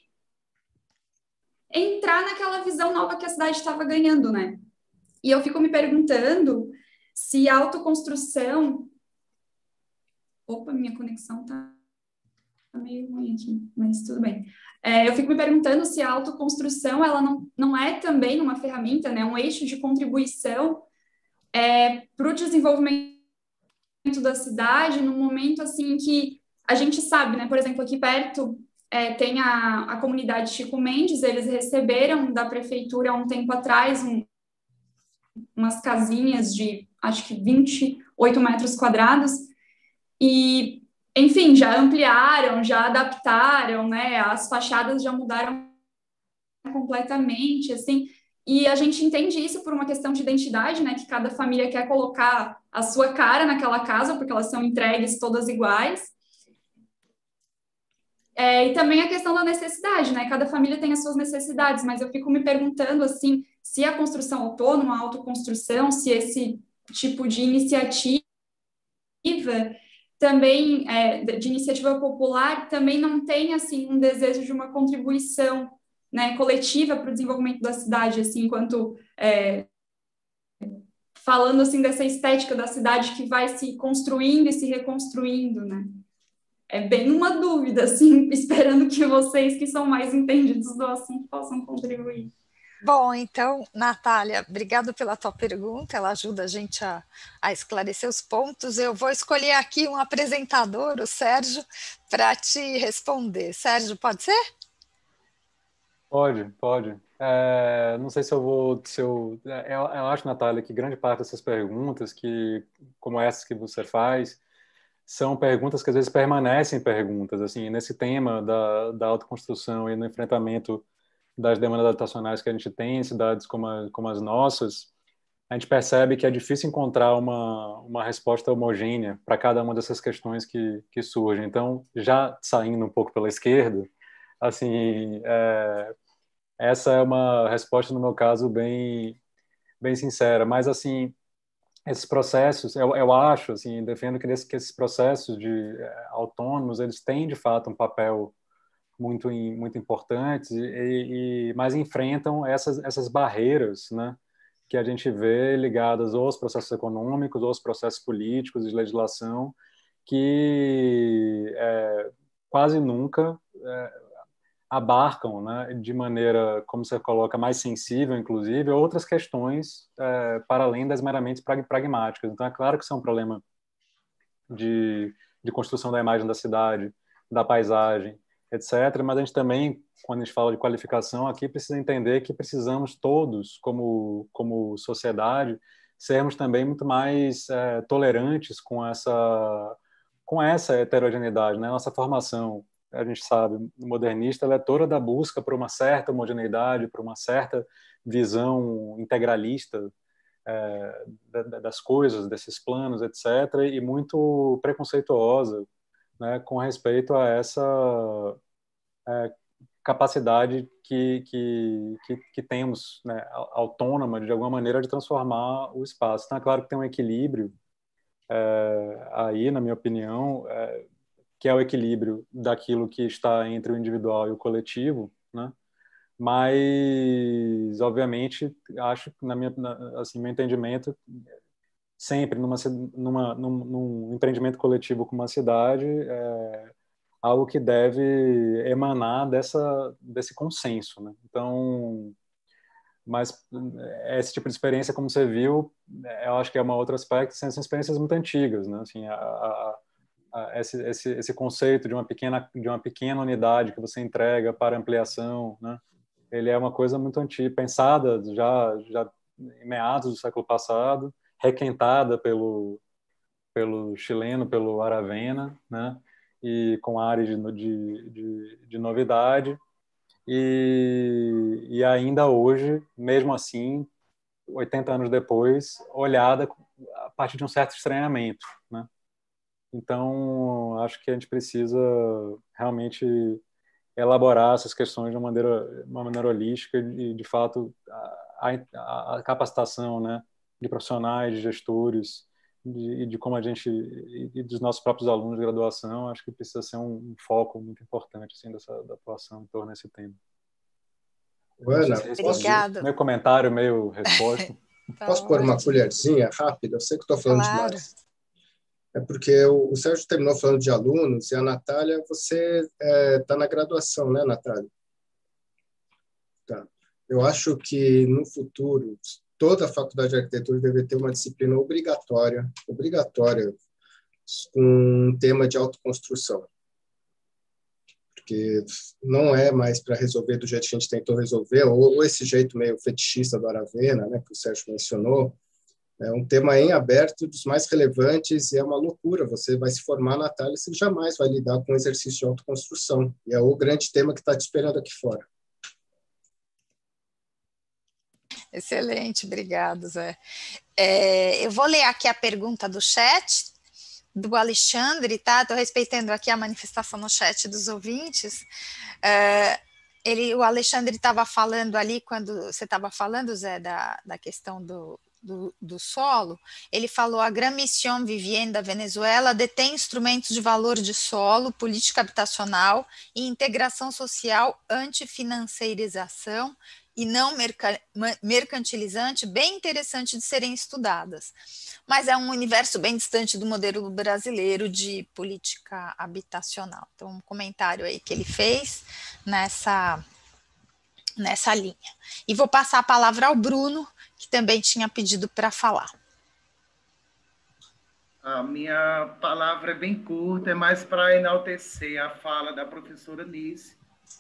entrar naquela visão nova que a cidade estava ganhando, né. E eu fico me perguntando se a autoconstrução... Opa, minha conexão tá meio ruim aqui, mas tudo bem. Eu fico me perguntando se a autoconstrução ela não é também uma ferramenta, né, um eixo de contribuição para o desenvolvimento da cidade, num momento assim que a gente sabe, né, por exemplo, aqui perto tem a comunidade Chico Mendes, eles receberam da prefeitura há um tempo atrás umas casinhas de, acho que 28 metros quadrados, e, enfim, já ampliaram, já adaptaram, né, as fachadas já mudaram completamente, assim, e a gente entende isso por uma questão de identidade, né, que cada família quer colocar a sua cara naquela casa, porque elas são entregues todas iguais, e também a questão da necessidade, né, cada família tem as suas necessidades, mas eu fico me perguntando, assim, se a construção autônoma, a autoconstrução, se esse tipo de iniciativa também, de iniciativa popular, também não tem, assim, um desejo de uma contribuição, né, coletiva para o desenvolvimento da cidade, assim, enquanto falando, assim, dessa estética da cidade que vai se construindo e se reconstruindo, né? É bem uma dúvida, assim, esperando que vocês, que são mais entendidos do assunto, possam contribuir. Bom, então, Natália, obrigado pela tua pergunta, ela ajuda a gente a esclarecer os pontos. Eu vou escolher aqui um apresentador, o Sérgio, para te responder. Sérgio, pode ser? Pode. Não sei se eu vou... eu acho, Natália, que grande parte dessas perguntas, como essas que você faz, são perguntas que às vezes permanecem perguntas. Assim, nesse tema da autoconstrução e no enfrentamento das demandas habitacionais que a gente tem em cidades como as nossas, a gente percebe que é difícil encontrar uma resposta homogênea para cada uma dessas questões que surgem. Então, já saindo um pouco pela esquerda, assim, essa é uma resposta, no meu caso, bem sincera. Mas, assim, esses processos, eu acho, assim, defendo que esses processos autônomos, eles têm, de fato, um papel muito importantes, mas enfrentam essas barreiras, né, que a gente vê ligadas ou aos processos econômicos ou aos processos políticos de legislação, que quase nunca abarcam, né, de maneira, como você coloca, mais sensível, inclusive, outras questões para além das meramente pragmáticas. Então, é claro que isso é um problema de construção da imagem da cidade, da paisagem, etc. Mas a gente também, quando a gente fala de qualificação aqui, precisa entender que precisamos todos, como sociedade, sermos também muito mais tolerantes com essa heterogeneidade, né? Nossa formação, a gente sabe, modernista, ela é toda da busca por uma certa homogeneidade, por uma certa visão integralista das coisas, desses planos, etc., e muito preconceituosa, né, com respeito a essa capacidade que temos, né, autônoma, de alguma maneira, de transformar o espaço. Então, é claro que tem um equilíbrio aí, na minha opinião, que é o equilíbrio daquilo que está entre o individual e o coletivo, né? Mas, obviamente, acho que, assim, meu entendimento, sempre num empreendimento coletivo com uma cidade, algo que deve emanar desse consenso, né? Então, mas esse tipo de experiência, como você viu, eu acho que é um outro aspecto, são experiências muito antigas, né? Assim, esse conceito de uma pequena unidade que você entrega para ampliação, né? Ele é uma coisa muito antiga, pensada já em meados do século passado, requentada pelo chileno, pelo Aravena, né? E com áreas de novidade, e ainda hoje, mesmo assim, 80 anos depois, olhada a partir de um certo estranhamento, né? Então, acho que a gente precisa realmente elaborar essas questões de uma maneira holística e, de fato, a capacitação, né, de profissionais, de gestores, de como a gente, e dos nossos próprios alunos de graduação, acho que precisa ser um foco muito importante, assim, da atuação em torno desse tema. Ana, obrigada. Meu comentário, meio resposta. Posso pôr uma colherzinha rápida? Eu sei que estou falando demais. É porque o Sérgio terminou falando de alunos e a Natália, você está na graduação, né, Natália? Tá. Eu acho que, no futuro, toda a faculdade de arquitetura deve ter uma disciplina obrigatória, com um tema de autoconstrução. Porque não é mais para resolver do jeito que a gente tentou resolver, ou esse jeito meio fetichista do Aravena, né, que o Sérgio mencionou. É um tema em aberto, dos mais relevantes, e é uma loucura. Você vai se formar, Natália, você jamais vai lidar com o exercício de autoconstrução. E é o grande tema que está te esperando aqui fora. Excelente, obrigado, Zé. Eu vou ler aqui a pergunta do chat, do Alexandre, tá? Estou respeitando aqui a manifestação no chat dos ouvintes. O Alexandre estava falando ali, quando você estava falando, Zé, da questão do solo, ele falou: a Gran Misión Vivienda Venezuela detém instrumentos de valor de solo, política habitacional e integração social, antifinanciarização e não mercantilizante, bem interessante de serem estudadas. Mas é um universo bem distante do modelo brasileiro de política habitacional. Então, um comentário aí que ele fez nessa linha. E vou passar a palavra ao Bruno, que também tinha pedido para falar. A minha palavra é bem curta, é mais para enaltecer a fala da professora Nice,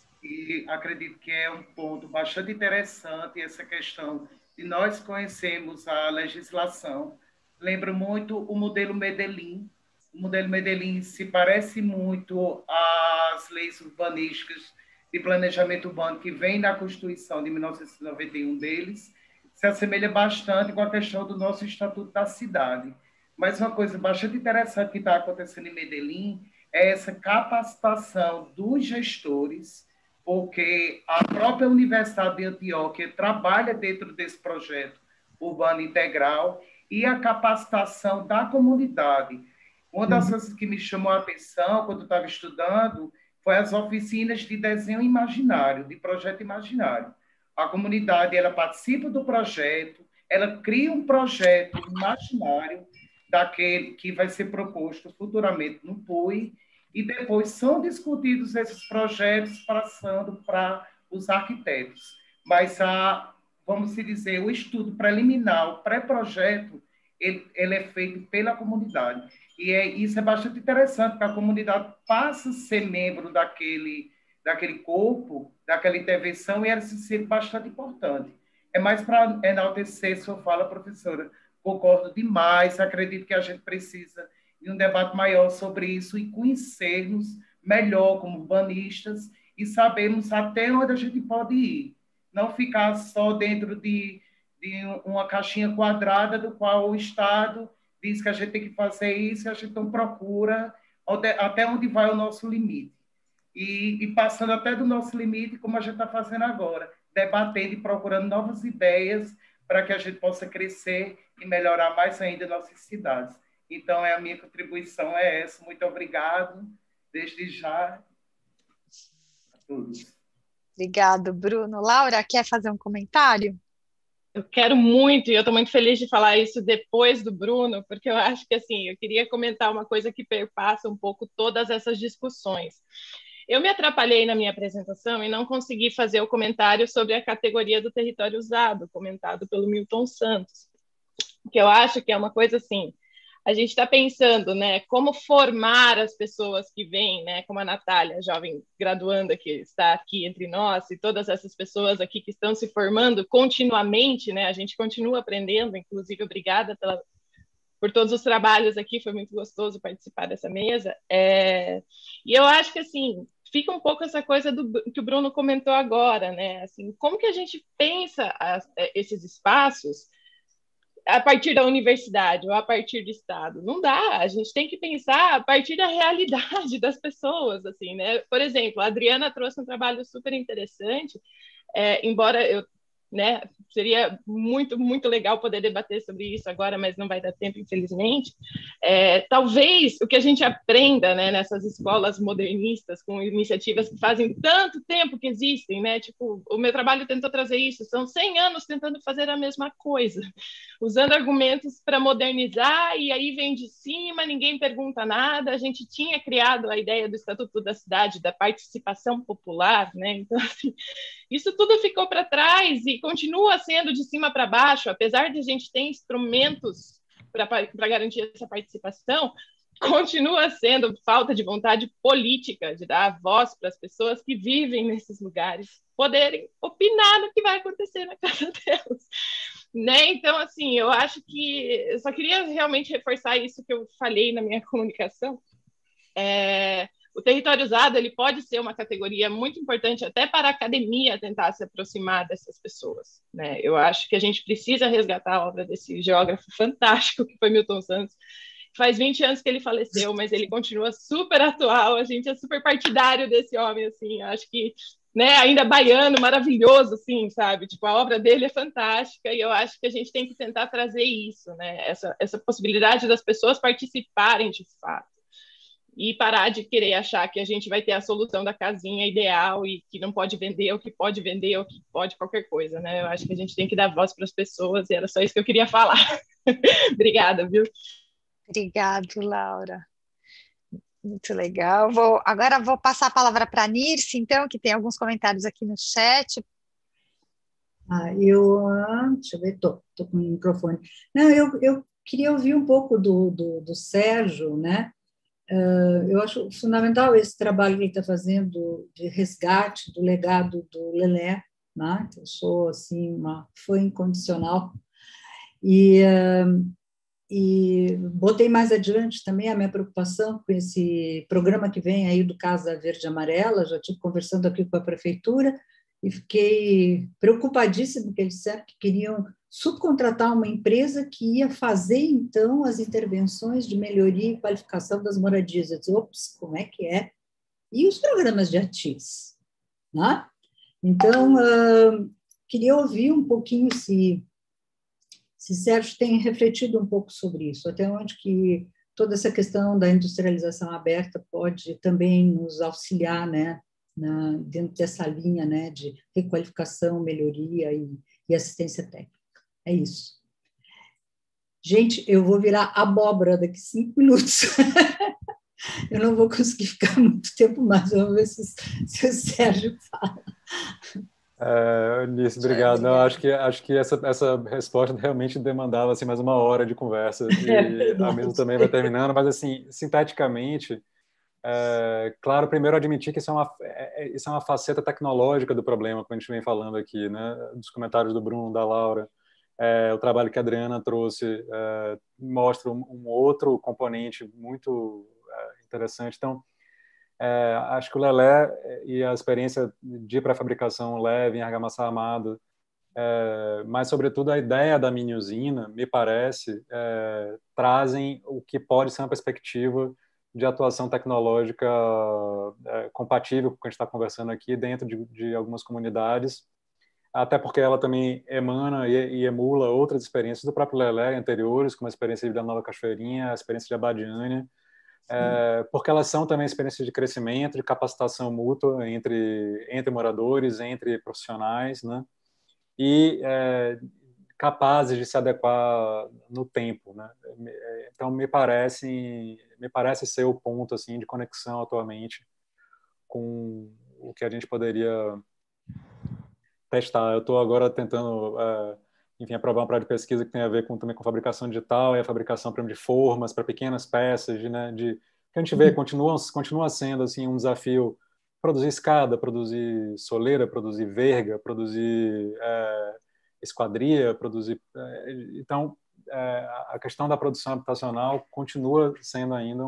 e acredito que é um ponto bastante interessante essa questão de nós conhecermos a legislação. Lembra muito o modelo Medellín. O modelo Medellín se parece muito às leis urbanísticas de planejamento urbano que vem da Constituição de 1991 deles, se assemelha bastante com a questão do nosso Estatuto da Cidade. Mas uma coisa bastante interessante que está acontecendo em Medellín é essa capacitação dos gestores, porque a própria Universidade de Antioquia trabalha dentro desse projeto urbano integral, e a capacitação da comunidade. Uma das coisas que me chamou a atenção quando eu estava estudando foi as oficinas de desenho imaginário, de projeto imaginário. A comunidade, ela participa do projeto, ela cria um projeto imaginário daquele que vai ser proposto futuramente no PUI, e depois são discutidos esses projetos passando para os arquitetos. Mas vamos dizer, o estudo preliminar, o pré-projeto, ele é feito pela comunidade. E isso é bastante interessante, porque a comunidade passa a ser membro daquele corpo, daquela intervenção, e ela se sente bastante importante. É mais para enaltecer sua fala, professora. Concordo demais, acredito que a gente precisa de um debate maior sobre isso e conhecermos melhor como urbanistas e sabermos até onde a gente pode ir. Não ficar só dentro de uma caixinha quadrada do qual o Estado diz que a gente tem que fazer isso e a gente não procura até onde vai o nosso limite. E passando até do nosso limite, como a gente está fazendo agora, debatendo e procurando novas ideias para que a gente possa crescer e melhorar mais ainda nossas cidades. Então, a minha contribuição é essa. Muito obrigado, desde já, a todos. Obrigado, Bruno. Laura, quer fazer um comentário? Eu quero muito, e eu estou muito feliz de falar isso depois do Bruno, porque eu acho que, assim, eu queria comentar uma coisa que perpassa um pouco todas essas discussões. Eu me atrapalhei na minha apresentação e não consegui fazer o comentário sobre a categoria do território usado, comentado pelo Milton Santos, que eu acho que é uma coisa assim, a gente está pensando, né, como formar as pessoas que vêm, né, como a Natália, jovem graduanda que está aqui entre nós, e todas essas pessoas aqui que estão se formando continuamente, né, a gente continua aprendendo, inclusive obrigada por todos os trabalhos aqui, foi muito gostoso participar dessa mesa, e eu acho que, assim, fica um pouco essa coisa que o Bruno comentou agora, né, assim, como que a gente pensa esses espaços a partir da universidade ou a partir do Estado? Não dá, a gente tem que pensar a partir da realidade das pessoas, assim, né? Por exemplo, a Adriana trouxe um trabalho super interessante, embora eu, né, seria muito, muito legal poder debater sobre isso agora, mas não vai dar tempo, infelizmente. Talvez o que a gente aprenda, né, nessas escolas modernistas, com iniciativas que fazem tanto tempo que existem, né, tipo, o meu trabalho tentou trazer isso, são 100 anos tentando fazer a mesma coisa, usando argumentos para modernizar, e aí vem de cima, ninguém pergunta nada. A gente tinha criado a ideia do Estatuto da Cidade, da participação popular, né, então, assim, isso tudo ficou para trás e continua sendo de cima para baixo, apesar de a gente ter instrumentos para garantir essa participação, continua sendo falta de vontade política de dar voz para as pessoas que vivem nesses lugares poderem opinar no que vai acontecer na casa delas, né? Então, assim, eu acho que eu só queria realmente reforçar isso que eu falei na minha comunicação. O território usado, ele pode ser uma categoria muito importante até para a academia tentar se aproximar dessas pessoas, né? Eu acho que a gente precisa resgatar a obra desse geógrafo fantástico que foi Milton Santos. Faz 20 anos que ele faleceu, mas ele continua super atual, a gente é super partidário desse homem, assim, acho que né, ainda baiano, maravilhoso, assim, sabe? Tipo, a obra dele é fantástica e eu acho que a gente tem que tentar trazer isso, né? Essa possibilidade das pessoas participarem de fato e parar de querer achar que a gente vai ter a solução da casinha ideal e que não pode vender, ou que pode vender, ou que pode qualquer coisa, né? Eu acho que a gente tem que dar voz para as pessoas e era só isso que eu queria falar. Obrigada, viu? Obrigado, Laura. Muito legal. Agora vou passar a palavra para a Nirce, então, que tem alguns comentários aqui no chat. Deixa eu ver, estou com o microfone. Não, eu queria ouvir um pouco do Sérgio, né? Eu acho fundamental esse trabalho que ele está fazendo de resgate do legado do Lelé, né? Eu sou, assim, uma fã incondicional. E botei mais adiante também a minha preocupação com esse programa que vem aí do Casa Verde e Amarela, já estive conversando aqui com a prefeitura e fiquei preocupadíssima, porque eles disseram que queriam subcontratar uma empresa que ia fazer, então, as intervenções de melhoria e qualificação das moradias. Eu disse, ops, como é que é? E os programas de ATIS, né? Então, queria ouvir um pouquinho se Sérgio tem refletido um pouco sobre isso, até onde que toda essa questão da industrialização aberta pode também nos auxiliar, né, dentro dessa linha, né, de requalificação, melhoria e assistência técnica. É isso. Gente, eu vou virar abóbora daqui 5 minutos. Eu não vou conseguir ficar muito tempo mais, vamos ver se o Sérgio fala. Nisso, obrigado. Não, acho que essa resposta realmente demandava assim, mais 1 hora de conversa, e a mesa também vai terminando, mas assim, sinteticamente, claro, primeiro admitir que isso é uma faceta tecnológica do problema, como a gente vem falando aqui, né, dos comentários do Bruno, da Laura, o trabalho que a Adriana trouxe mostra um outro componente muito interessante. Então, acho que o Lelé e a experiência de pré-fabricação leve em argamassa armada, mas, sobretudo, a ideia da mini usina, me parece, trazem o que pode ser uma perspectiva de atuação tecnológica compatível com o que a gente está conversando aqui dentro de algumas comunidades, até porque ela também emana e emula outras experiências do próprio Lelé anteriores, como a experiência de Nova Cachoeirinha, a experiência de Abadiânia, porque elas são também experiências de crescimento, de capacitação mútua entre moradores, entre profissionais, né? E capazes de se adequar no tempo, né? Então me parece ser o ponto assim de conexão atualmente com o que a gente poderia testar. Eu estou agora tentando enfim, aprovar um projeto de pesquisa que tem a ver também com fabricação digital e a fabricação, por exemplo, de formas para pequenas peças, né, que a gente vê continua sendo assim um desafio produzir escada, produzir soleira, produzir verga, produzir esquadria, produzir então a questão da produção habitacional continua sendo ainda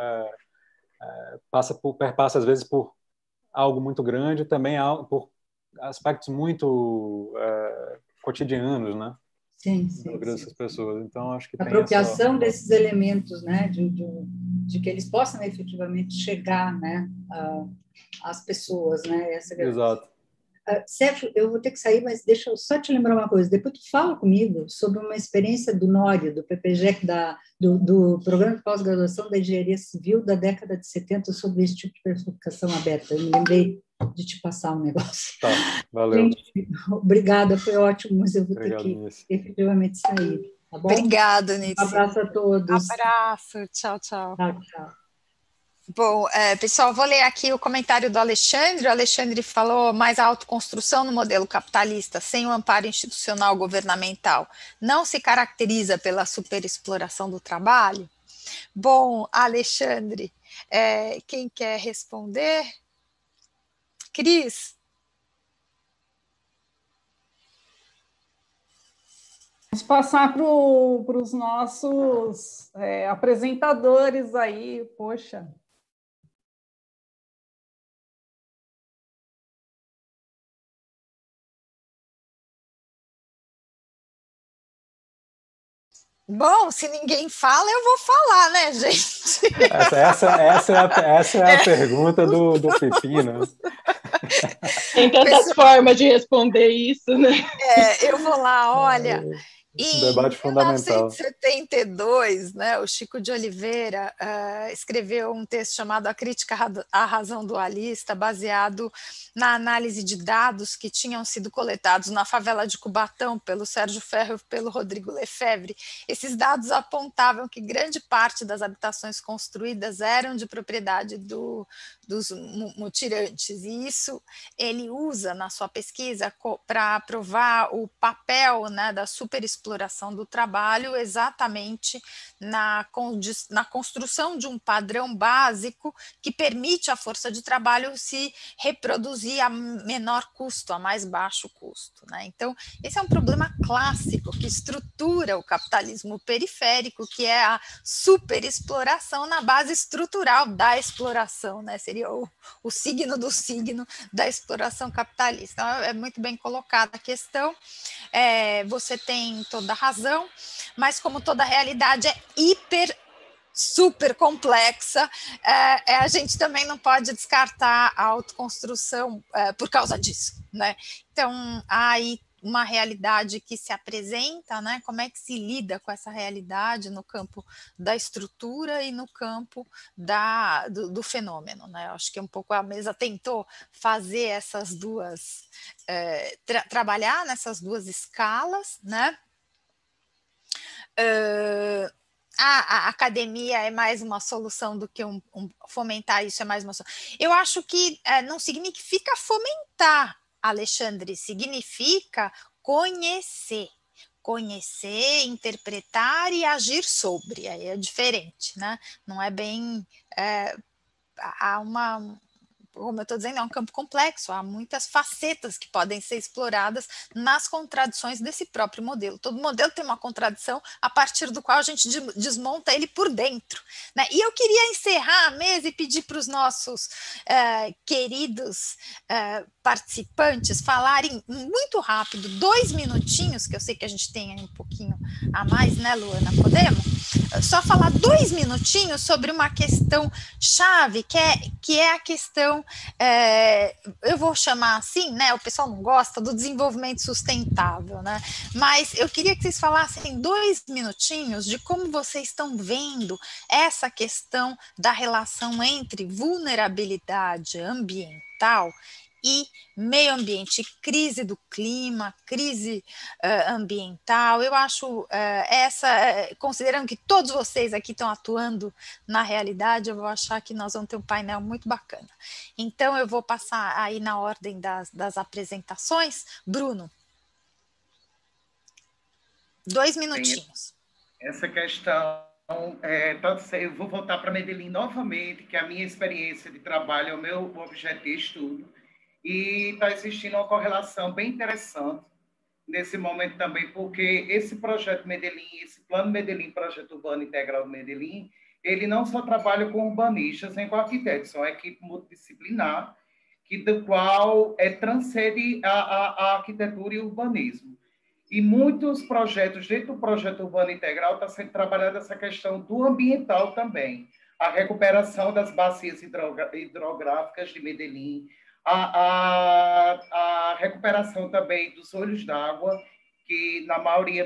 perpassa às vezes por algo muito grande, também por aspectos muito cotidianos, né? Sim. Dessas pessoas. Então, acho que a apropriação desses elementos, né? De que eles possam efetivamente chegar, né? Às pessoas, né? Exato. Sérgio, eu vou ter que sair, mas deixa eu só te lembrar uma coisa. Depois tu fala comigo sobre uma experiência do NORI, do PPGEC, do Programa de Pós-Graduação da Engenharia Civil da década de 70, sobre esse tipo de pré-fabricação aberta. Eu me lembrei de te passar um negócio. Tá, valeu. Gente, obrigada, foi ótimo, mas eu vou ter que efetivamente sair. Tá bom? Obrigada, Nirce. Um abraço a todos. Abraço, tchau. Tchau. Bom, pessoal, vou ler aqui o comentário do Alexandre. O Alexandre falou: mais a autoconstrução no modelo capitalista, sem o amparo institucional governamental, não se caracteriza pela superexploração do trabalho? Bom, Alexandre, quem quer responder? Cris? Vamos passar para os nossos apresentadores aí, poxa. Bom, se ninguém fala, eu vou falar, né, gente? Essa é a pergunta do Pepino. Tem tantas formas de responder isso, né? Eu vou lá, olha... Em Debate fundamental. 1972, né, o Chico de Oliveira escreveu um texto chamado A Crítica à Razão Dualista, baseado na análise de dados que tinham sido coletados na favela de Cubatão pelo Sérgio Ferro e pelo Rodrigo Lefebvre. Esses dados apontavam que grande parte das habitações construídas eram de propriedade dos mutirantes, e isso ele usa na sua pesquisa para provar o papel, né, da superexploração do trabalho exatamente na construção de um padrão básico que permite à força de trabalho se reproduzir a menor custo, a mais baixo custo, né? Então, esse é um problema clássico que estrutura o capitalismo periférico, que é a superexploração na base estrutural da exploração, né? Seria o signo do signo da exploração capitalista. Então, é muito bem colocada a questão. Você tem toda a razão, mas como toda realidade é super complexa, a gente também não pode descartar a autoconstrução por causa disso, né? Então, há aí uma realidade que se apresenta, né? Como é que se lida com essa realidade no campo da estrutura e no campo do fenômeno, né? Eu acho que um pouco a mesa tentou fazer essas duas, trabalhar nessas duas escalas, né? A academia é mais uma solução do que fomentar isso é mais uma solução. Eu acho que não significa fomentar, Alexandre, significa conhecer, interpretar e agir sobre, aí é diferente, né? Não é bem... como eu estou dizendo, é um campo complexo, há muitas facetas que podem ser exploradas nas contradições desse próprio modelo. Todo modelo tem uma contradição a partir do qual a gente desmonta ele por dentro, né? E eu queria encerrar a mesa e pedir para os nossos queridos participantes falarem muito rápido, 2 minutinhos, que eu sei que a gente tem aí um pouquinho a mais, né, Luana? Podemos? Só falar 2 minutinhos sobre uma questão chave, que é a questão, eu vou chamar assim, né? O pessoal não gosta do desenvolvimento sustentável, né? Mas eu queria que vocês falassem 2 minutinhos de como vocês estão vendo essa questão da relação entre vulnerabilidade ambiental e meio ambiente, crise do clima, crise ambiental. Eu acho considerando que todos vocês aqui estão atuando na realidade, eu vou achar que nós vamos ter um painel muito bacana. Então, eu vou passar aí na ordem das apresentações. Bruno, 2 minutinhos. Essa questão, eu vou voltar para Medellín novamente, que é a minha experiência de trabalho, é o meu objeto de estudo. E está existindo uma correlação bem interessante nesse momento também, porque esse projeto Medellín, esse Plano Medellín, Projeto Urbano Integral do Medellín, ele não só trabalha com urbanistas nem com arquitetos, é uma equipe multidisciplinar, do qual transcende a arquitetura e o urbanismo. E muitos projetos, dentro do Projeto Urbano Integral, está sendo trabalhada essa questão do ambiental também, a recuperação das bacias hidrográficas de Medellín, a recuperação também dos olhos d'água, que na maioria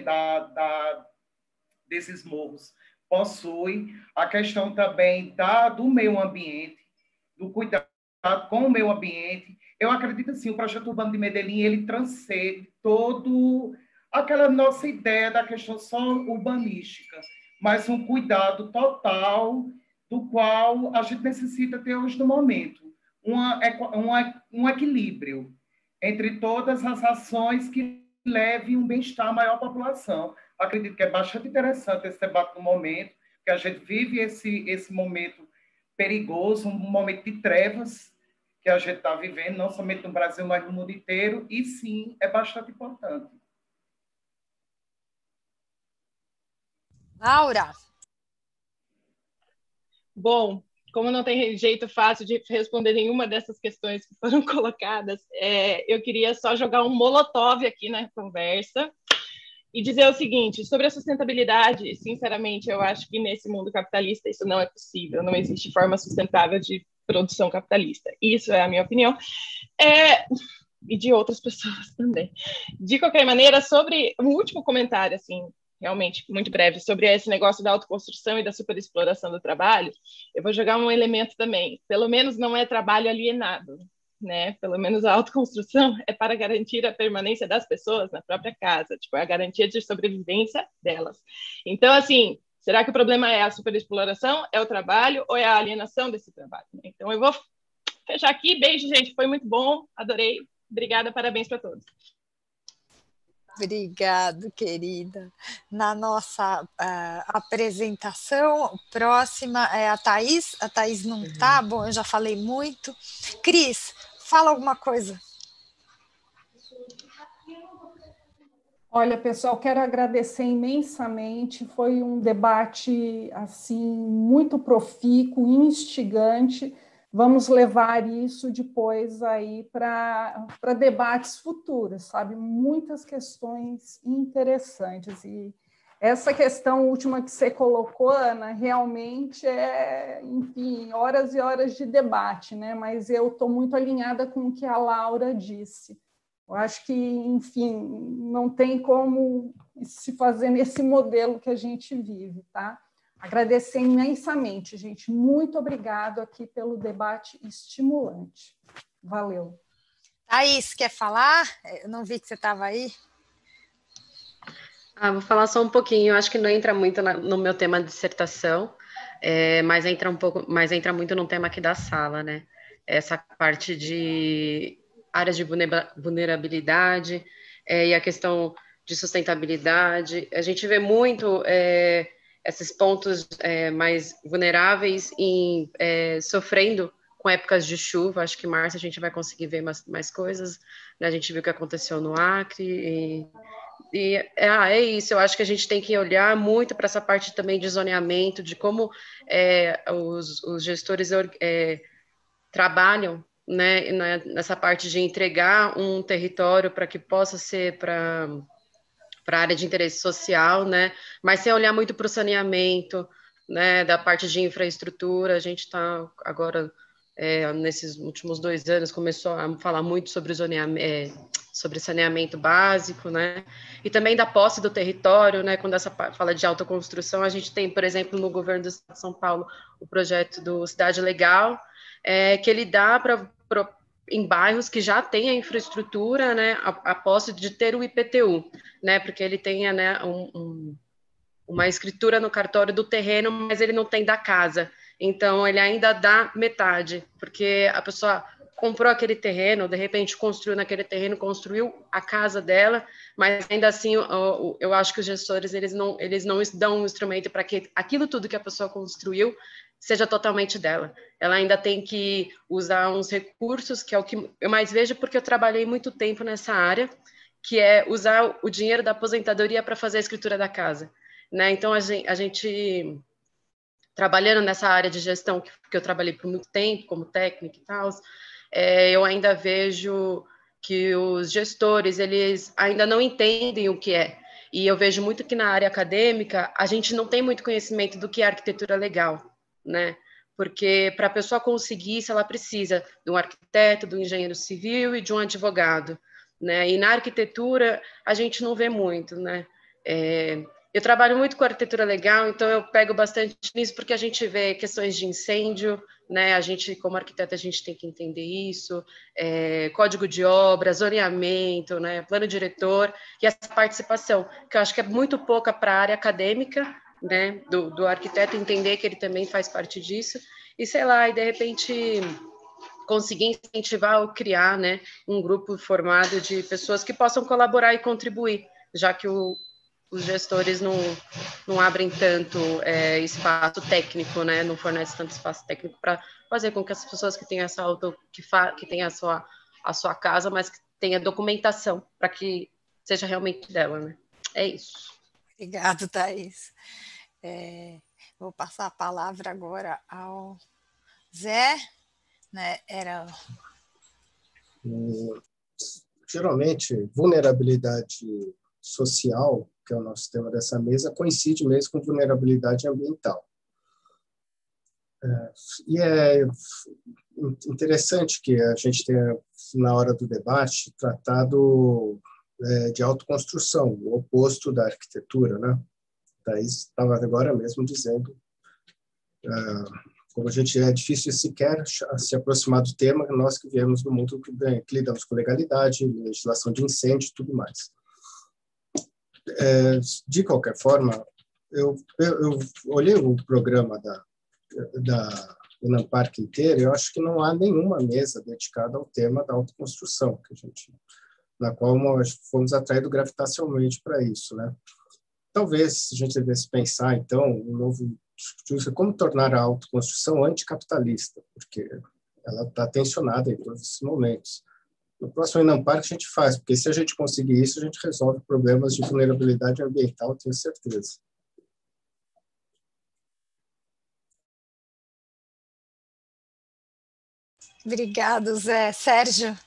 desses morros possui, a questão também do meio ambiente, do cuidado com o meio ambiente. Eu acredito, assim, o Projeto Urbano de Medellín, ele transcende todo aquela nossa ideia da questão só urbanística, mas um cuidado total do qual a gente necessita ter hoje no momento. Um equilíbrio entre todas as ações que levem um bem-estar à maior população. Acredito que é bastante interessante esse debate no momento, que a gente vive esse momento perigoso, um momento de trevas que a gente está vivendo, não somente no Brasil, mas no mundo inteiro, e sim, é bastante importante. Laura? Bom, como não tem jeito fácil de responder nenhuma dessas questões que foram colocadas, eu queria só jogar um molotov aqui na conversa e dizer o seguinte, sobre a sustentabilidade, sinceramente, eu acho que nesse mundo capitalista isso não é possível, não existe forma sustentável de produção capitalista. Isso é a minha opinião. E de outras pessoas também. De qualquer maneira, sobre um último comentário, assim, realmente muito breve, sobre esse negócio da autoconstrução e da superexploração do trabalho, eu vou jogar um elemento também. Pelo menos não é trabalho alienado, né? Pelo menos a autoconstrução é para garantir a permanência das pessoas na própria casa, tipo, é a garantia de sobrevivência delas. Então, assim, será que o problema é a superexploração, é o trabalho ou é a alienação desse trabalho? Então, eu vou fechar aqui. Beijo, gente, foi muito bom, adorei. Obrigada, parabéns para todos. Obrigado, querida. Na nossa apresentação, próxima é a Thaís. A Thaís não está, bom, eu já falei muito. Cris, fala alguma coisa. Olha, pessoal, quero agradecer imensamente. Foi um debate assim muito profícuo, instigante. Vamos levar isso depois aí para debates futuros, sabe? Muitas questões interessantes. E essa questão última que você colocou, Ana, realmente enfim, horas e horas de debate, né? Mas eu estou muito alinhada com o que a Laura disse. Eu acho que, enfim, não tem como se fazer nesse modelo que a gente vive, tá? Agradecer imensamente, gente. Muito obrigado aqui pelo debate estimulante. Valeu. Thaís, quer falar? Eu não vi que você estava aí. Vou falar só um pouquinho. Eu acho que não entra muito no meu tema de dissertação, mas entra muito no tema aqui da sala, né? Essa parte de áreas de vulnerabilidade e a questão de sustentabilidade. A gente vê muito esses pontos mais vulneráveis sofrendo com épocas de chuva. Acho que em março a gente vai conseguir ver mais coisas, né? A gente viu o que aconteceu no Acre é isso. Eu acho que a gente tem que olhar muito para essa parte também de zoneamento, de como os gestores trabalham, né, nessa parte de entregar um território para que possa ser para a área de interesse social, né, mas sem olhar muito para o saneamento, né, da parte de infraestrutura. A gente está agora, nesses últimos 2 anos, começou a falar muito sobre sobre saneamento básico, né, e também da posse do território, né, quando essa fala de autoconstrução. A gente tem, por exemplo, no governo do Estado de São Paulo, o projeto do Cidade Legal, que ele dá em bairros que já têm a infraestrutura, né, a posse de ter o IPTU, né, porque ele tem, né, uma escritura no cartório do terreno, mas ele não tem da casa. Então, ele ainda dá metade, porque a pessoa comprou aquele terreno, de repente construiu naquele terreno, construiu a casa dela, mas ainda assim, eu acho que os gestores, eles não dão um instrumento para que aquilo tudo que a pessoa construiu seja totalmente dela. Ela ainda tem que usar uns recursos, que é o que eu mais vejo, porque eu trabalhei muito tempo nessa área, que é usar o dinheiro da aposentadoria para fazer a escritura da casa, né? Então, a gente trabalhando nessa área de gestão, que eu trabalhei por muito tempo, como técnica e tal, eu ainda vejo que os gestores, eles ainda não entendem o que é. E eu vejo muito que na área acadêmica, a gente não tem muito conhecimento do que é arquitetura legal, né? Porque para a pessoa conseguir isso, ela precisa de um arquiteto, de um engenheiro civil e de um advogado, né? E na arquitetura, a gente não vê muito, né? Eu trabalho muito com arquitetura legal, então eu pego bastante nisso, porque a gente vê questões de incêndio, né? A gente, como arquiteto, a gente tem que entender isso, código de obra, zoneamento, né? Plano diretor, e essa participação, que eu acho que é muito pouca para a área acadêmica, né? Do arquiteto entender que ele também faz parte disso, e sei lá, e de repente conseguir incentivar ou criar, né, um grupo formado de pessoas que possam colaborar e contribuir, já que os gestores não abrem tanto espaço técnico, né? Não fornecem tanto espaço técnico para fazer com que as pessoas que têm que tenham a sua casa, mas que tenha documentação para que seja realmente dela, né? É isso. Obrigado, Thaís. Vou passar a palavra agora ao Zé, né? Geralmente, vulnerabilidade social, que é o nosso tema dessa mesa, coincide mesmo com vulnerabilidade ambiental. E é interessante que a gente tenha, na hora do debate, tratado de autoconstrução, o oposto da arquitetura, né? Thaís estava agora mesmo dizendo como a gente é difícil sequer se aproximar do tema, nós que viemos do mundo que lidamos com legalidade, legislação de incêndio e tudo mais. De qualquer forma, eu olhei o programa da Unampark inteira, eu acho que não há nenhuma mesa dedicada ao tema da autoconstrução, na qual nós fomos atraídos gravitacionalmente para isso, né? Talvez a gente devesse pensar, então, um novo como tornar a autoconstrução anticapitalista, porque ela está tensionada em todos esses momentos. No próximo Unampark a gente faz, porque se a gente conseguir isso, a gente resolve problemas de vulnerabilidade ambiental, tenho certeza. Obrigado, Zé. Sérgio?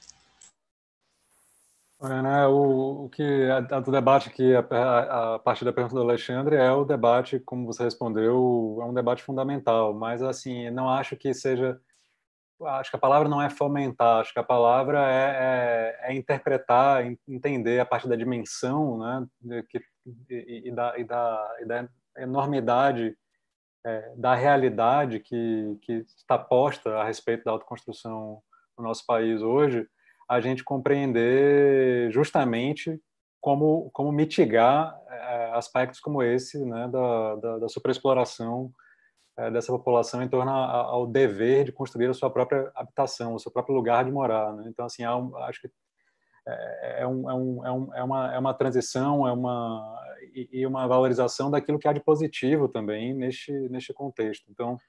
O que do debate aqui, a partir da pergunta do Alexandre, é o debate, como você respondeu, é um debate fundamental, mas assim, não acho que seja, acho que a palavra não é fomentar, acho que a palavra é interpretar, entender a partir da dimensão, né, e da enormidade da realidade que está posta a respeito da autoconstrução no nosso país hoje, a gente compreender justamente como mitigar aspectos como esse, né, da superexploração dessa população em torno ao dever de construir a sua própria habitação, o seu próprio lugar de morar, né? Então, assim, acho que é uma transição, e uma valorização daquilo que há de positivo também neste contexto. Então,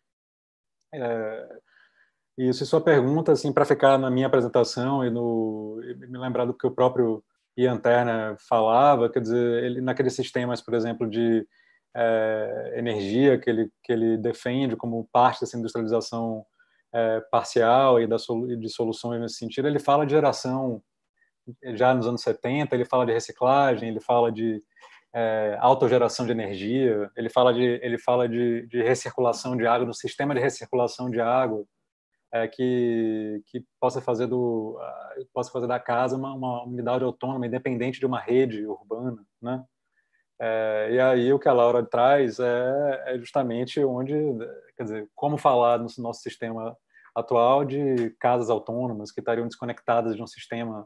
isso, e sua pergunta, assim, para ficar na minha apresentação e me lembrar do que o próprio Ian Turner falava, quer dizer, ele naqueles sistemas, por exemplo, de energia que ele defende como parte dessa industrialização parcial e de soluções nesse sentido, ele fala de geração já nos anos 70, ele fala de reciclagem, ele fala de autogeração de energia, ele fala de recirculação de água, no sistema de recirculação de água, que possa fazer da casa uma unidade autônoma, independente de uma rede urbana, né? E aí o que a Laura traz é justamente onde, quer dizer, como falar no nosso sistema atual de casas autônomas que estariam desconectadas de um sistema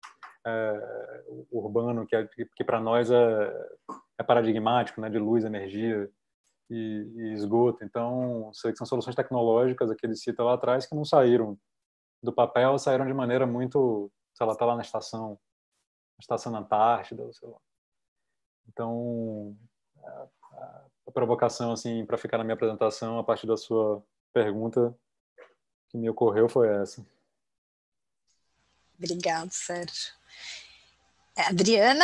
urbano que para nós é paradigmático, né, de luz, energia e esgoto. Então, sei que são soluções tecnológicas que ele cita lá atrás que não saíram do papel, saíram de maneira muito, sei lá, tá lá na estação Antártida, sei lá. Então, a provocação, assim, para ficar na minha apresentação, a partir da sua pergunta que me ocorreu foi essa. Obrigado, Sérgio. Adriana?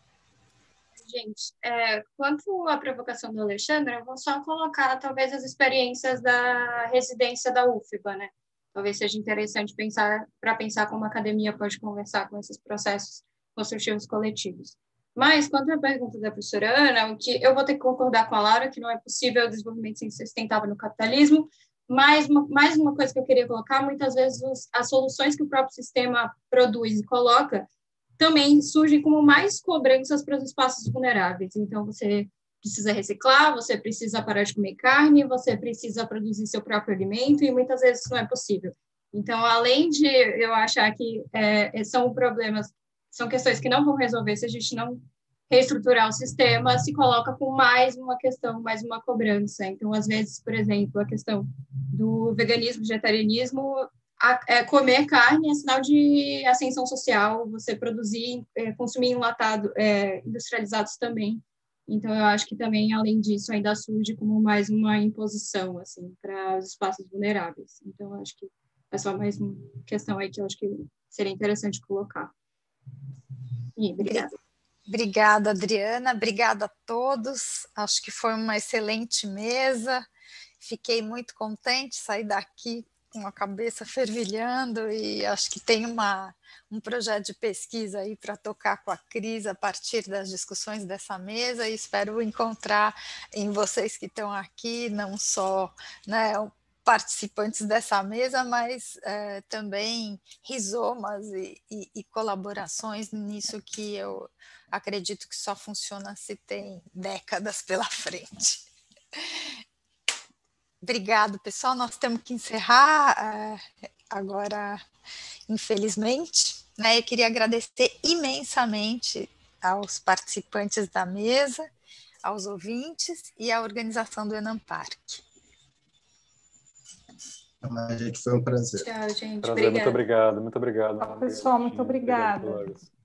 Gente, quanto à provocação do Alexandre, eu vou só colocar, talvez, as experiências da residência da UFBA, né? Talvez seja interessante pensar como a academia pode conversar com esses processos construtivos coletivos. Mas, quanto à pergunta da professora Ana, o que eu vou ter que concordar com a Laura, que não é possível o desenvolvimento sustentável no capitalismo, mas mais uma coisa que eu queria colocar, muitas vezes as soluções que o próprio sistema produz e coloca também surgem como mais cobranças para os espaços vulneráveis. Então, você precisa reciclar, você precisa parar de comer carne, você precisa produzir seu próprio alimento, e muitas vezes isso não é possível. Então, além de eu achar que são problemas, são questões que não vão resolver se a gente não reestruturar o sistema, se coloca com mais uma questão, mais uma cobrança. Então, às vezes, por exemplo, a questão do veganismo, vegetarianismo, comer carne é sinal de ascensão social, você produzir, consumir enlatado, industrializados também. Então, eu acho que também, além disso, ainda surge como mais uma imposição, assim, para os espaços vulneráveis. Então, eu acho que é só mais uma questão aí que eu acho que seria interessante colocar. E obrigada. Obrigada, Adriana. Obrigada a todos. Acho que foi uma excelente mesa. Fiquei muito contente, saí daqui com a cabeça fervilhando, e acho que tem um projeto de pesquisa aí para tocar com a Cris a partir das discussões dessa mesa, e espero encontrar em vocês que estão aqui não só, né, participantes dessa mesa, mas também rizomas e colaborações nisso que eu acredito que só funciona se tem décadas pela frente. Obrigado, pessoal. Nós temos que encerrar agora, infelizmente. Eu queria agradecer imensamente aos participantes da mesa, aos ouvintes e à organização do Enamparc. Gente, foi um prazer. Tchau, gente. Prazer, muito obrigado. Muito obrigado. Pessoal, muito obrigada. Obrigado,